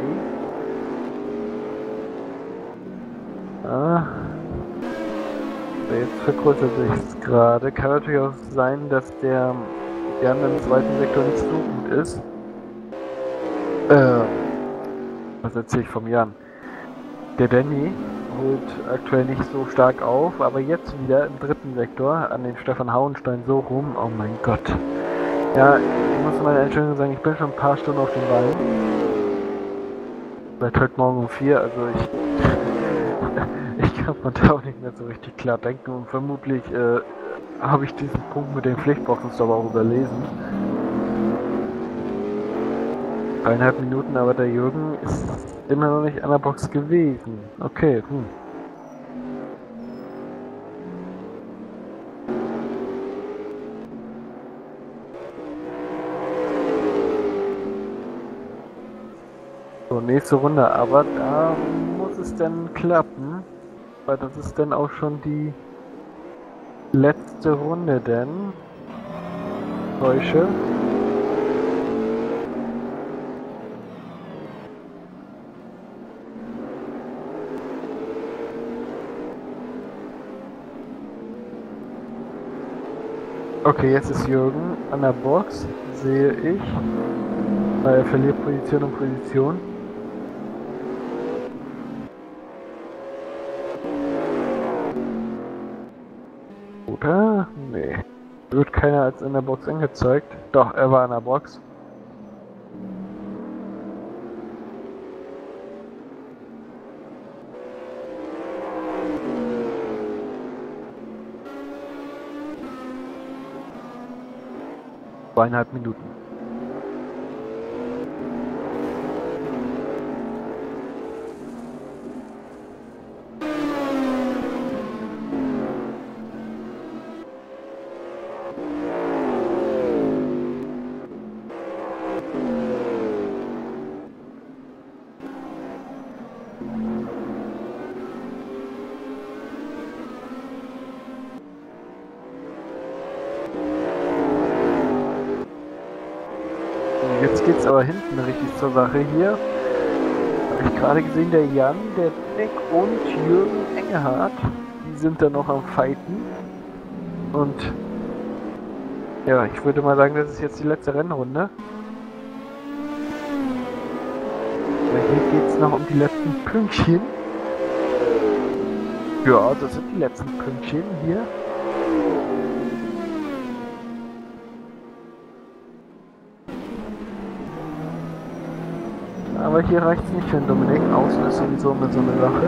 Ah. Jetzt vergrößert sich es gerade. Kann natürlich auch sein, dass der Jan im zweiten Sektor nicht so gut ist. Was erzähle ich vom Jan? Der Danny holt aktuell nicht so stark auf, aber jetzt wieder im dritten Sektor an den Stefan Hauenstein so rum. Oh mein Gott. Ja, ich muss meine Entschuldigung sagen, ich bin schon ein paar Stunden auf den Beinen. Seit heute Morgen um 4, also ich kann von da auch nicht mehr so richtig klar denken und vermutlich habe ich diesen Punkt mit den Pflichtboxenstopp auch überlesen. 1,5 Minuten, aber der Jürgen ist immer noch nicht an der Box gewesen. Okay, So, nächste Runde, aber da muss es dann klappen, weil das ist dann auch schon die letzte Runde, denn Täusche. Okay, jetzt ist Jürgen an der Box, sehe ich. Weil er verliert Position und Position. Oder? Nee. Wird keiner als in der Box angezeigt. Doch, er war in der Box. Zweieinhalb Minuten. Jetzt geht's aber hinten richtig zur Sache hier. Habe ich gerade gesehen, der Jan, der Nick und Jürgen Engelhardt, die sind da noch am Fighten. Und ja, ich würde mal sagen, das ist jetzt die letzte Rennrunde. Aber hier geht's noch um die letzten Pünktchen. Ja, das sind die letzten Pünktchen hier. Aber hier reicht es nicht für den Dominik. Außen ist sowieso immer so eine Sache.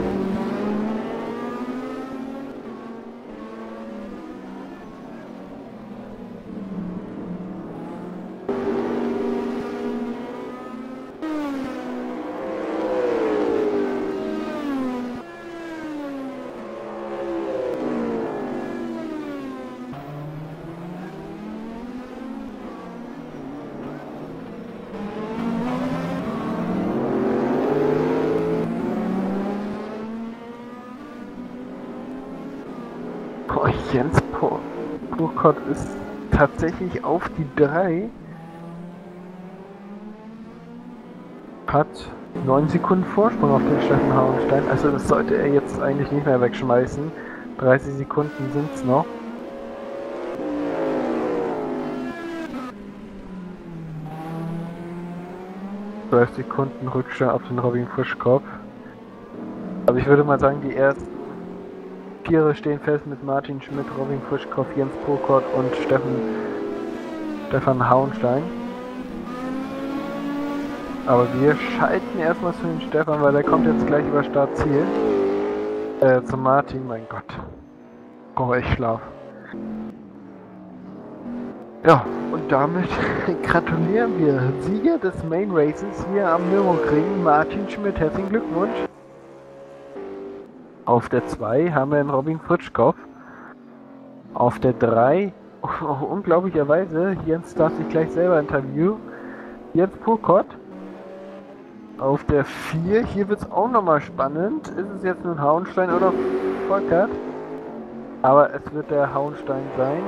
Jens Purkott ist tatsächlich auf die 3. Hat 9 Sekunden Vorsprung auf den Steffen Hauenstein. Also das sollte er jetzt eigentlich nicht mehr wegschmeißen. 30 Sekunden sind es noch. Sekunden Rückstand auf den Robin Frischkopf. Also ich würde mal sagen, die ersten Viere stehen fest mit Martin Schmidt, Robin Frischkopf, Jens Purkott und Stefan Hauenstein. Aber wir schalten erstmal zu den Stefan, weil der kommt jetzt gleich über Startziel. Zu Martin, mein Gott. Brauche ich Schlaf. Ja, und damit gratulieren wir Sieger des Main Races hier am Nürburgring, Martin Schmidt. Herzlichen Glückwunsch. Auf der 2 haben wir den Robin Frischkopf. Auf der 3, unglaublicherweise, Jens darf sich gleich selber interviewen, Jens Purkott. Auf der 4, hier wird es auch nochmal spannend. Ist es jetzt nun Hauenstein oder Volkert? Aber es wird der Hauenstein sein.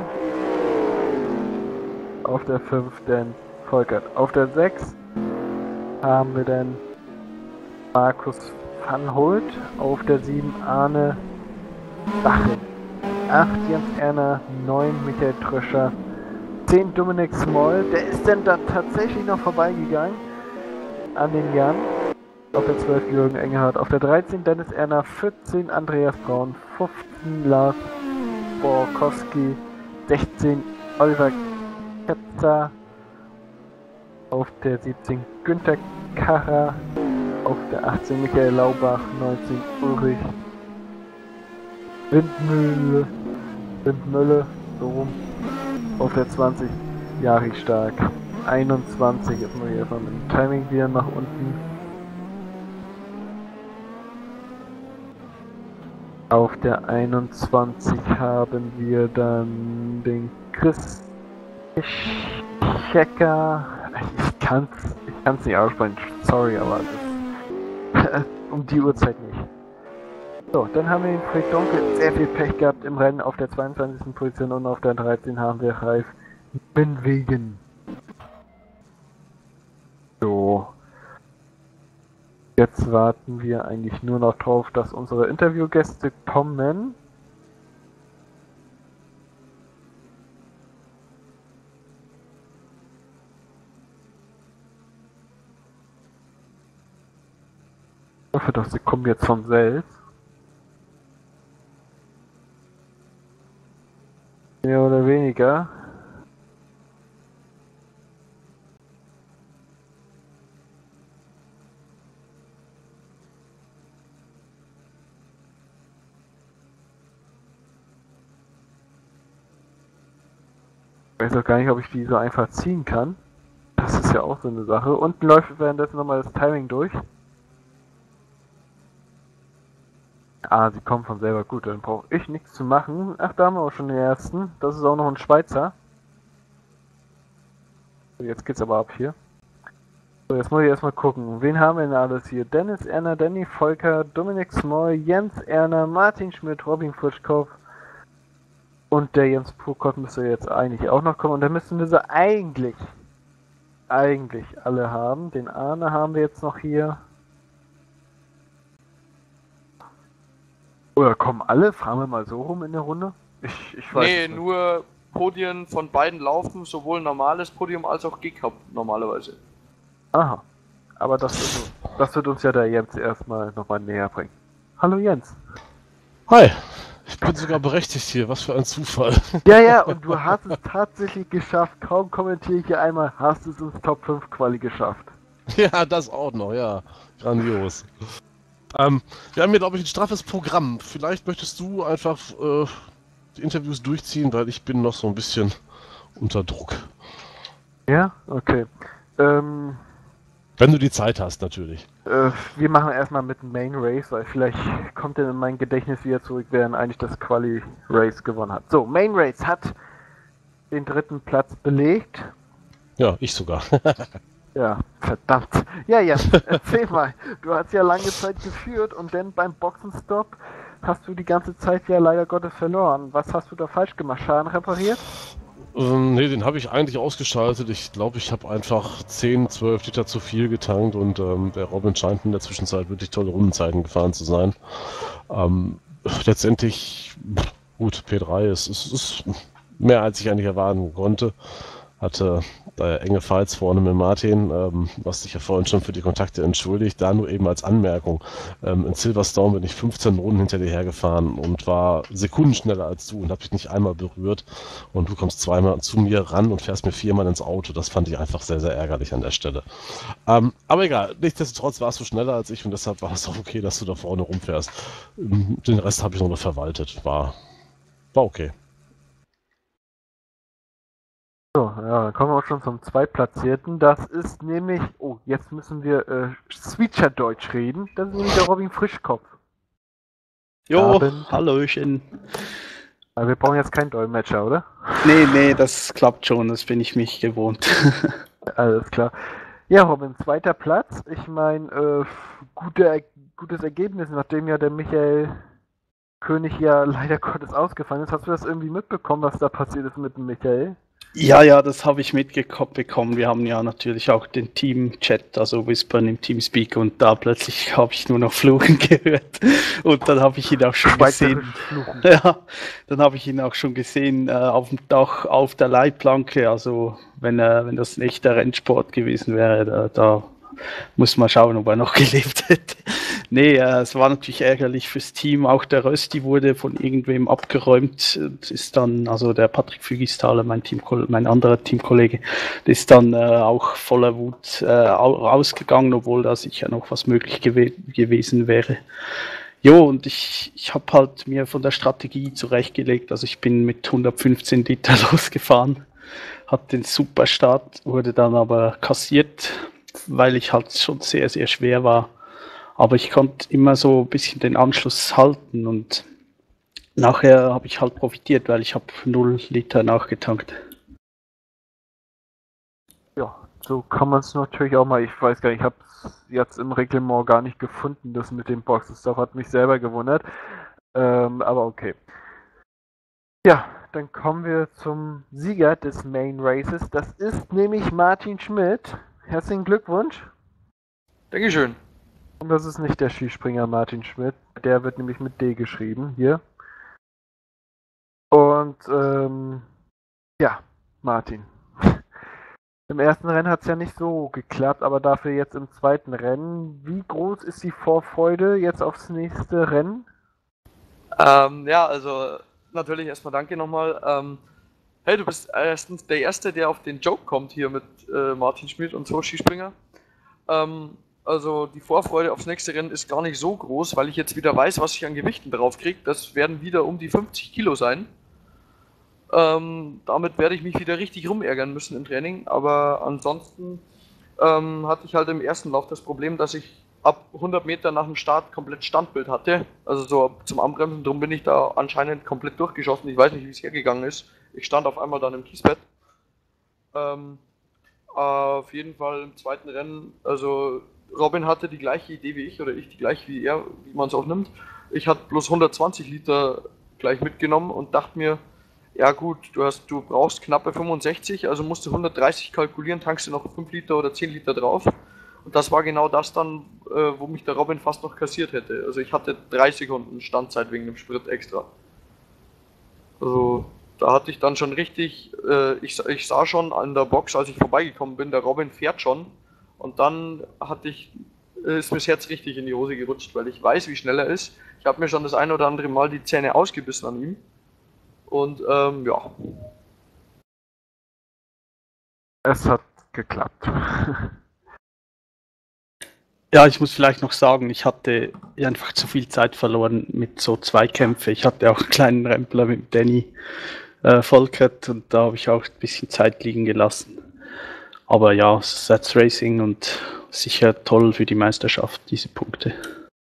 Auf der 5 dann Volkert. Auf der 6 haben wir dann Markus Van Holt. Auf der 7 Arne Bachel. 8 Jens Erner, 9 Michael Tröscher, 10 Dominik Small. Der ist dann da tatsächlich noch vorbeigegangen an den Jan. Auf der 12 Jürgen Engelhardt. Auf der 13 Dennis Erner, 14 Andreas Braun, 15 Lars Borkowski, 16 Oliver Ketzer. Auf der 17 Günther Karrer. Auf der 18 Michael Laubach, 19 Ulrich Windmülle, so rum. Auf der 20 Jari Stark, 21, jetzt muss ich erstmal mit dem Timing wieder nach unten. Auf der 21 haben wir dann den Chris Checker. Ich kann's nicht aussprechen, sorry, aber das um die Uhrzeit nicht. So, dann haben wir den Fred Donke, sehr viel Pech gehabt im Rennen auf der 22. Position und auf der 13 haben wir Ralf Binwegen. So. Jetzt warten wir eigentlich nur noch drauf, dass unsere Interviewgäste kommen. doch, sie kommen jetzt von selbst. Mehr oder weniger. Ich weiß auch gar nicht, ob ich die so einfach ziehen kann. Das ist ja auch so eine Sache. Unten läuft währenddessen nochmal das Timing durch. Ah, sie kommen von selber. Gut, dann brauche ich nichts zu machen. Ach, da haben wir auch schon den ersten. Das ist auch noch ein Schweizer. So, jetzt geht's aber ab hier. So, jetzt muss ich erstmal gucken. Wen haben wir denn alles hier? Dennis Erner, Danny Volker, Dominik Small, Jens Erner, Martin Schmidt, Robin Fritschkopf. Und der Jens Prokop müsste jetzt eigentlich auch noch kommen. Und dann müssten wir sie eigentlich alle haben. Den Arne haben wir jetzt noch hier. Oder kommen alle? Fragen wir mal so rum in der Runde. Ich weiß Nee, nicht. nur Podien von beiden laufen, sowohl normales Podium als auch Gig-Hub normalerweise. Aha. Aber das wird uns ja der Jens erstmal nochmal näher bringen. Hallo Jens. Hi, ich bin sogar berechtigt hier, was für ein Zufall. Ja, und du hast es tatsächlich geschafft. Kaum kommentiere ich hier einmal, hast es ins Top 5 Quali geschafft. Ja, das auch noch, ja. Grandios. Wir haben hier, glaube ich, ein straffes Programm. Vielleicht möchtest du einfach die Interviews durchziehen, weil ich bin noch so ein bisschen unter Druck. Ja? Okay. Wenn du die Zeit hast, natürlich. Wir machen erstmal mit dem Main Race, weil vielleicht kommt dann in mein Gedächtnis wieder zurück, wer denn eigentlich das Quali Race gewonnen hat. So, Main Race hat den 3. Platz belegt. Ja, ich sogar. Ja, verdammt. Ja, erzähl mal. Du hast ja lange Zeit geführt und dann beim Boxenstopp hast du die ganze Zeit ja leider Gottes verloren. Was hast du da falsch gemacht? Schaden repariert? Nee, den habe ich eigentlich ausgeschaltet. Ich glaube, ich habe einfach 10, 12 Liter zu viel getankt und der Robin scheint in der Zwischenzeit wirklich tolle Rundenzeiten gefahren zu sein. Letztendlich, gut, P3 ist mehr als ich eigentlich erwarten konnte. Hatte da enge Fights vorne mit Martin, was sich ja vorhin schon für die Kontakte entschuldigt. Da nur eben als Anmerkung. In Silverstone bin ich 15 Runden hinter dir hergefahren und war Sekunden schneller als du und habe dich nicht einmal berührt. Und du kommst zweimal zu mir ran und fährst mir 4-mal ins Auto. Das fand ich einfach sehr, sehr ärgerlich an der Stelle. Aber egal, nichtsdestotrotz warst du schneller als ich und deshalb war es auch okay, dass du da vorne rumfährst. Den Rest habe ich noch verwaltet. War okay. So, ja, dann kommen wir auch schon zum Zweitplatzierten. Das ist nämlich, oh, jetzt müssen wir Switcherdeutsch reden. Das ist nämlich der Robin Frischkopf. Jo, Abend. Hallöchen. Aber wir brauchen jetzt keinen Dolmetscher, oder? Nee, das klappt schon, das bin ich mich gewohnt. Alles klar. Ja, Robin, 2. Platz. Ich meine, gutes Ergebnis, nachdem ja der Michael König ja leider Gottes ausgefallen ist. Hast du das irgendwie mitbekommen, was da passiert ist mit dem Michael? Ja, das habe ich mitbekommen. Wir haben ja natürlich auch den Team-Chat, also Whispern im Teamspeak und da plötzlich habe ich nur noch Fluchen gehört und dann habe ich ihn auch schon gesehen. Ja, dann habe ich ihn auch schon gesehen auf dem Dach auf der Leitplanke. Also wenn das ein echter Rennsport gewesen wäre, da muss man schauen, ob er noch gelebt hätte. Nee, es war natürlich ärgerlich fürs Team. Auch der Rösti wurde von irgendwem abgeräumt. Ist dann, also der Patrick Fügisthaler, mein anderer Teamkollege, ist dann auch voller Wut rausgegangen, obwohl da sicher noch was möglich gewesen wäre. Jo, und ich habe halt mir von der Strategie zurechtgelegt. Also ich bin mit 115 Liter losgefahren, hatte den super Start, wurde dann aber kassiert, weil ich halt schon sehr, sehr schwer war. Aber ich konnte immer so ein bisschen den Anschluss halten und nachher habe ich halt profitiert, weil ich habe 0 Liter nachgetankt. Ja, so kann man es natürlich auch mal, ich weiß gar nicht, ich habe es jetzt im Reglement gar nicht gefunden, das mit dem Boxenstopp hat mich selber gewundert. Aber okay. Ja, dann kommen wir zum Sieger des Main Races. Das ist nämlich Martin Schmidt. Herzlichen Glückwunsch. Dankeschön. Und das ist nicht der Skispringer Martin Schmidt. Der wird nämlich mit D geschrieben, hier. Und, ja, Martin. Im ersten Rennen hat es ja nicht so geklappt, aber dafür jetzt im zweiten Rennen. Wie groß ist die Vorfreude jetzt aufs nächste Rennen? Ja, also natürlich erstmal danke nochmal. Hey, du bist erstens der Erste, der auf den Joke kommt hier mit Martin Schmidt und so Skispringer. Also die Vorfreude aufs nächste Rennen ist gar nicht so groß, weil ich jetzt wieder weiß, was ich an Gewichten drauf kriege. Das werden wieder um die 50 Kilo sein. Damit werde ich mich wieder richtig rumärgern müssen im Training, aber ansonsten hatte ich halt im ersten Lauf das Problem, dass ich ab 100 Meter nach dem Start komplett Standbild hatte, also so zum Anbremsen, darum bin ich da anscheinend komplett durchgeschossen, ich weiß nicht, wie es hergegangen ist, ich stand auf einmal dann im Kiesbett. Auf jeden Fall im zweiten Rennen, also Robin hatte die gleiche Idee wie ich, oder ich die gleiche wie er, wie man es auch nimmt. Ich hatte bloß 120 Liter gleich mitgenommen und dachte mir, ja gut, du brauchst knappe 65, also musst du 130 kalkulieren, tankst du noch 5 Liter oder 10 Liter drauf. Und das war genau das dann, wo mich der Robin fast noch kassiert hätte. Also ich hatte 3 Sekunden Standzeit wegen dem Sprit extra. Also da hatte ich dann schon richtig, ich sah schon an der Box, als ich vorbeigekommen bin, der Robin fährt schon. Und dann ist mir das Herz richtig in die Hose gerutscht, weil ich weiß, wie schnell er ist. Ich habe mir schon das ein oder andere Mal die Zähne ausgebissen an ihm. Und ja. Es hat geklappt. Ja, ich muss vielleicht noch sagen, ich hatte einfach zu viel Zeit verloren mit so Zweikämpfen. Ich hatte auch einen kleinen Rempler mit Danny Volkert und da habe ich auch ein bisschen Zeit liegen gelassen. Aber ja, Sats Racing und sicher toll für die Meisterschaft, diese Punkte.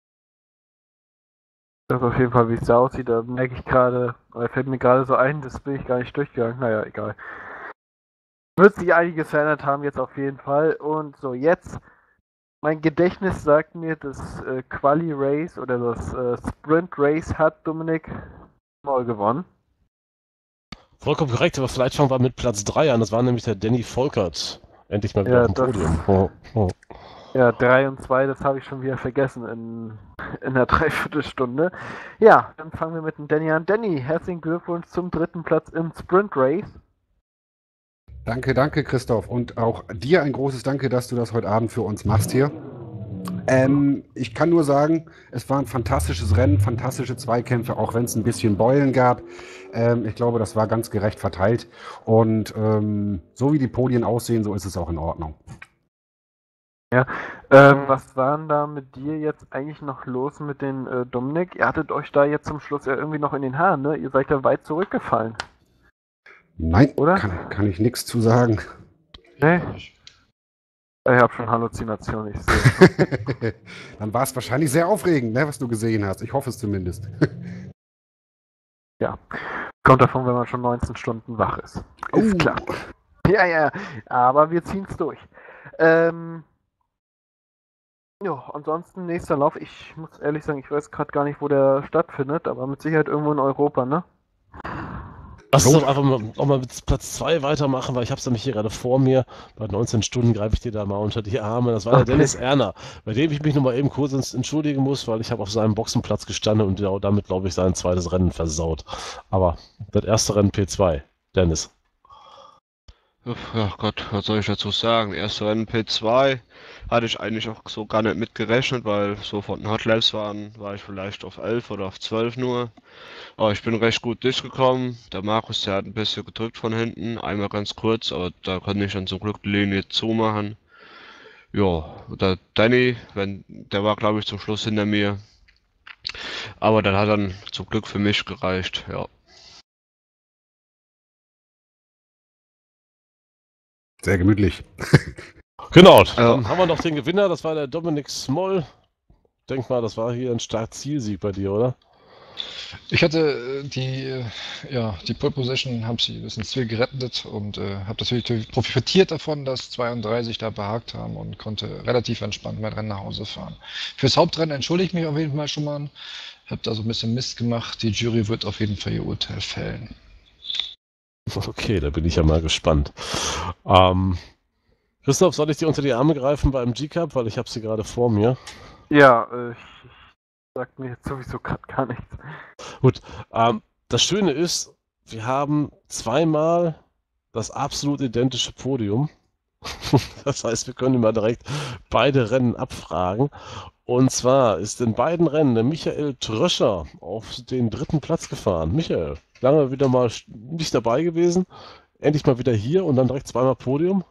Das ist auf jeden Fall, wie es da aussieht. Da merke ich gerade, fällt mir gerade so ein, das bin ich gar nicht durchgegangen. Naja, egal. Wird sich einiges verändert haben jetzt auf jeden Fall. Und so, jetzt, mein Gedächtnis sagt mir, das Quali-Race oder das Sprint-Race hat Dominik Moll gewonnen. Vollkommen korrekt, aber vielleicht fangen wir mit Platz 3 an. Das war nämlich der Danny Volkert. Endlich mal wieder Ja, auf dem Podium. Ja, 3 und 2, das habe ich schon wieder vergessen in einer Dreiviertelstunde. Ja, dann fangen wir mit dem Danny an. Danny, herzlichen Glückwunsch zum 3. Platz im Sprint Race. Danke, Christoph. Und auch dir ein großes Danke, dass du das heute Abend für uns machst hier. Ich kann nur sagen, es war ein fantastisches Rennen, fantastische Zweikämpfe, auch wenn es ein bisschen Beulen gab. Ich glaube, das war ganz gerecht verteilt. Und so wie die Podien aussehen, so ist es auch in Ordnung. Ja, was war denn da mit dir jetzt eigentlich noch los mit den Dominik? Ihr hattet euch da jetzt zum Schluss ja irgendwie noch in den Haaren, ne? Ihr seid ja weit zurückgefallen. Nein, oder? Kann ich nichts zu sagen. Nee? Ich habe schon Halluzinationen, ich sehe. Dann war es wahrscheinlich sehr aufregend, ne, was du gesehen hast. Ich hoffe es zumindest. Ja, kommt davon, wenn man schon 19 Stunden wach ist. Ist klar. Ja, aber wir ziehen es durch. Ja, ansonsten nächster Lauf. Ich muss ehrlich sagen, ich weiß gerade gar nicht, wo der stattfindet, aber mit Sicherheit irgendwo in Europa, ne? Lass uns doch einfach mal mit Platz 2 weitermachen, weil ich habe es nämlich hier gerade vor mir. Bei 19 Stunden greife ich dir da mal unter die Arme. Das war der Dennis Erner, bei dem ich mich noch mal eben kurz entschuldigen muss, weil ich habe auf seinem Boxenplatz gestanden und damit, glaube ich, sein zweites Rennen versaut. Aber das erste Rennen P2, Dennis. Ja Gott, was soll ich dazu sagen? Erste Rennen P2 hatte ich eigentlich auch so gar nicht mitgerechnet, weil so von den Hotlaps war ich vielleicht auf 11 oder auf 12 nur. Aber ich bin recht gut durchgekommen. Der Markus, der hat ein bisschen gedrückt von hinten, einmal ganz kurz, aber da konnte ich dann zum Glück die Linie zumachen. Ja, der Danny, der war glaube ich zum Schluss hinter mir. Aber dann hat dann zum Glück für mich gereicht, ja. Sehr gemütlich. Genau, dann haben wir noch den Gewinner, das war der Dominik Smoll. Denk mal, das war hier ein Start-Zielsieg bei dir, oder? Ich hatte die Pole Position, habe sie bis ins Ziel gerettet und habe natürlich profitiert davon, dass 32 da behagt haben und konnte relativ entspannt mein Rennen nach Hause fahren. Fürs Hauptrennen entschuldige ich mich auf jeden Fall schon mal. Ich habe da so ein bisschen Mist gemacht. Die Jury wird auf jeden Fall ihr Urteil fällen. Okay, da bin ich ja mal gespannt. Christoph, soll ich dir unter die Arme greifen beim G-Cup, weil ich habe sie gerade vor mir. Ja, sagt mir jetzt sowieso gerade gar nichts. Gut, das Schöne ist, wir haben zweimal das absolut identische Podium Das heißt, wir können mal direkt beide Rennen abfragen. Und zwar ist in beiden Rennen der Michael Tröscher auf den 3. Platz gefahren. Michael, lange wieder mal nicht dabei gewesen. Endlich mal wieder hier und dann direkt zweimal Podium.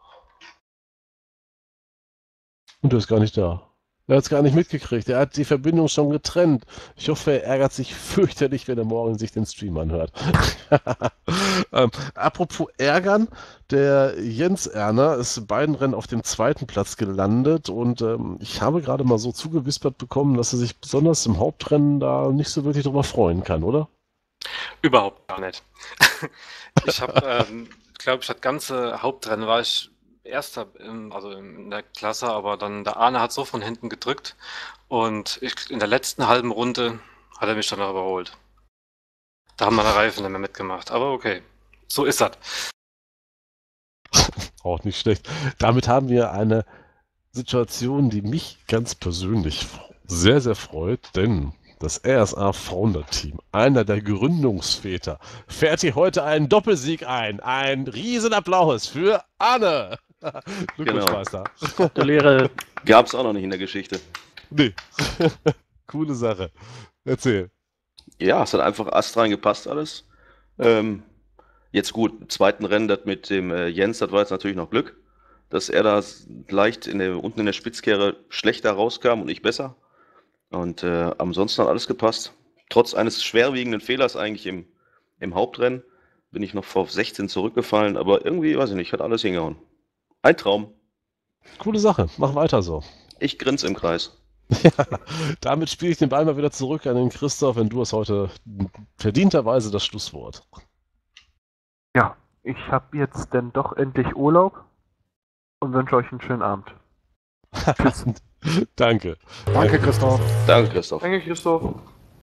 Und der ist gar nicht da. Er hat es gar nicht mitgekriegt. Er hat die Verbindung schon getrennt. Ich hoffe, er ärgert sich fürchterlich, wenn er morgen sich den Stream anhört. Apropos ärgern, der Jens Erner ist in beiden Rennen auf dem 2. Platz gelandet und ich habe gerade mal so zugewispert bekommen, dass er sich besonders im Hauptrennen da nicht so wirklich drüber freuen kann, oder? Überhaupt gar nicht. Ich habe, glaube ich, das ganze Hauptrennen war ich Erster also in der Klasse, aber dann der Arne hat so von hinten gedrückt und in der letzten halben Runde hat er mich dann noch überholt. Da haben meine Reifen nicht mehr mitgemacht, aber okay, so ist das. Auch nicht schlecht. Damit haben wir eine Situation, die mich ganz persönlich sehr, sehr freut, denn das RSA Founder Team, einer der Gründungsväter, fährt hier heute einen Doppelsieg ein. Ein Riesenapplaus für Arne! Glückwunsch, Genau. Meister. Gratuliere. Gab's auch noch nicht in der Geschichte. Nee. Coole Sache. Erzähl. Ja, es hat einfach astrein gepasst alles. Jetzt gut, im zweiten Rennen, das mit dem Jens, das war jetzt natürlich noch Glück, dass er da leicht unten in der Spitzkehre schlechter rauskam und ich besser. Und ansonsten hat alles gepasst. Trotz eines schwerwiegenden Fehlers eigentlich im Hauptrennen bin ich noch vor 16 zurückgefallen, aber irgendwie, weiß ich nicht, hat alles hingehauen. Ein Traum. Coole Sache. Mach weiter so. Ich grinse im Kreis. Ja, damit spiele ich den Ball mal wieder zurück an den Christoph, denn du hast heute verdienterweise das Schlusswort. Ja, ich habe jetzt denn doch endlich Urlaub und wünsche euch einen schönen Abend. Danke. Danke, Christoph. Danke, Christoph. Danke, Christoph.